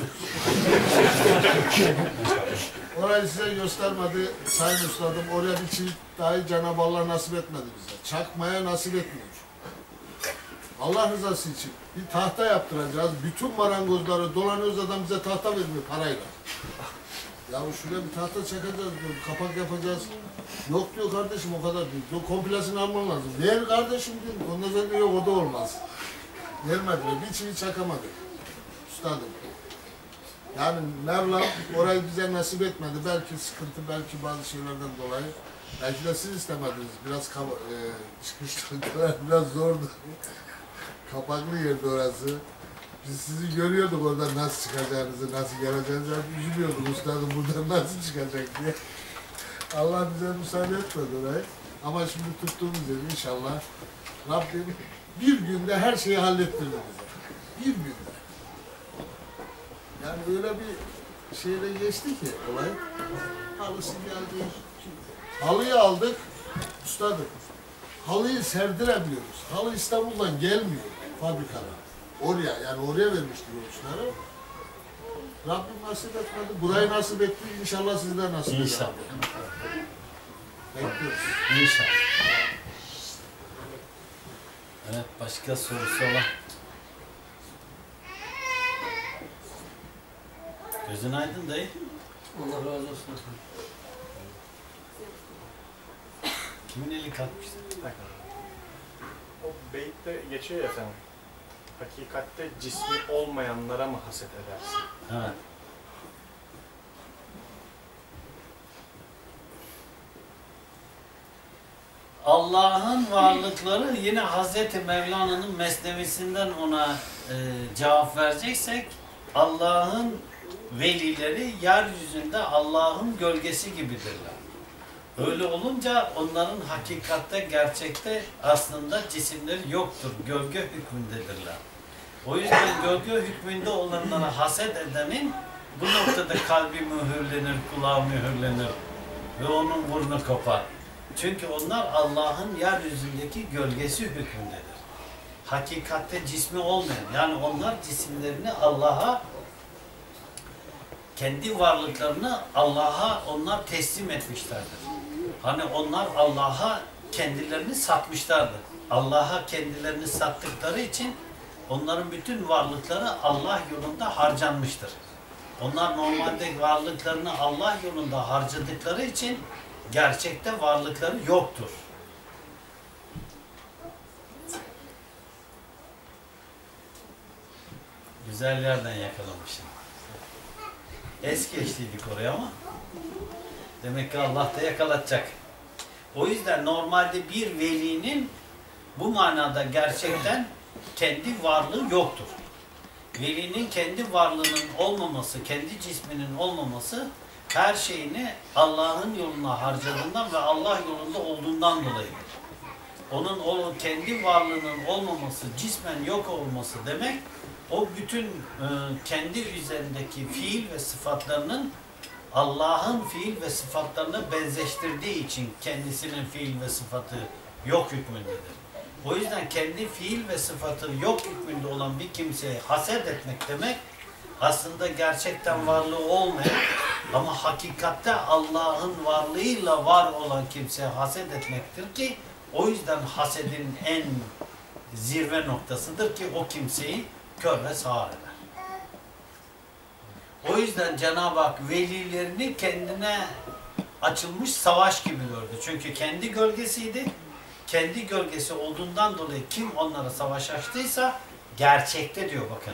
Orayı size göstermedi Sayın Üstadım. Oraya bir çift dahi Cenab-ı Allah nasip etmedi bize. Çakmaya nasip etmiyor. Allah rızası için bir tahta yaptıracağız. Bütün marangozları dolanıyoruz, adam bize tahta vermiyor parayla. Ya şuraya bir tahta çakacağız diyor, kapak yapacağız. Yok diyor kardeşim o kadar değil. Diyor komplesini alman lazım. Ver kardeşim diyor. Ondan sonra diyor o da olmaz. Vermediler. Bir çivi çakamadık. Üstadım. Yani Mevlam orayı bize nasip etmedi. Belki sıkıntı, belki bazı şeylerden dolayı. Belki de siz istemediniz. Biraz çıkışlar biraz zordu. Kapaklı yerdi orası. Biz sizi görüyorduk oradan nasıl çıkacağınızı, nasıl geleceğinizi. Üzülüyorduk üstadım buradan nasıl çıkacak diye. Allah bize müsaade etmedi orayı. Ama şimdi tuttuğumuz yeri inşallah Rabbim bir günde her şeyi hallettirdi bize. Bir günde. Yani öyle bir şeyle geçti ki olay. Halısı geldi. Halıyı aldık. Üstadım. Halıyı serdirebiliyoruz. Halı İstanbul'dan gelmiyor fabrikadan. Oraya yani oraya vermiştik oluşları. Rabbim nasip etmedi. Burayı nasip etti. İnşallah sizler nasip eder. İnşallah. Bekliyoruz. İnşallah. Evet, başka sorusu olan? Gözün aydın dayı. Allah razı olsun. Kimin eli kalkmıştı? O beytte geçiyor ya efendim. Hakikatte cismi olmayanlara mı haset edersin? Evet. Allah'ın varlıkları yine Hazreti Mevlana'nın mesnevisinden ona cevap vereceksek Allah'ın velileri yeryüzünde Allah'ın gölgesi gibidirler. Öyle olunca onların hakikatte, gerçekte aslında cisimleri yoktur. Gölge hükmündedirler. O yüzden gölge hükmünde olanlara haset edenin bu noktada kalbi mühürlenir, kulağı mühürlenir ve onun burnu kopar. Çünkü onlar Allah'ın yeryüzündeki gölgesi hükmündedir. Hakikatte cismi olmayan, yani onlar cisimlerini Allah'a, kendi varlıklarını Allah'a onlar teslim etmişlerdir. Hani onlar Allah'a kendilerini satmışlardır. Allah'a kendilerini sattıkları için onların bütün varlıkları Allah yolunda harcanmıştır. Onlar normalde varlıklarını Allah yolunda harcadıkları için gerçekte varlıkları yoktur. Güzel yerden yakalamışım. Es geçtiydik oraya ama demek ki Allah da yakalatacak. O yüzden normalde bir velinin bu manada gerçekten kendi varlığı yoktur. Velinin kendi varlığının olmaması, kendi cisminin olmaması her şeyini Allah'ın yoluna harcadığından ve Allah yolunda olduğundan dolayıdır. Onun o kendi varlığının olmaması, cismen yok olması demek, o bütün kendi üzerindeki fiil ve sıfatlarının Allah'ın fiil ve sıfatlarına benzeştirdiği için kendisinin fiil ve sıfatı yok hükmündedir. O yüzden kendi fiil ve sıfatı yok hükmünde olan bir kimseye haset etmek demek, aslında gerçekten varlığı olmayan ama hakikatte Allah'ın varlığıyla var olan kimseye haset etmektir ki o yüzden hasedin en zirve noktasıdır ki o kimseyi kör ve sağır eder. O yüzden Cenab-ı Hak velilerini kendine açılmış savaş gibi gördü. Çünkü kendi gölgesiydi. Kendi gölgesi olduğundan dolayı kim onlara savaş açtıysa gerçekte diyor bakın.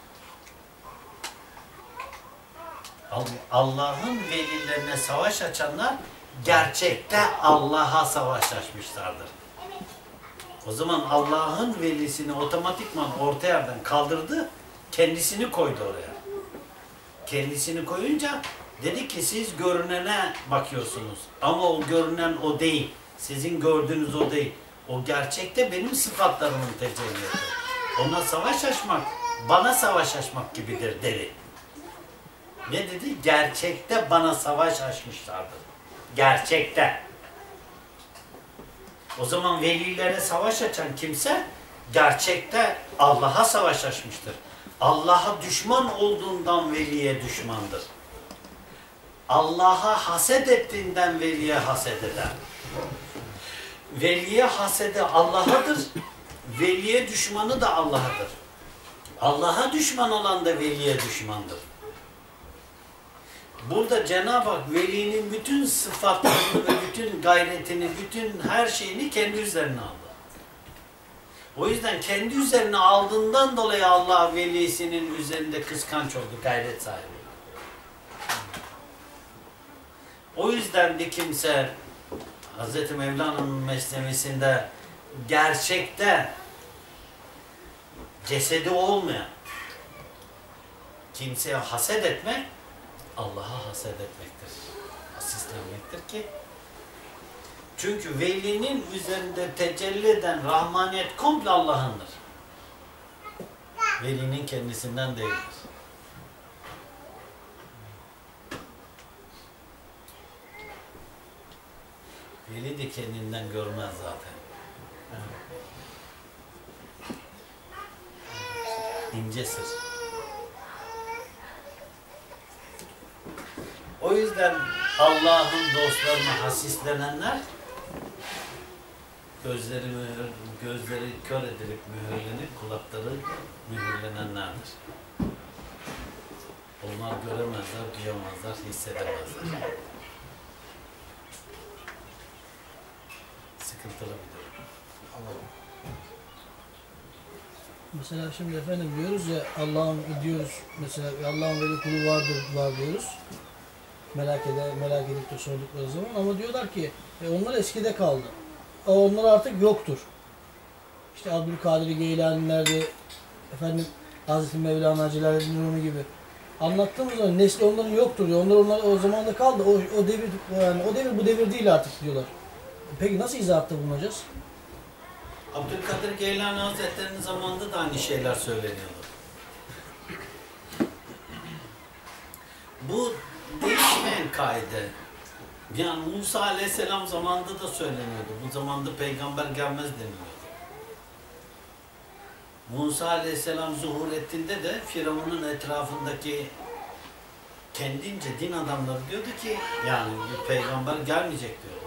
Allah'ın velilerine savaş açanlar gerçekte Allah'a savaş açmışlardır. O zaman Allah'ın velisini otomatikman orta yerden kaldırdı, kendisini koydu oraya. Kendisini koyunca dedi ki siz görünene bakıyorsunuz ama o görünen o değil. Sizin gördüğünüz o değil. O gerçekte benim sıfatlarımın tecellisi. Ona savaş açmak bana savaş açmak gibidir dedi. Ne dedi? Gerçekte bana savaş açmışlardır. Gerçekte. O zaman velilere savaş açan kimse gerçekte Allah'a savaş açmıştır. Allah'a düşman olduğundan veliye düşmandır. Allah'a haset ettiğinden veliye haset eder. Veliye hasede Allah'adır. Veliye düşmanı da Allah'adır. Allah'a düşman olan da veliye düşmandır. Burada Cenab-ı Hak velinin bütün sıfatlarını ve bütün gayretini, bütün her şeyini kendi üzerine aldı. O yüzden kendi üzerine aldığından dolayı Allah velisinin üzerinde kıskanç oldu, gayret sahibi. O yüzden de kimse Hz. Mevlana'nın mesnevisinde gerçekte cesedi olmayan kimseye haset etmek Allah'a haset etmektir. Hasislenmektir ki çünkü velinin üzerinde tecelli eden rahmaniyet komple Allah'ındır. Velinin kendisinden değildir. Veli de kendinden görmez zaten. İnce sır. O yüzden Allah'ın dostlarına hasislenenler gözleri kör edilip mühürlenip kulakları mühürlenenlerdir. Onlar göremezler, duyamazlar, hissedemezler. Sıkıntılı bir durum. Mesela şimdi efendim diyoruz ya Allah'ın diyoruz mesela Allah'ın veli kulu var diyoruz. Merak edip de sordukları zaman ama diyorlar ki onlar eskide kaldı. Onlar artık yoktur. İşte Abdülkadir Geylani'lerde efendim Hazreti Mevlana Celaleddin Rumi gibi anlattığımız zaman nesli onların yoktur diyor. Onlar o zamanda kaldı. O devir yani o devir bu devir değil artık diyorlar. Peki nasıl izahatta bulunacağız? Abdülkadir Geylani Hazretleri'nin zamanında da aynı şeyler söyleniyordu. Bu değişmeyen kaide. Yani Musa Aleyhisselam zamanında da söyleniyordu. Bu zamanda peygamber gelmez deniliyordu. Musa Aleyhisselam zuhur ettiğinde de Firavun'un etrafındaki kendince din adamları diyordu ki yani bir peygamber gelmeyecek diyordu.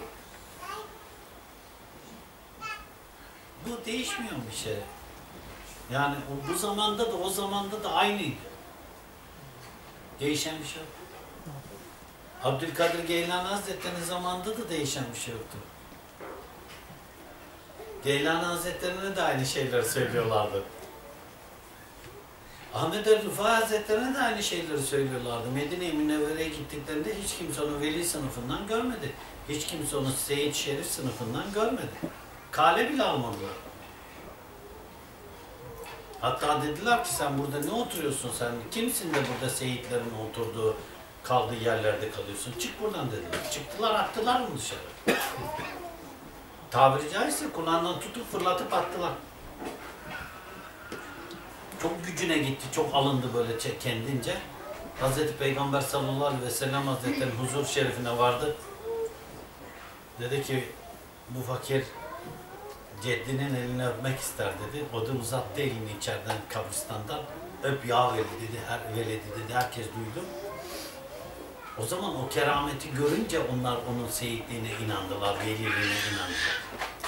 Bu değişmiyor bir şey. Yani bu zamanda da o zamanda da aynıydı. Değişen bir şey yok. Abdülkadir Geylani Hazretleri'nin zamanında da değişen bir şey yoktu. Geylani Hazretleri'ne de aynı şeyler söylüyorlardı. Ahmet el-Rıfai Hazretleri'ne de aynı şeyleri söylüyorlardı. Medine-i Münevvere'ye gittiklerinde hiç kimse onu veli sınıfından görmedi. Hiç kimse onu Seyyid Şerif sınıfından görmedi. Kale bile almadılar. Hatta dediler ki sen burada ne oturuyorsun sen? Kimsin de burada seyitlerin oturduğu, kaldığı yerlerde kalıyorsun? Çık buradan dediler. Çıktılar, attılar onu dışarı. Tabiri caizse kulağından tutup fırlatıp attılar. Çok gücüne gitti, çok alındı böyle kendince. Hazreti Peygamber sallallahu aleyhi ve sellem Hazretleri huzur şerifine vardı. Dedi ki bu fakir ceddinin elini öpmek ister dedi. O da uzattı elini içeriden kabristandan. Öp ya veli dedi, veledi dedi. Herkes duydu. O zaman o kerameti görünce onlar onun seyitliğine inandılar, veliliğine inandılar.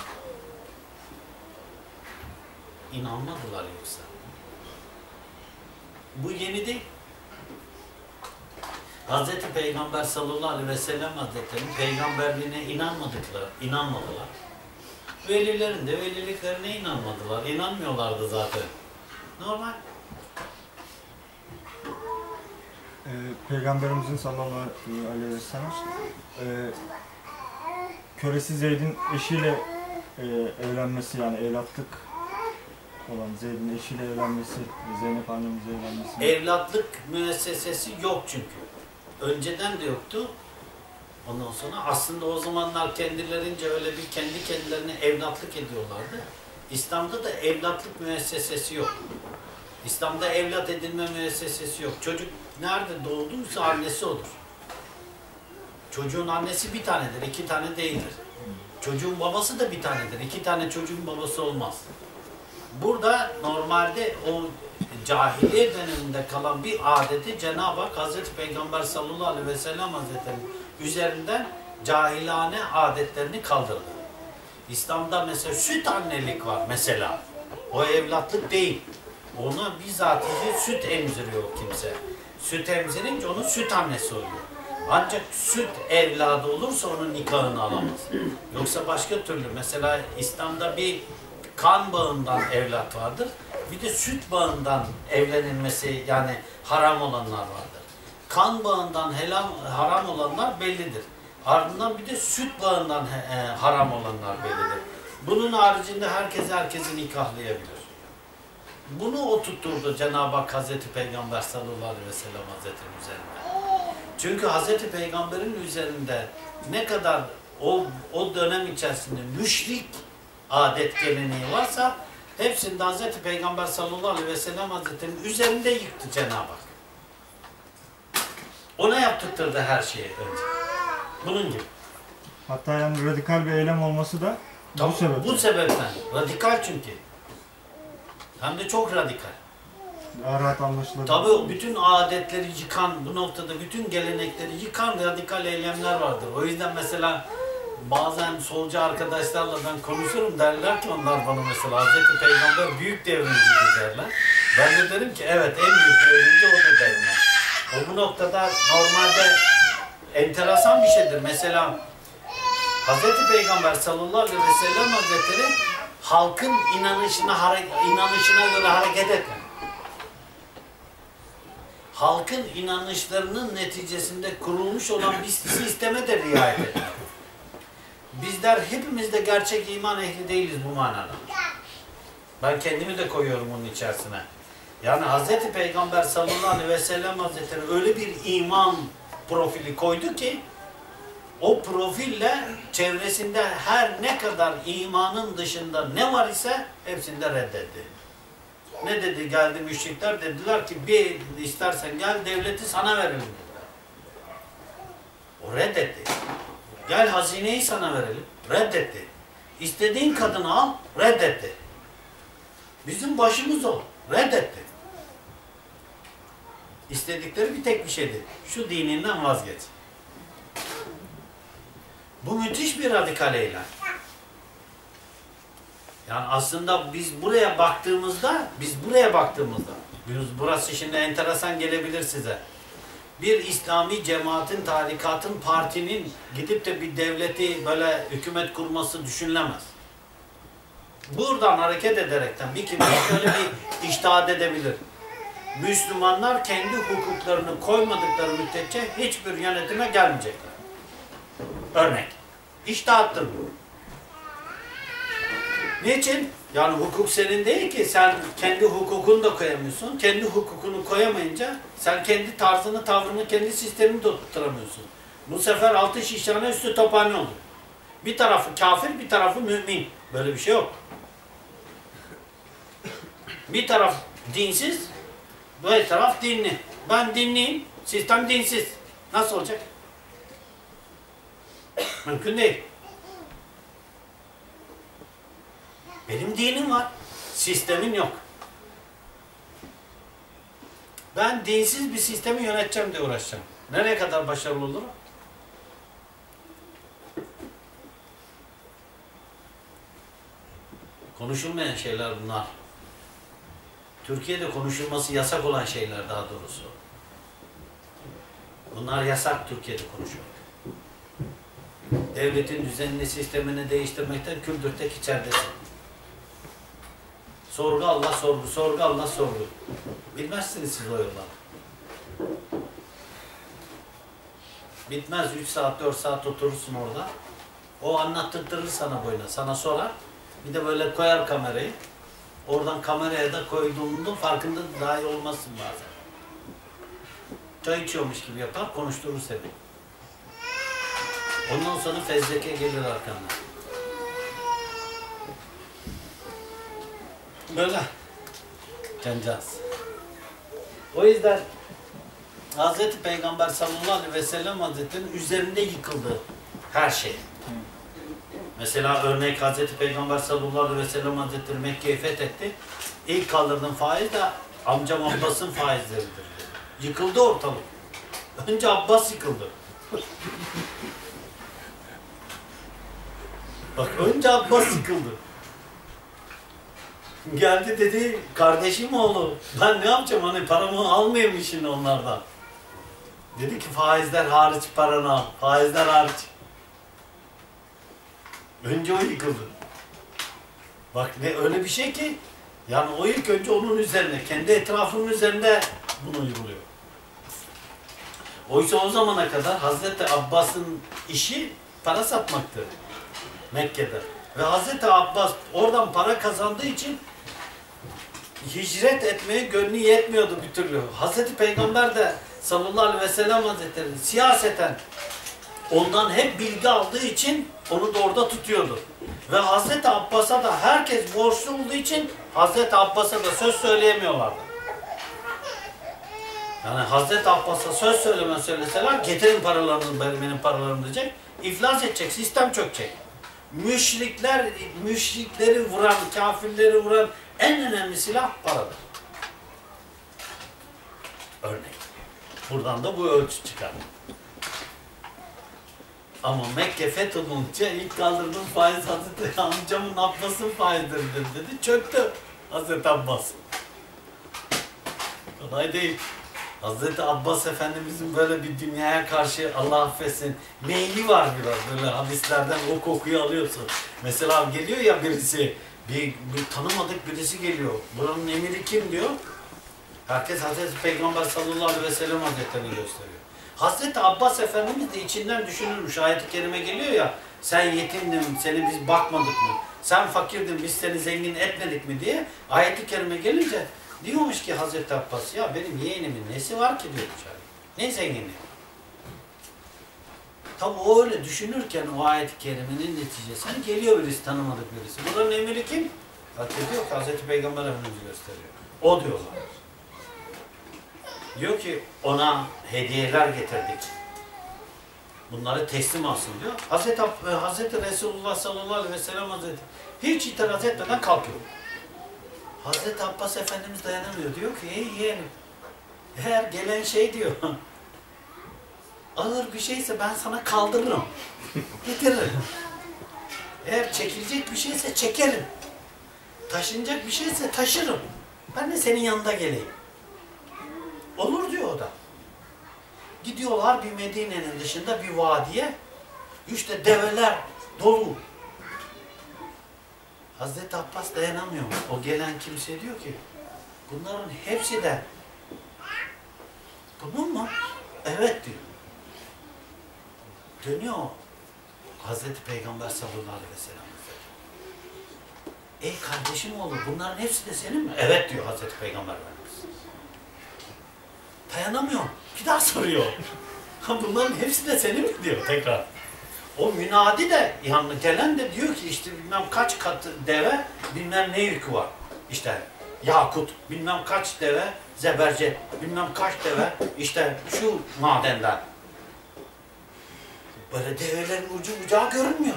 İnanmadılar yoksa. Bu yeni değil. Hazreti Peygamber sallallahu aleyhi ve sellem Hazretleri'nin peygamberliğine inanmadılar. Velilerin de veliliklerine inanmadılar. İnanmıyorlardı zaten. Normal. Peygamberimizin sallallahu aleyhi ve sellem kölesi Zeyd'in eşiyle evlenmesi yani evlatlık olan Zeyd'in eşiyle evlenmesi, Zeynep annemizle evlenmesi. Evlatlık müessesesi yok çünkü. Önceden de yoktu. Ondan sonra aslında o zamanlar kendilerince öyle bir kendi kendilerine evlatlık ediyorlardı. İslam'da da evlatlık müessesesi yok. İslam'da evlat edinme müessesesi yok. Çocuk nerede doğduysa annesi odur. Çocuğun annesi bir tanedir, iki tane değildir. Çocuğun babası da bir tanedir, iki tane çocuğun babası olmaz. Burada normalde o cahiliye döneminde kalan bir adeti Cenab-ı Hak Hazreti Peygamber sallallahu aleyhi ve sellem Hazretleri'nin üzerinden cahilane adetlerini kaldırdı. İslam'da mesela süt annelik var mesela. O evlatlık değil. Ona bizatihi süt emziriyor kimse. Süt emzirince onun süt annesi oluyor. Ancak süt evladı olursa onun nikahını alamaz. Yoksa başka türlü mesela İslam'da bir kan bağından evlat vardır. Bir de süt bağından evlenilmesi yani haram olanlar vardır. Kan bağından haram olanlar bellidir. Ardından bir de süt bağından haram olanlar bellidir. Bunun haricinde herkesi nikahlayabilir. Bunu oturtturdu Cenab-ı Hak Hazreti Peygamber sallallahu aleyhi ve sellem Hazretleri üzerinde. Çünkü Hazreti Peygamber'in üzerinde ne kadar o dönem içerisinde müşrik adet geleneği varsa hepsinde Hazreti Peygamber sallallahu aleyhi ve sellem Hazretleri'nin üzerinde yıktı Cenab-ı Hak. Ona yaptırttırdı her şeyi önce. Bunun gibi. Hatta yani radikal bir eylem olması da bu sebepten. Bu sebepten. Radikal çünkü. Hem de çok radikal. Daha rahat anlaşılır. Tabii bütün adetleri yıkan, bu noktada bütün gelenekleri yıkan radikal eylemler vardır. O yüzden mesela bazen solcu arkadaşlarla ben konuşurum, derler ki onlar bana mesela Hazreti Peygamber büyük devrimci derler. Ben de derim ki evet en büyük devrimci odur derim yani. O bu noktada normalde enteresan bir şeydir. Mesela Hazreti Peygamber sallallahu aleyhi ve sellem Hazretleri halkın inanışına göre hareket etmez. Halkın inanışlarının neticesinde kurulmuş olan bir sisteme de riayet etmez. Bizler hepimiz de gerçek iman ehli değiliz bu manada. Ben kendimi de koyuyorum onun içerisine. Yani Hazreti Peygamber sallallahu aleyhi ve sellem Hazretleri öyle bir iman profili koydu ki o profille çevresinde her ne kadar imanın dışında ne var ise hepsini de reddetti. Ne dedi? Geldi müşrikler dediler ki bir istersen gel devleti sana verelim dediler. O reddetti. Gel hazineyi sana verelim. Reddetti. İstediğin kadını al. Reddetti. Bizim başımız o. Reddetti. İstedikleri bir tek bir şeydi. Şu dininden vazgeç. Bu müthiş bir radikal eylem. Yani aslında biz buraya baktığımızda, burası şimdi enteresan gelebilir size. Bir İslami cemaatin, tarikatın, partinin gidip de bir devleti böyle hükümet kurması düşünülemez. Buradan hareket ederekten bir kimse şöyle bir içtihat edebilir. Müslümanlar kendi hukuklarını koymadıkları müddetçe hiçbir yönetime gelmeyecekler. Örnek. İçtihattır bu. Niçin? Yani hukuk senin değil ki, sen kendi hukukunu da koyamıyorsun. Kendi hukukunu koyamayınca sen kendi tarzını, tavrını, kendi sistemini de tutturamıyorsun. Bu sefer altı şişhane üstü tophane olur. Bir tarafı kafir, bir tarafı mümin. Böyle bir şey yok. Bir taraf dinsiz, bir taraf dinli. Ben dinliyim, sistem dinsiz. Nasıl olacak? Mümkün değil. Benim dinim var, sistemin yok. Ben dinsiz bir sistemi yöneteceğim diye uğraşacağım. Nereye kadar başarılı olurum? Konuşulmayan şeyler bunlar. Türkiye'de konuşulması yasak olan şeyler daha doğrusu. Bunlar yasak Türkiye'de konuşulmak. Devletin düzenini, sistemini değiştirmekten küldür tek içeridesin. Sorgu Allah sorgu, sorgu Allah sorgu. Bilmezsiniz siz o yolları. Bitmez 3 saat 4 saat oturursun orada. O anlattırır sana boyuna, sana sorar. Bir de böyle koyar kamerayı. Oradan kameraya da koyduğunda farkında dahi olmazsın bazen. Çay içiyormuş gibi yapar, konuşturur seni. Ondan sonra fezleke gelir arkandan. Böyle. Cancağız. O yüzden Hz. Peygamber sallallahu aleyhi ve sellem Hazretleri'nin üzerinde yıkıldı her şey. Mesela örnek Hz. Peygamber sallallahu aleyhi ve sellem Hazretleri Mekke'yi fethetti. İlk kaldırdığım faiz de amcam Abbas'ın faizleridir. Yıkıldı ortalık. Önce Abbas yıkıldı. Bak önce Abbas yıkıldı. Geldi dedi, kardeşim oğlu, ben ne yapacağım, hani paramı almayayım şimdi onlardan. Dedi ki faizler hariç paranı al, faizler hariç. Önce o yıkıldı. Bak ne öyle bir şey ki, yani o ilk önce onun üzerine, kendi etrafının üzerinde bunu uyguluyor. Oysa o zamana kadar Hazreti Abbas'ın işi para satmaktı Mekke'de. Ve Hazreti Abbas oradan para kazandığı için hicret etmeye gönlü yetmiyordu bir türlü. Hazreti Peygamber de sallallahu aleyhi ve sellem Hazretleri siyaseten ondan hep bilgi aldığı için onu da orada tutuyordu. Ve Hazreti Abbas'a da herkes borçlu olduğu için Hazreti Abbas'a da söz söyleyemiyorlardı. Yani Hazreti Abbas'a söz söyleseler getirin paralarını, benim paralarımı diyecek, iflas edecek, sistem çökecek. Müşrikleri vuran, kafirleri vuran en önemli silah paradır. Örnek. Buradan da bu ölçü çıkar. Ama Mekke fethedilunca ilk kaldırdığım faiz Hazreti amcamın Abbas'ın faizleridir dedi. Çöktü Hazreti Abbas. Kolay değil. Hazreti Abbas Efendimizin böyle bir dünyaya karşı Allah affetsin meyli var biraz, böyle hadislerden o kokuyu alıyorsun. Mesela geliyor ya birisi, bir tanımadık birisi geliyor. Buranın emiri kim diyor? Herkes Hazreti Peygamber sallallahu aleyhi ve sellem Hazretlerini gösteriyor. Hazreti Abbas Efendimiz de içinden düşünürmüş. Ayet-i kerime geliyor ya, sen yetimdin, seni biz bakmadık mı? Sen fakirdin, biz seni zengin etmedik mi diye ayet-i kerime gelince diyormuş ki Hazreti Abbas, ya benim yeğenimin nesi var ki diyormuş. Ne zenginliği? Tabi o öyle düşünürken o ayet-i kerimenin neticesine geliyor birisi, tanımadık birisi. Buranın emiri kim? Bak diyor ki Hazreti Peygamber Efendimiz gösteriyor. O diyorlar. Diyor ki ona hediyeler getirdik. Bunları teslim alsın diyor. Hazreti Resulullah sallallahu aleyhi ve sellem Hazreti hiç itiraz etmeden kalkıyor. Hazreti Abbas Efendimiz dayanamıyor. Diyor ki ey yeğenim, eğer gelen şey diyor ağır bir şeyse ben sana kaldırırım. Getiririm. Eğer çekilecek bir şeyse çekerim. Taşınacak bir şeyse taşırım. Ben de senin yanında geleyim. Olur diyor o da. Gidiyorlar bir Medine'nin dışında bir vadiye. İşte develer dolu. Hazreti Abbas dayanamıyor. O gelen kimse diyor ki bunların hepsi de bunun mu? Evet diyor. Dönüyor Hazreti Peygamber sallallahu aleyhi ve sellem. Ey kardeşim oğlu bunların hepsi de senin mi? Evet diyor Hazreti Peygamber Efendimiz. Dayanamıyor. Bir daha soruyor. Bunların hepsi de senin mi diyor tekrar. O münadi de yani gelen de diyor ki işte bilmem kaç kat deve bilmem ne yükü var. İşte yakut bilmem kaç deve zebercet bilmem kaç deve işte şu madenden. Böyle develerin ucu bucağı görünmüyor.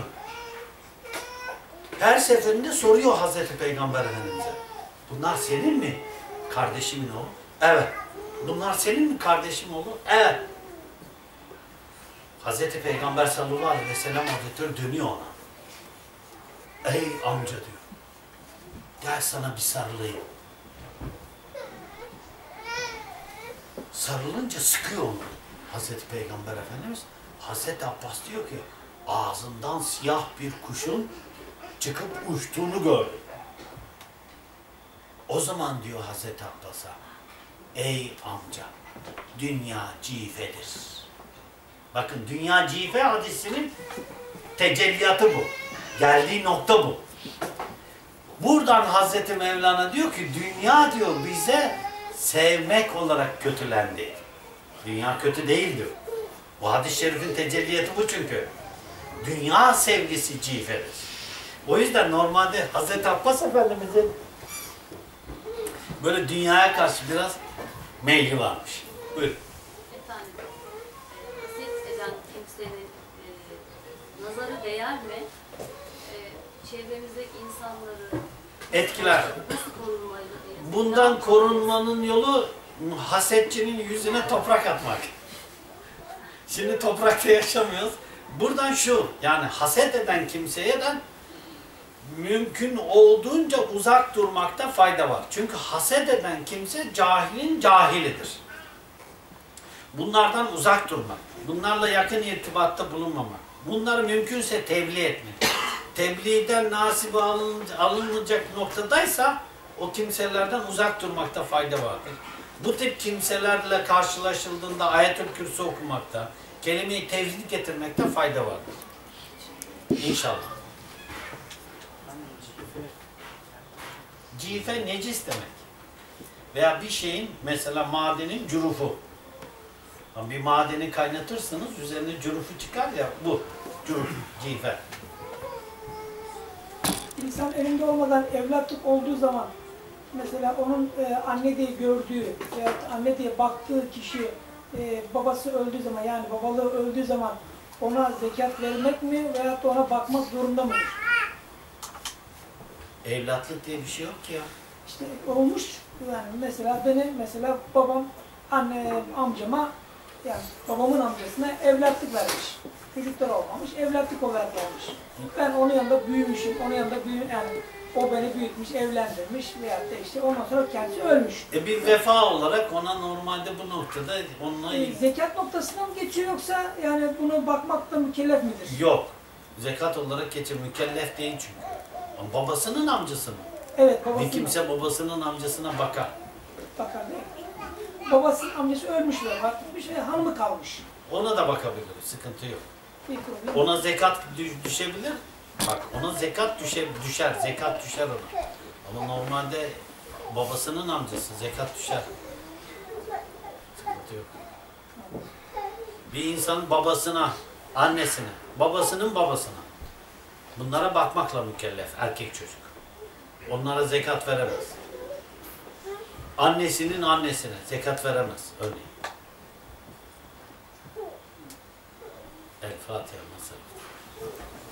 Her seferinde soruyor Hazreti Peygamber Efendimiz'e. Bunlar senin mi? Kardeşimin oğlu? Evet. Bunlar senin mi kardeşim oğlu? Evet. Hazreti Peygamber sallallahu aleyhi ve sellem Hazretleri dönüyor ona. Ey amca diyor. Gel sana bir sarılayım. Sarılınca sıkıyor onu Hazreti Peygamber Efendimiz. Hazreti Abbas diyor ki ağzından siyah bir kuşun çıkıp uçtuğunu gördü. O zaman diyor Hazreti Abbas'a ey amca dünya cifedir. Bakın dünya cife hadisinin tecelliyatı bu. Geldiği nokta bu. Buradan Hazreti Mevlana diyor ki dünya diyor bize sevmek olarak kötülendi. Dünya kötü değil diyor. Bu hadis-i şerifin tecelliyatı bu çünkü. Dünya sevgisi cifedir. O yüzden normalde Hazreti Abbas Efendimiz'in böyle dünyaya karşı biraz meyli varmış. Buyurun. Efendim, haset eden kimsenin nazarı değer mi? Çevremizdeki insanları Etkiler. nasıl korunmalı diye. Bundan korunmanın yolu hasetçinin yüzüne toprak atmak. Şimdi toprakta yaşamıyoruz. Buradan şu, yani haset eden kimseye de mümkün olduğunca uzak durmakta fayda var. Çünkü haset eden kimse cahilin cahilidir. Bunlardan uzak durmak, bunlarla yakın irtibatta bulunmamak, bunları mümkünse tebliğ etmek. Tebliğden nasibi alınacak noktadaysa o kimselerden uzak durmakta fayda vardır. Bu tip kimselerle karşılaşıldığında Ayet-ül Kürsü okumakta, kelime-i tevhid getirmekte fayda vardır. İnşallah. Cife necis demek. Veya bir şeyin, mesela madenin cürufu. Bir madeni kaynatırsınız, üzerine cürufu çıkar ya, bu. Cüruf, cife. İnsan elinde olmadan evlatlık olduğu zaman mesela onun anne diye gördüğü veya anne diye baktığı kişi babası öldüğü zaman, yani babalığı öldüğü zaman ona zekat vermek mi veyahut da ona bakmak zorunda mıdır? Evlatlık diye bir şey yok ki ya. İşte olmuş, yani mesela babam amcama, yani babamın amcasına evlatlık vermiş. Çocuklar olmamış, evlatlık olarak vermiş. Ben onun yanında büyümüşüm, yani o beni büyütmüş, evlendirmiş veyahut da işte ondan sonra kendisi ölmüş. Bir vefa olarak ona normalde bu noktada onunla zekat noktasına mı geçiyor yoksa yani bunu bakmakla mükellef midir? yok. Zekat olarak geçer, mükellef değil çünkü. Ama babasının amcası mı? Evet, babasının. Bir kimse babasının amcasına bakar. Bakar değil mi? Babasının amcası ölmüş ve bakmış ve hanımı kalmış. Ona da bakabilir, sıkıntı yok. Bir problem. Ona zekat düşebilir. Bak, ona zekat düşer, zekat düşer ona. Ama normalde babasının amcası, zekat düşer. Sıkıntı yok. Bir insan babasına, annesine, babasının babasına, bunlara bakmakla mükellef, erkek çocuk. Onlara zekat veremez. Annesinin annesine zekat veremez, örneğin. El Fatiha mesela.